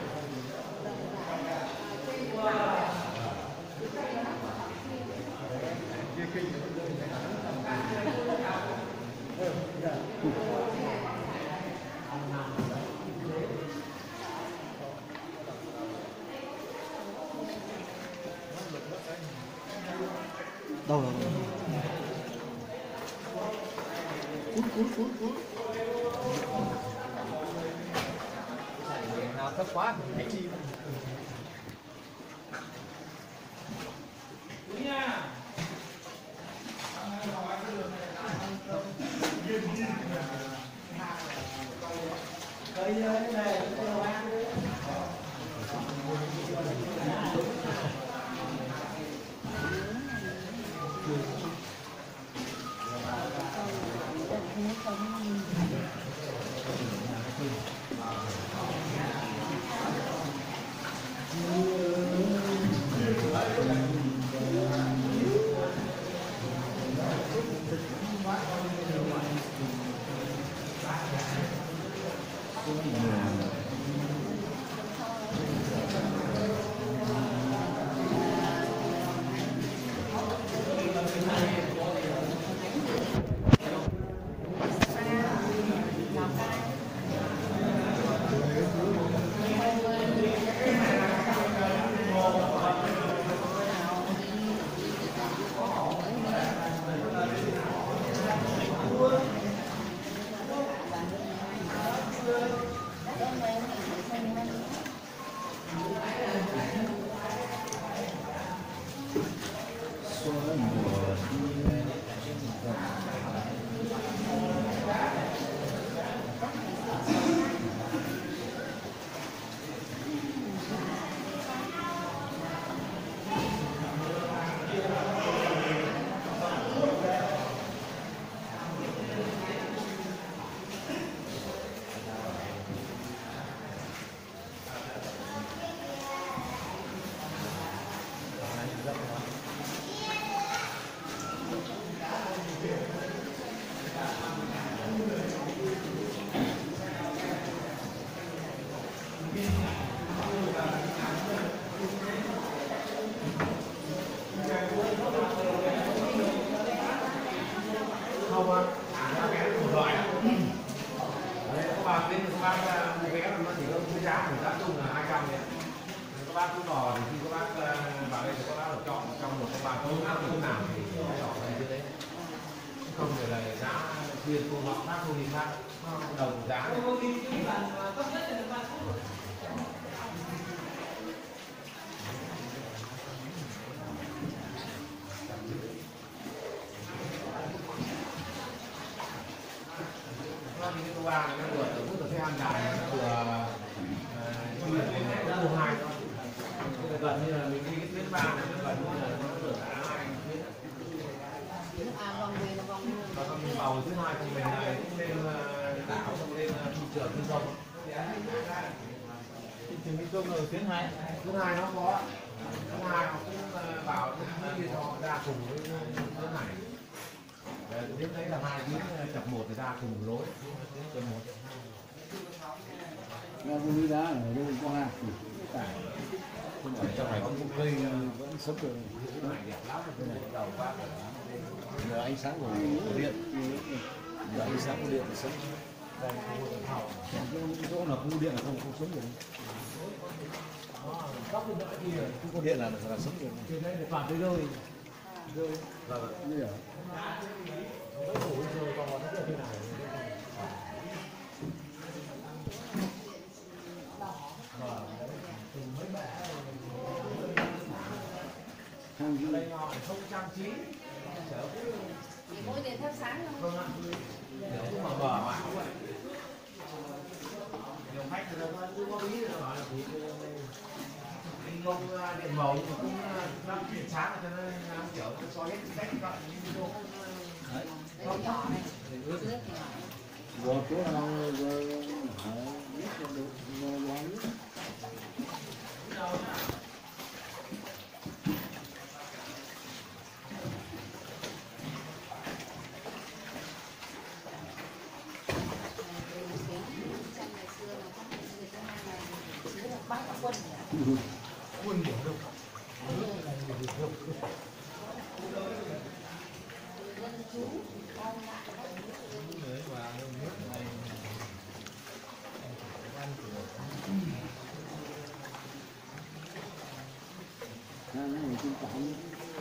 Đâu rồi? Nào thấp quá thì chi. Không á, cái một loại đó. Đấy, các bác đến các bác mua vé nó chỉ có cái giá của giá chung là 200 đấy. Các bác cứ đò thì khi các bác vào đây thì các bác được chọn trong một cái bàn không áp như thế nào thì cái đỏ này như thế. Không phải là giá chuyên cô họ khác không đi khác, nó đồng giá. Cái thứ ba là nó vừa từ từ cái hàng dài nó vừa chuyên đến cái thứ hai thôi. Gần như là mình đi cái tuyến 3 này nó gần như là nó được cả hai tuyến. Vòng về là vòng luôn. Và còn vào thứ hai của mình này cũng lên đảo xong lên thị trường trên sông. Thị trường Mỹ Công rồi tuyến 2. Thứ hai nó có. Thứ hai nó cũng bảo nó đi họ ra cùng với tuyến này. Đến đấy là 2 tiếng chập một thì ra cùng lối. Ra con núi đá ở đây có hạt gì? Không phải trong này có một cây vẫn sống được. Này đẹp lắm cái này đầu phát. Nhờ ánh sáng của điện. Nhờ ánh sáng của điện thì sống. Đây chỗ nào không điện là không sống được. Không có điện là sống được. Trên đấy là toàn cái rơi. Rơi. Vâng. Như vậy. Đây họ không trang trí. Mỗi đèn thắp sáng không? Mà bờ mà cũng vậy. Nhiều khách người ta cứ có ý là bảo là đi không điện màu nhưng mà cũng năm điện sáng cho nên làm kiểu soi hết cách gọi như video. Không nhỏ này. Rồi chỗ nào rồi biết là được rồi quán. Quân điểm đâu. Nó này trên cổng.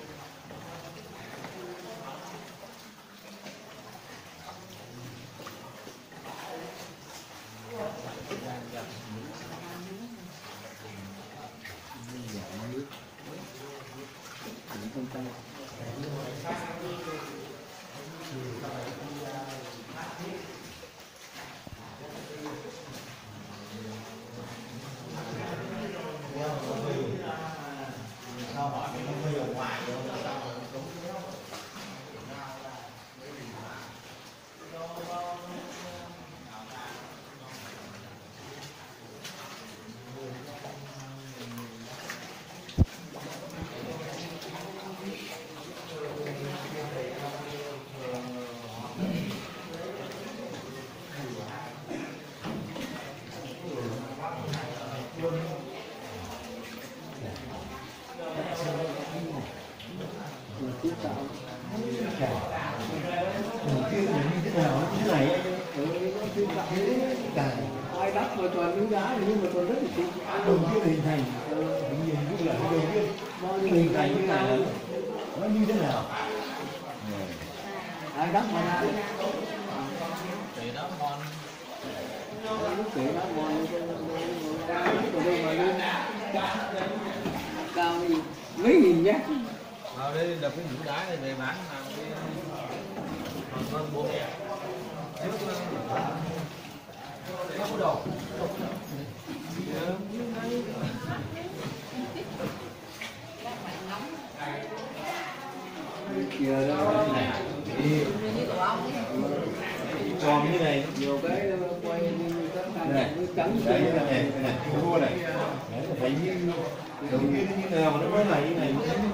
Ai đắp mà toàn núi đá nhưng mà còn rất là chính đầu tiên hình thành hình như là đầu tiên bao nhiêu hình thành như này nó như thế nào ai đắp mà ra Để đó ngon. lúc kể đó ngon ở đây mà lên cao gì mấy nghìn nhé Vào đây đập cái nhũ đá này về bán làm cái hơn 4 000. Không có đầu. kìa đó Còn như này nhiều cái quay như tất cả những trắng đây này thua này. Đấy là thấy như đầu tiên như nào mà nó mới này như này.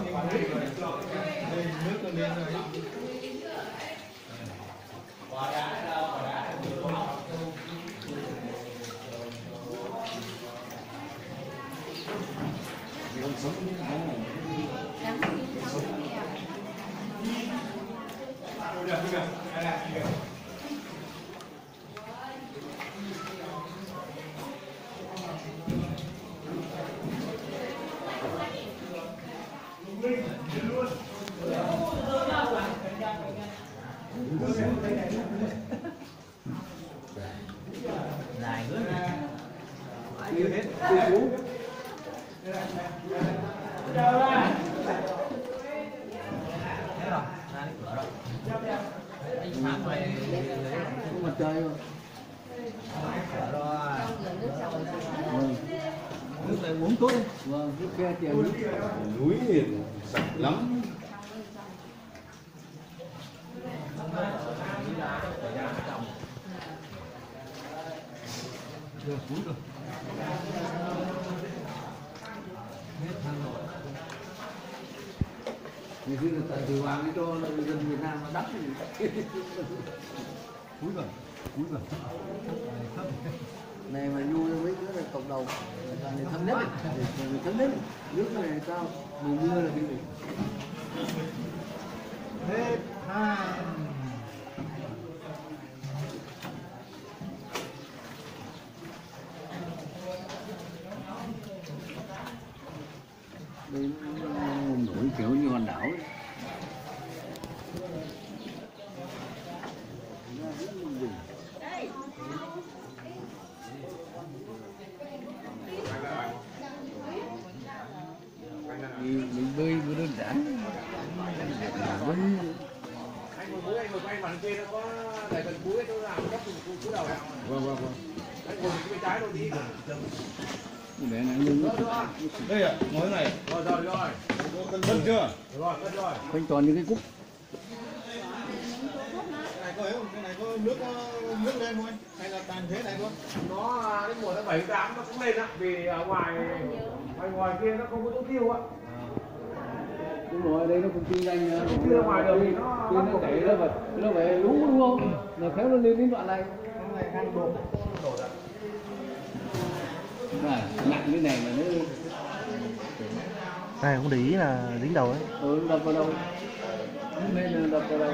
Nước nó lên rồi. con sống như thế này Dài nữa. chưa hết Thế rồi, ra đến cửa rồi. Anh Phạm này không mặt trời rồi cửa rồi. vâng Nước này uống tốt đi. vâng nước khe tiền nước Núi thì sạch lắm. Được cúi rồi. Hết thang rồi. ngày xưa là tại Thủy Hoàng cái cho dân Việt Nam nó đắp cúi vào này mà vui mấy đứa là cộng đồng người thân nhất người thân nhất nước này sao mùa mưa là cái gì hết hai đây nó nổi kiểu như hòn đảo ấy. Mình bơi vừa đơn giản vẫn Anh ngồi mũi, anh ngồi quay mặt kia nó có để gần mũi chỗ nào gấp cú đầu nào. vâng Anh ngồi bên trái thôi đi. để này lưng đây à, ngồi này Rồi. cân chưa? Rồi, cất rồi. quanh tròn như cái cúc Cái này có nước lên không anh? Hay là tàn thế này thôi? Nó đến mùa tháng 7 tháng 8 nó cũng lên á, vì ở ngoài kia nó không có chỗ tiêu á. đúng rồi đây nó cũng kinh doanh Không tiêu ra ngoài được thì nó chảy nó phải lú đúng không là khéo nó lên đến đoạn này nặng cái này mà nó này không để ý là dính đầu ấy. đập vào đâu nên là đập vào đâu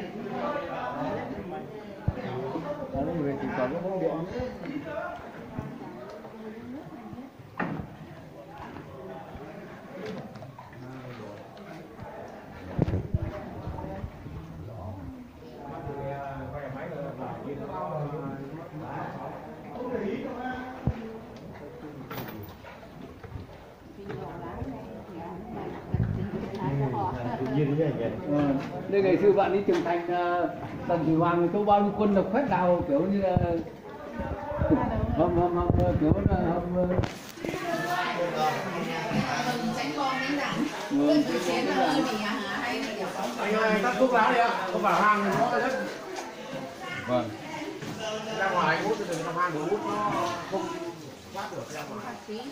đó nó về chỉ còn có bóng điện đây ngày xưa bạn đi trưởng thành Tần Thủy Hoàng cho bao nhiêu quân độc phép đào kiểu như là hầm kiểu là tránh con đến rảnh bên từ chén nó hơi bị hay bị Anh ơi, tắt thuốc lá đi ạ. Không vào hang thì nó rất. vâng Ra ngoài anh hút thì đừng trong hang của hút nó không thoát được ra ngoài.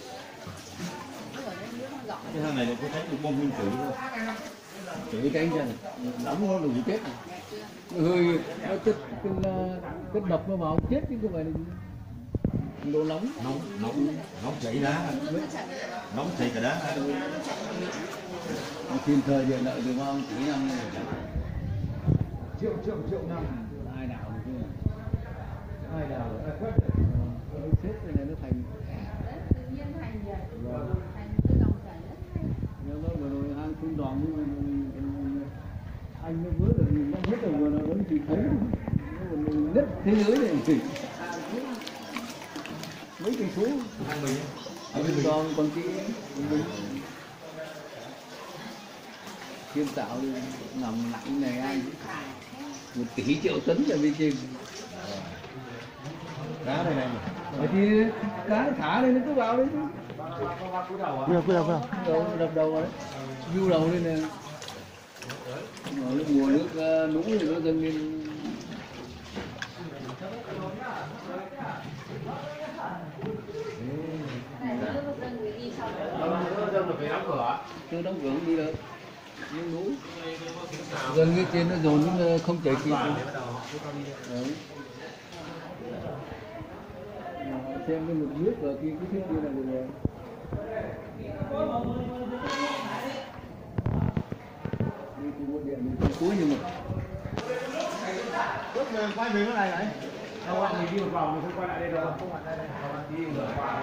Cái thằng này là có thấy được bom nguyên tử không? Chửi cái anh ra này, đóng nó đừng chết này. Hơi nó chất độc nó vào chết chứ không phải là đồ nóng chảy đá, nóng chảy cả đá. Thiên thời địa lợi từ bao tỷ năm này triệu năm ai đảo được chưa? ai đào Chết cái này nó thành tự nhiên thành gì thành tự động chảy nó vừa rồi hang phun đòn anh nó vớ được nó hết rồi vừa rồi nó chỉ thấy nó còn nứt thế giới này chỉ mấy cây số anh đòn còn kỹ thiên tạo đi nằm nặng này anh 1 tỷ triệu tấn ở bên trên Cá này này. thì cá thả lên nó cứ vào đấy chứ Quyết đâu đập đầu vào đấy du đầu lên nè mùa nước lũ thì nó dâng lên Dân là phải đóng cửa. tôi đóng cửa không đi được nhưng lũ gần cái trên nó dồn nó không chảy kịp xem cái mực nước ở kia cái thiết kia là được rồi đi từ một điện đến cuối nhưng mà Lúc mình quay về cái này này. Đâu anh mình đi một vòng mình không quay lại đây đâu. Không lại đây. Đi ngược qua.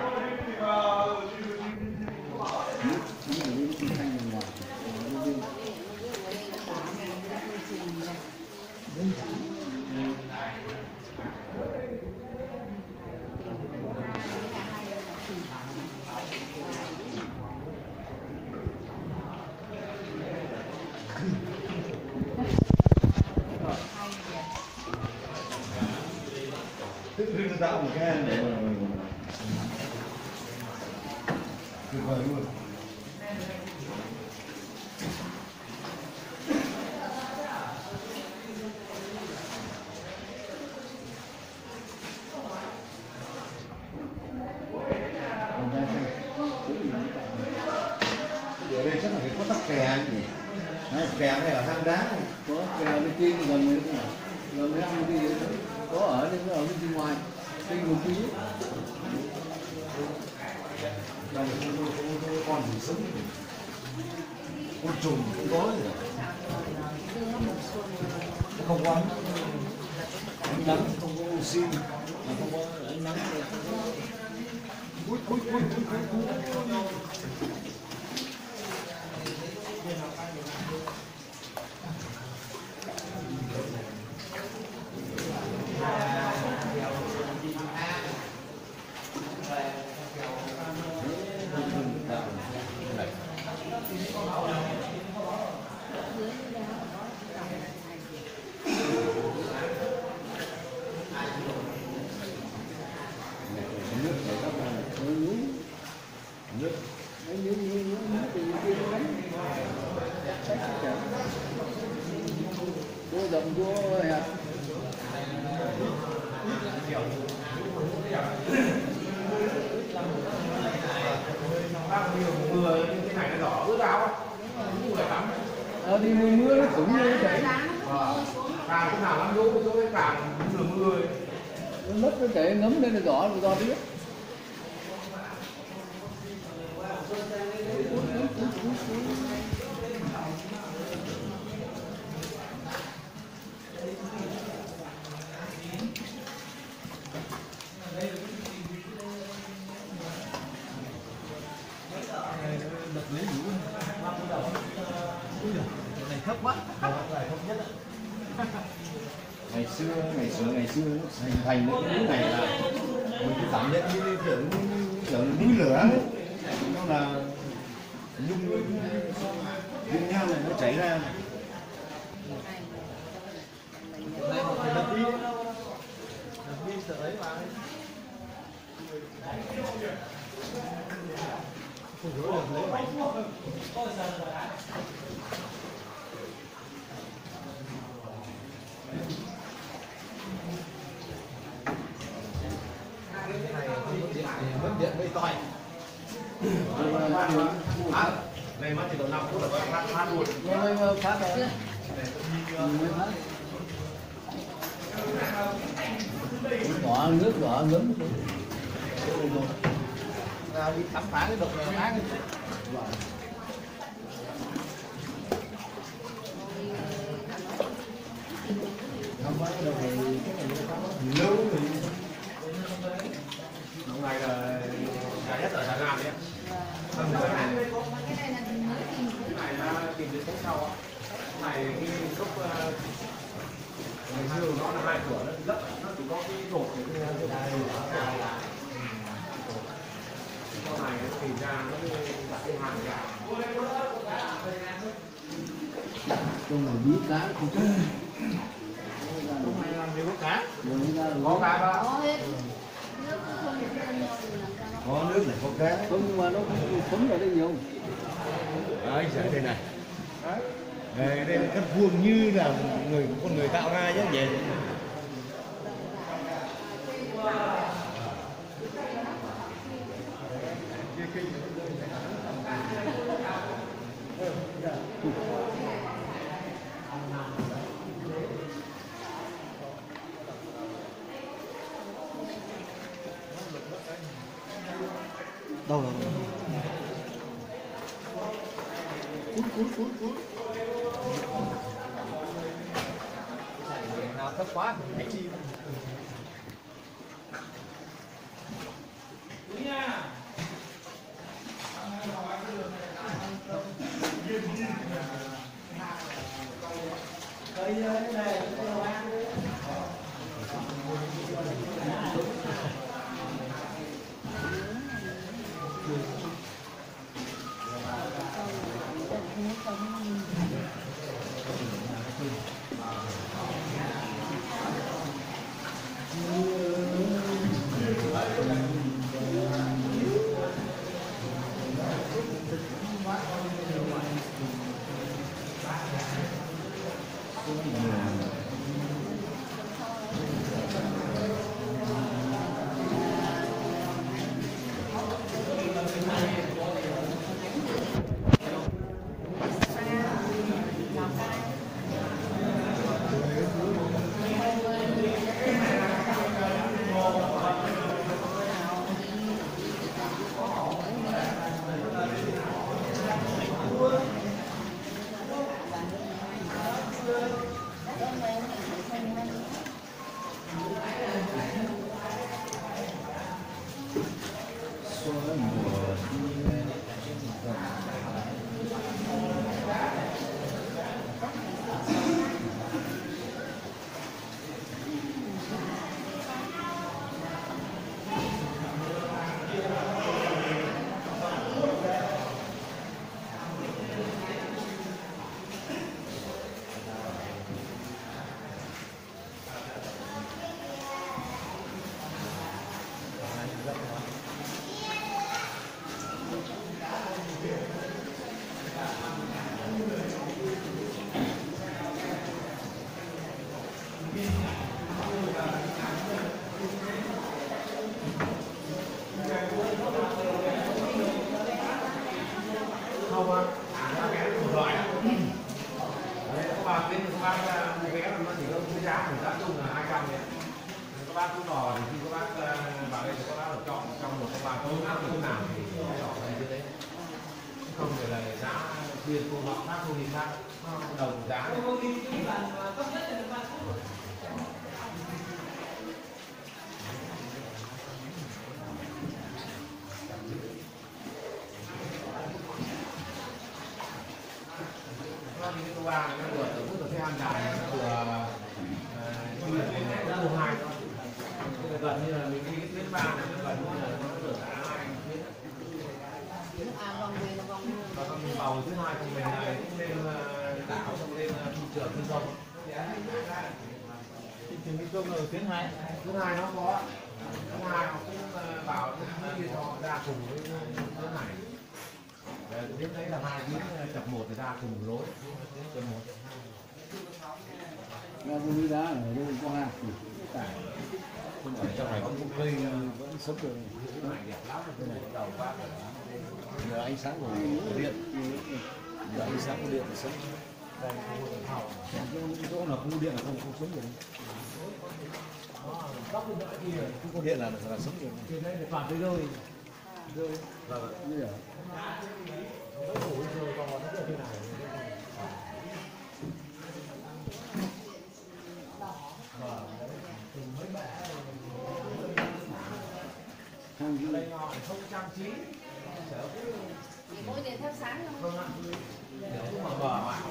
Tự dưng tạo một cái để tuyệt vời luôn. Ở đây chắc là phải có tắc kè nhỉ? Kèo này ở hang đá. Có kèo bên trên gần mấy cái này, gần mấy ông đi có ở đây nó ở bên ngoài, trên một tí. Đây con gì sống, con trùng cũng có gì. Không có ánh nắng, không có oxy, không có ánh nắng. Cúi. Vô rộng vô hẹp. Mưa cái này nó đỏ ướt áo á. Đi mưa nó cũng như vậy. Càng lúc nào lắm lũ chỗ cái càng mưa ấy. Nó mất nó chảy ngấm lên là rõ rồi do biết. Ngày xưa nó hình thành cái núi này là mình cứ cảm nhận như kiểu núi lửa ấy. Nó là nhung nham này nó chảy ra. Đây một cái đập đi đấy. Đập đi sợ ấy vào. Không có được lấy bánh. Mất điện mới toi. Này mất thì độ 5 phút là phát luôn. Nó phát rồi. Đỏ nước đỏ ngấm. Đi khám phá cái độc này khác. Không phải đâu thì lâu rồi. Hôm nay là giá nhất ở Hà Nam đấy. Cái này là mới tìm Cái này tìm đến tháng sau. Này khi lúc ngày xưa nó là 2 cửa nó lấp, nó chỉ có cái rột cái này sau này nó tìm ra nó đặt cái hàng ra. Trong này biết cá không chứ. Hôm nay làm gì có cá. Có cá đó. có hết. Nước không được ăn đâu thì làm sao nó Có nước này có cá. Không nhưng mà nó không phấn ở đây nhiều. Đấy, đây này. Đây là cắt vuông như là con người tạo ra chứ vậy. Đâu rồi? Nào thấp quá thì chi. đâu mà vé một loại đấy các bác đến các bác mua vé nó chỉ có cái giá của giá chung là 200 đấy. Các bác cứ vào thì khi các bác vào đây thì các bác được chọn trong một cái bàn tối áp như thế nào thì chọn như thế, không phải là giá riêng cô họ khác cô đi khác đồng giá này. Cái ba này nó vừa rất là xe ăn dài, nó vừa như là cái lô hai thôi, gần như là mình đi cái tuyến ba này nó gần như là nó được cả hai tuyến. Vòng về là vòng Và con tàu thứ hai của mình này cũng lên đảo, xong lên thị trường trên sông. Thị trường Mỹ Công là tuyến 2. Thứ hai nó có, thứ hai họ cũng bảo đi họ ra cùng với thứ này. Đến đấy là hai tuyến chập một thì ra cùng lối chập một. Ra núi đá ở đây có hai Không ở trong này vẫn cây vẫn sống được. Cái này đẹp lắm, cái này đầu bác nhờ ánh sáng của điện, nhờ ánh sáng của điện để sống. Chỗ nào không điện là không sống được. Không có điện là sống được. trên đấy là toàn cây rơi. Vâng, như vậy. Đây họ không trang trí, mỗi đèn thắp sáng không? vâng ạ, để mà bờ mà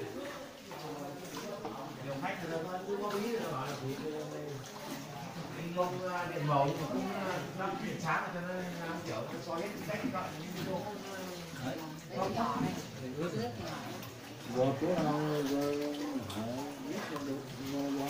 nhiều khách người ta cứ có ý là bảo là vì không điện màu nhưng mà cũng lắp điện sáng cho nên kiểu nó soi hết cách gọi như đồ Không nhỏ này. Rồi chỗ nào rồi biết cho được rồi.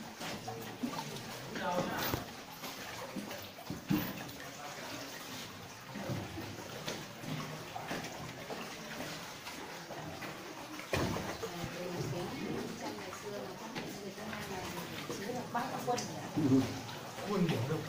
quân điểm đâu.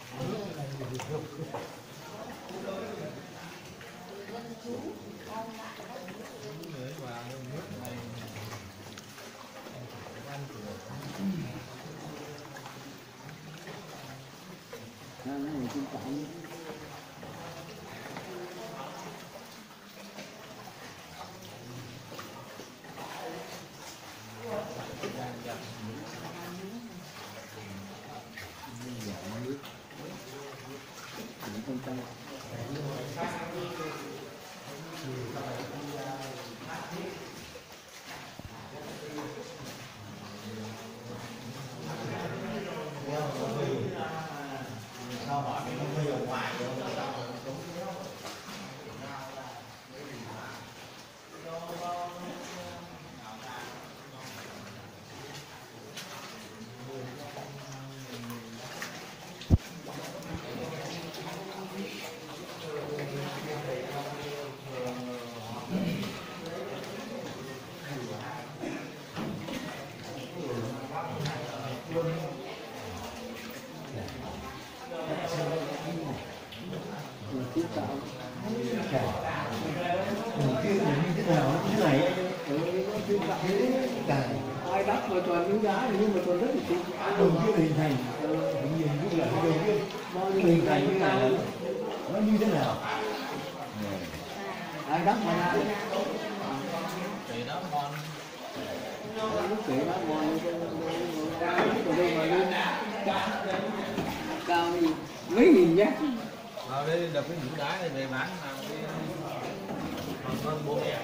Ai đắp vào toàn núi đá nhưng mà còn rất là chính đường chưa hình thành nhìn như là đường kia bao nhiêu hình thành như này nó như thế nào ai đắp vào đá Để đó ngon. lúc kể nó ngon ở đây mà lên cao gì mấy nghìn nhé Vào đây đập cái nhũ đá này về bán làm cái hơn 4 000.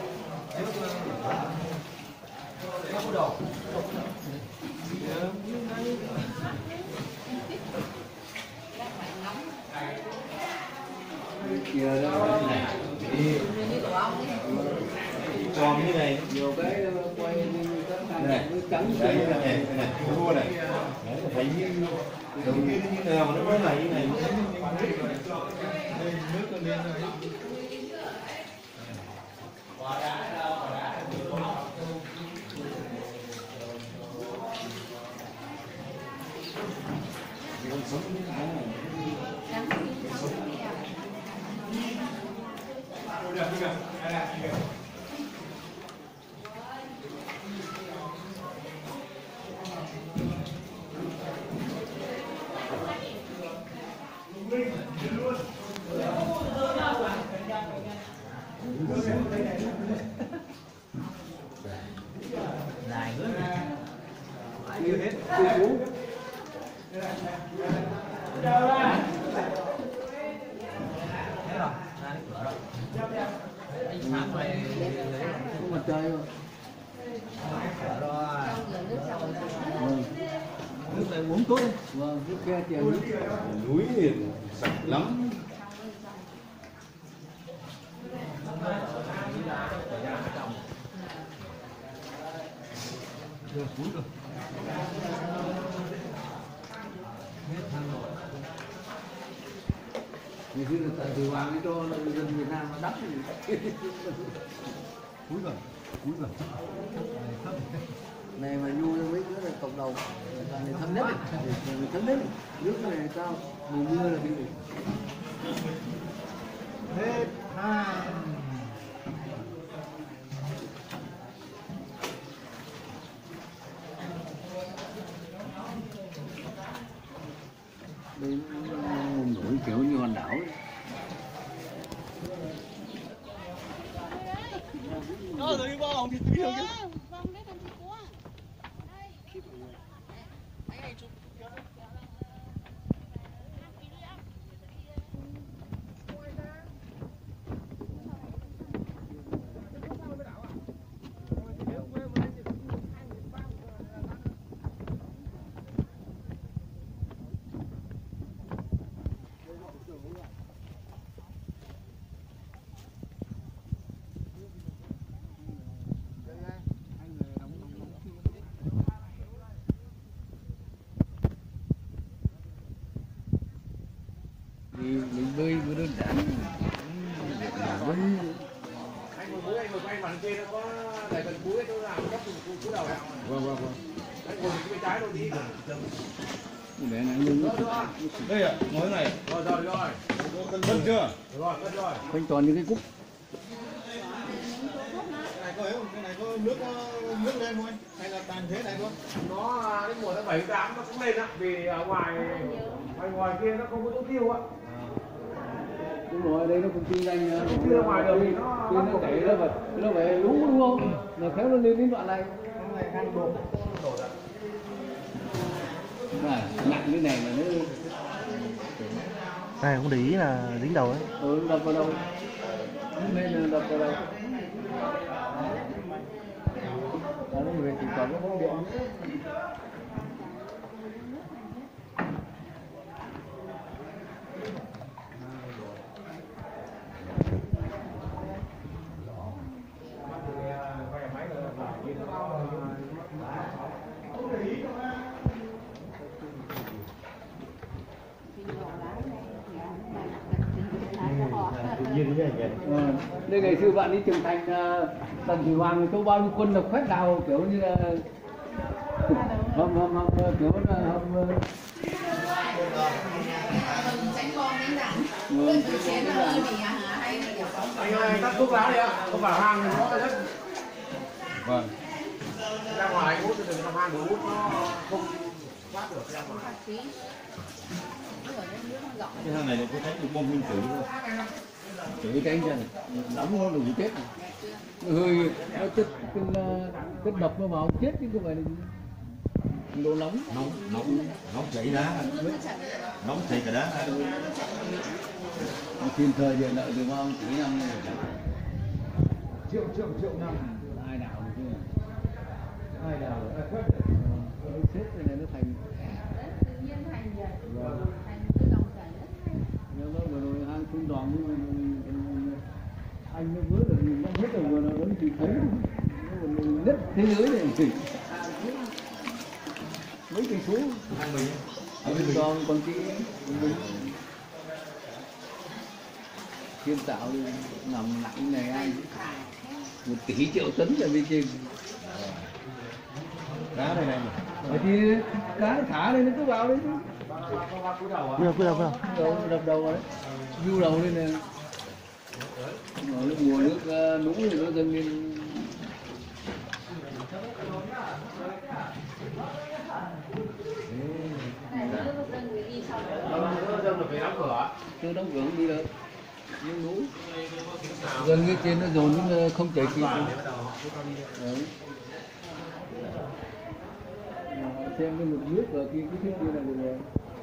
Không có đầu. kìa đó Còn như này nhiều cái quay như các thằng trắng đây này mua này đấy là thấy như đầu tiên như nào mà nó mới này như này nước nó lên rồi Trắng thì trắng thì Có mặt trời không? Nước này uống tốt. Vâng, nước kia chèo nước. Núi thì sạch lắm. Ngày xưa là tại Thủy Hoàng ấy cho dân Việt Nam nó đắp cúi rồi. Này mà nhu mấy đứa là cộng đồng người thấm nhất, người thấm nhất. Nước này sao? Mùa mưa là bị Hết hai. đây nổi kiểu như hòn đảo ấy. Rồi đi vào thì tí được chứ. Thì mình bơi vừa đơn giản. Anh ngồi quay mặt trên nó có đầy phần cuối chỗ nào cấp cú đầu nào. Vâng. Anh ngồi bên trái đôi tí. Để này lưng Đây ạ, ngồi này. Rồi. Cân chưa? Rồi, cất rồi. quanh toàn những cái cúc. Cái này có nước lên thôi hay là tàn thế này thôi? Nó đến mùa tháng 7 tháng 8 nó cũng lên á, vì ở ngoài kia nó không có chỗ tiêu á. Đúng rồi, đây nó cũng kinh doanh Không tiêu ra ngoài đường thì nó chảy nó phải lú đúng không? Là khéo nó lên đến đoạn này. Hôm nay ăn đồ. Nặng cái này mà nó Này không để ý là dính đầu ấy. đập vào đâu. Nên là đập vào đâu. Nó về chỉ còn có bóng điện. Đây ngày xưa bạn đi trưởng thành Tần Thủy Hoàng châu bao nhiêu quân là khoét đào kiểu như là hầm kiểu là Tránh bom đánh đạn. Từ chén nó hơi bị hay là kiểu Anh ơi, tắt thuốc lá đi ạ. Không vào hang thì nó rất. vâng. Ra ngoài hút thì đừng trong hang hút nó không thoát được ra ngoài. Cái thằng này là có thấy được bom nguyên tử không? Chửi cái anh ra này, nóng nó đừng chết này. Hơi nó chất độc nó vào chết chứ không phải là đồ nóng. Nóng chảy đá. Nóng chảy cả đá. Thiên thời địa lợi từ bao tỷ năm này. Triệu năm. Ai đảo được chứ? Ai đào được? Chết cái này nó thành. tự nhiên thành vậy. Thành tự động chảy rất hay. Nó vừa rồi hang trung đoàn anh nó vớ được nhìn nó hết rồi vừa nó vẫn chỉ thấy nó còn đất thế giới này mấy cây số còn chị thiên tạo đi nằm nặng này anh 1 tỷ triệu tấn ở bên trên Đá này này. vậy thì cá thả lên nó cứ vào đấy chứ Bây giờ. đập đầu rồi đấy view đầu lên này nó mùa nước lũ thì nó dâng lên. Dâng được phải đóng cửa. Tôi đóng cửa không đi được. Nước lũ. Dâng cái trên nó dồn nó không chảy kịp. Xem cái mực nước ở kia cái thiết kia là được rồi.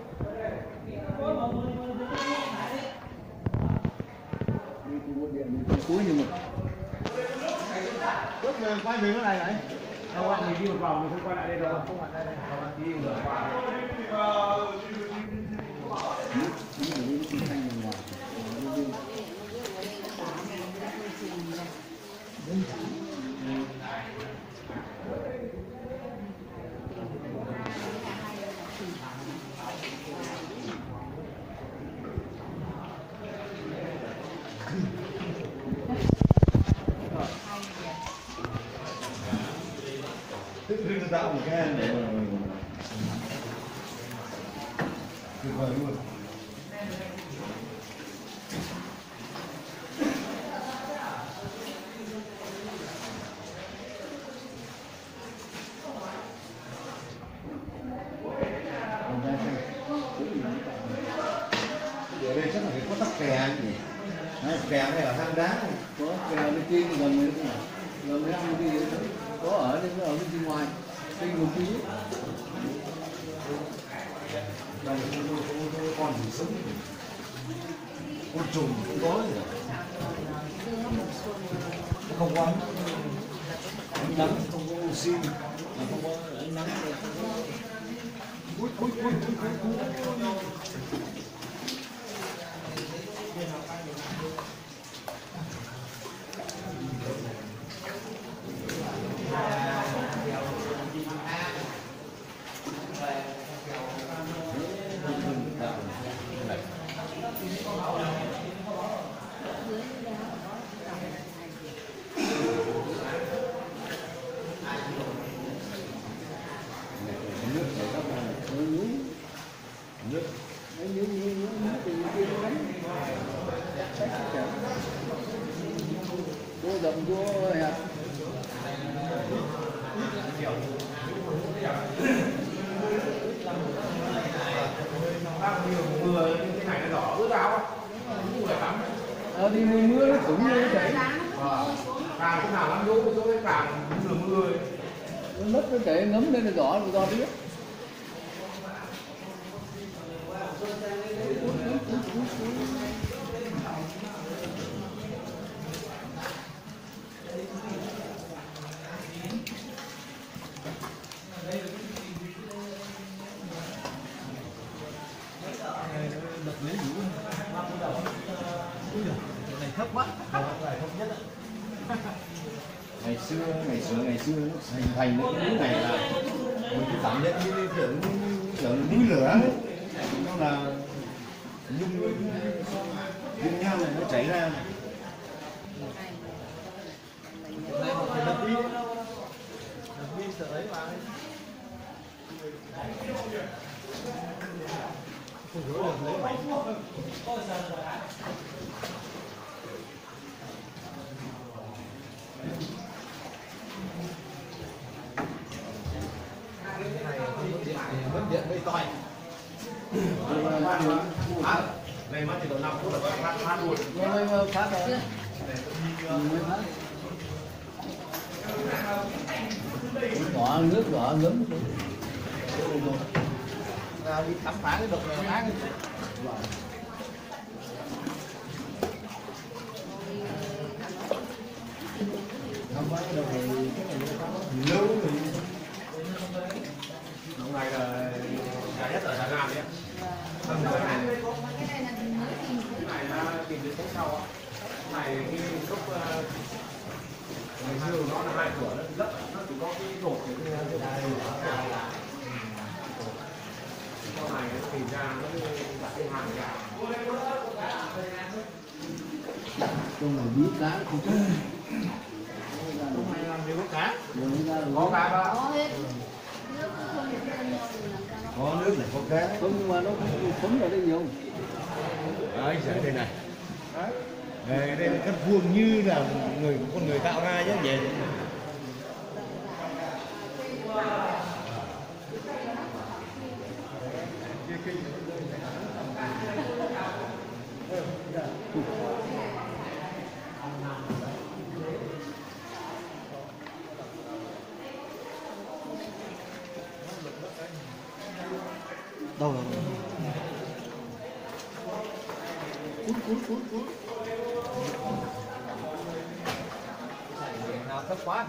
Đi từ một điện đến cuối nhưng mà Bước về quay về cái này này. Đâu anh mình đi một vòng mình không quay lại đây đâu. Không quay lại đây. Đi ngược qua. Tự mình tạo một cái để tuyệt vời luôn. Ở đây chắc là cái có tắc kè nhỉ? Kè này là hang đá này. có cái nào bên trên gần mấy cái này gần mấy năm cái gì đó có ở đây nó ở bên ngoài trên một tí Đây con gì sống. Con trùng cũng có gì. Không có ánh nắng, không có oxy, không có ánh nắng. Ui. Cô rộng cô hẹp Mưa cái này nó đỏ ướt áo á. Không phải tắm. đi mưa mưa nó cũng như vậy Càng cái nào lắm lũ chỗ cái càng mưa ấy. nó mất nó chảy ngấm lên nó đỏ rồi do biết ngày xưa nó hình thành cái núi này là mình cứ cảm nhận như kiểu núi lửa ấy. Nó là nhung nham này nó chảy ra. Mất điện mới toi. Này mất thì độ 5 phút là phát luôn. phát rồi đỏ nước đỏ ngấm Ra đi khám phá cái độc này phá cái không phải đâu thì lâu rồi. Hôm nay là giá nhất ở Đà Nam đấy. Cái này là tìm đến tháng sau á. Cái này khi lúc ngày xưa nó là 2 cửa nó rất nó chỉ có cái cột cái đây sau này nó tìm ra nó đặt cái hàng ra. trong này biết cá thì chứ Hôm nay làm gì có cá? Có cá đó. Có nước này có cá. không nhưng mà nó không phấn ở đây nhiều Đấy, rễ đây này. Đây là cắt vuông như là con người tạo ra chứ vậy. Đâu rồi? Nào thấp quá.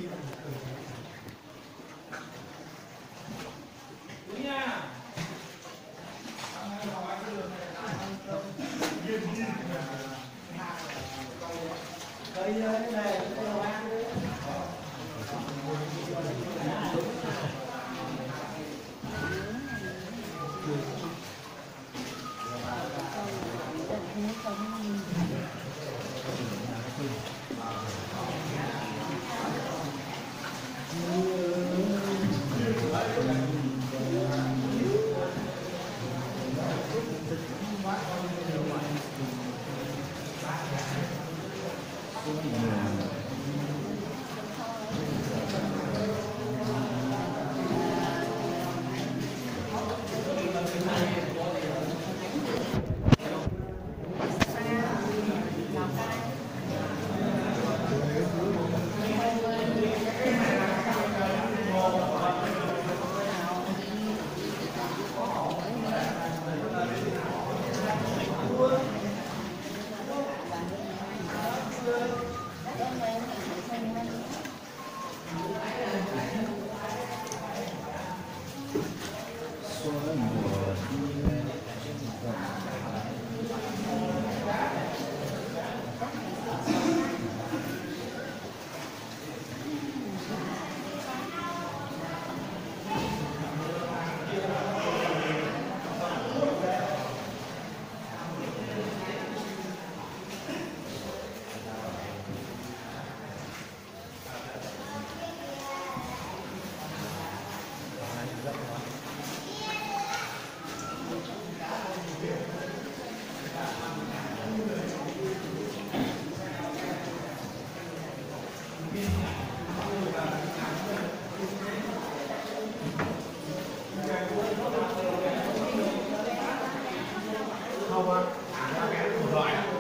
Không á, cái một loại á.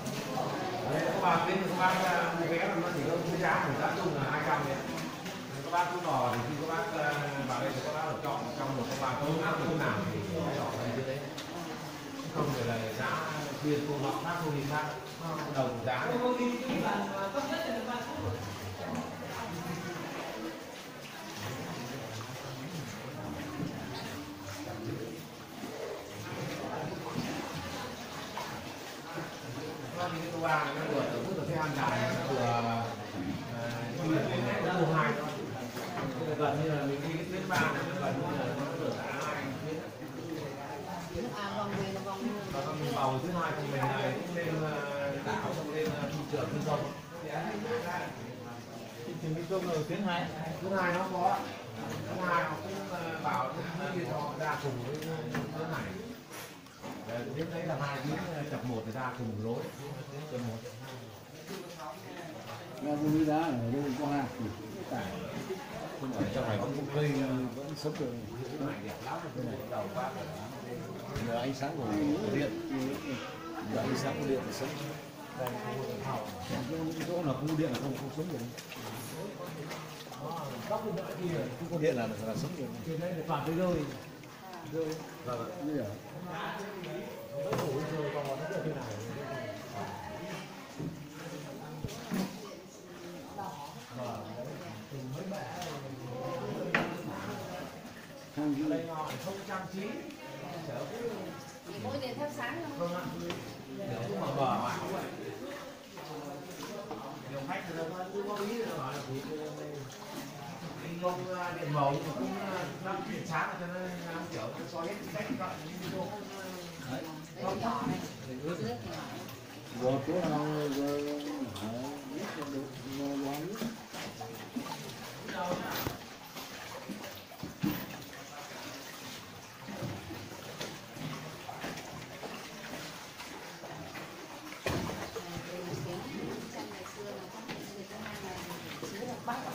Đấy, các bác đến các bác mua vé nó chỉ có cái giá của giá chung là 200 đấy. Các bác cứ đò thì khi các bác vào đây thì các bác được chọn trong một các bác có áp lực nào thì phải đỏ này như thế. Không phải là giá tiền của họ khác không thì khác, đồng giá. Cái thứ ba nó vừa tổ chức được cái hàng dài nó vừa du lịch nó mua hai thôi, gần như là mình đi cái tuyến ba này nó gần như là nó được cả hai tuyến. Vòng về là vòng Và còn mình vào thứ hai thì mình này cũng lên đảo xong lên thị trường trên sông. Thị trường Mỹ Công rồi tuyến 2. Thứ hai nó có, thứ hai họ cũng bảo đi họ ra cùng với thứ này. Đến đấy là hai tuyến chập một thì ra cùng lối chập một. Ra vui đá ở đây có hai Không ở trong này vẫn cây vẫn sống được. Cái này đẹp lắm, cái này đầu phát nhờ ánh sáng của điện, nhờ ánh sáng của điện thì sống. Đây chỗ là khu điện là không sống được. Góc bên nữa kia không có điện là sống được. Trên đấy là toàn cái rơi. Vâng. như vậy. Đây họ không trang trí. mỗi đèn thắp sáng thôi. Vâng ạ. Để mở bờ mà cũng vậy. Nhiều khách người ta cứ có ý là bảo là thì không điện màu nhưng mà cũng năm điện sáng cho nên kiểu nó soi hết cách gọi như video. Không nhỏ này. Vừa chỗ nào vừa biết là được quán.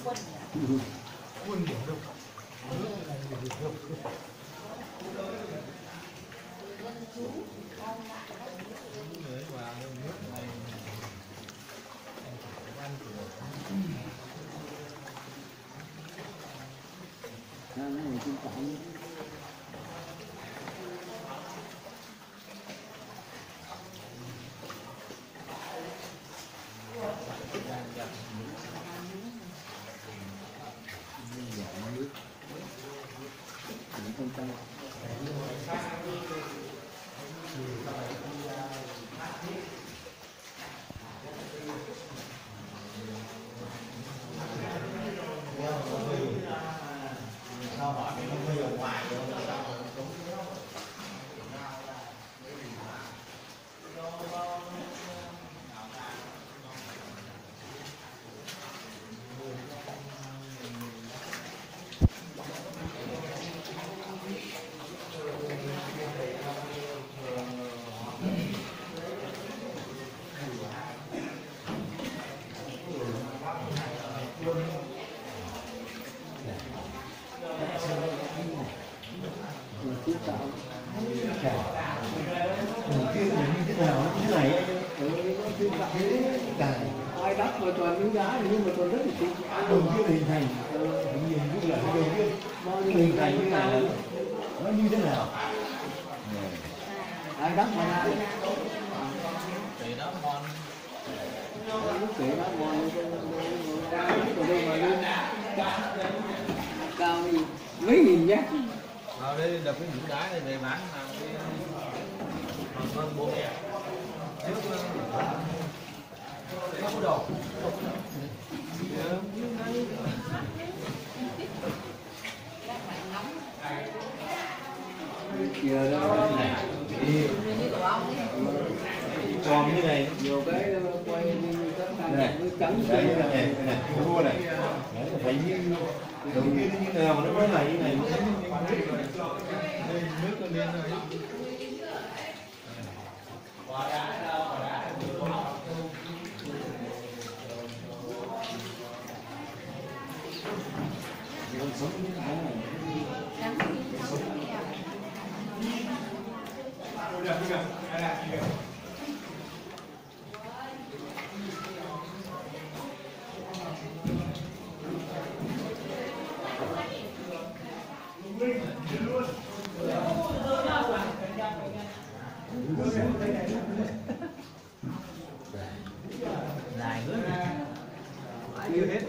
ai đắp mà toàn miếng đá nhưng mà toàn rất là tinh đầu tiên hình thành nhìn như là đầu tiên bao nhiêu hình thành như này nó như thế nào ai đắp mà ra Thì đó ngon. lúc kể đó ngon còn đây mà lên cao gì mấy nghìn nhé Vào đây đập cái nhũ đá này về bán làm cái hơn 4 ngàn. Không có đồ. giờ đó Còn như này nhiều cái quay như các thằng với trắng đây này mua này. Đấy phải như đầu tiên như nào mà nó mới này như này nước nó lên rồi. Dài nữa. Chưa hết.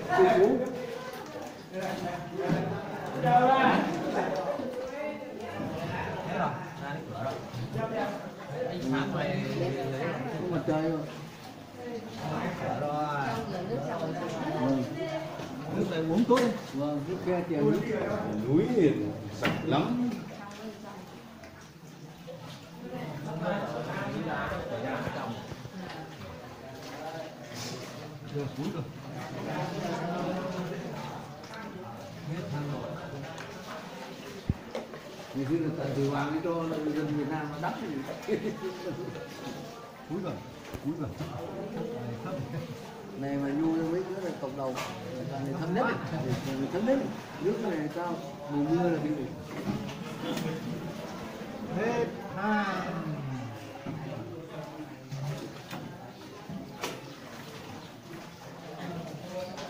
Thế rồi, ra đến cửa rồi. Anh sáng mày không mặt trời rồi cửa rồi. vâng Nước này uống tốt. vâng nước kia tiền nước núi thì sạch lắm. Được cúi rồi. ngày xưa là tại từ hoàng đi cho dân Việt Nam nó đắp Cúi rồi. Cúi rồi. này mà nhu với cái là cộng đồng này thấm nhất này thấm nhất nước này cao mùa mưa là bị Hết hai.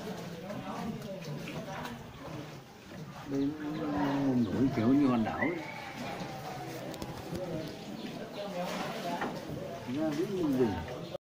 đây nó nổi kiểu như hòn đảo ấy.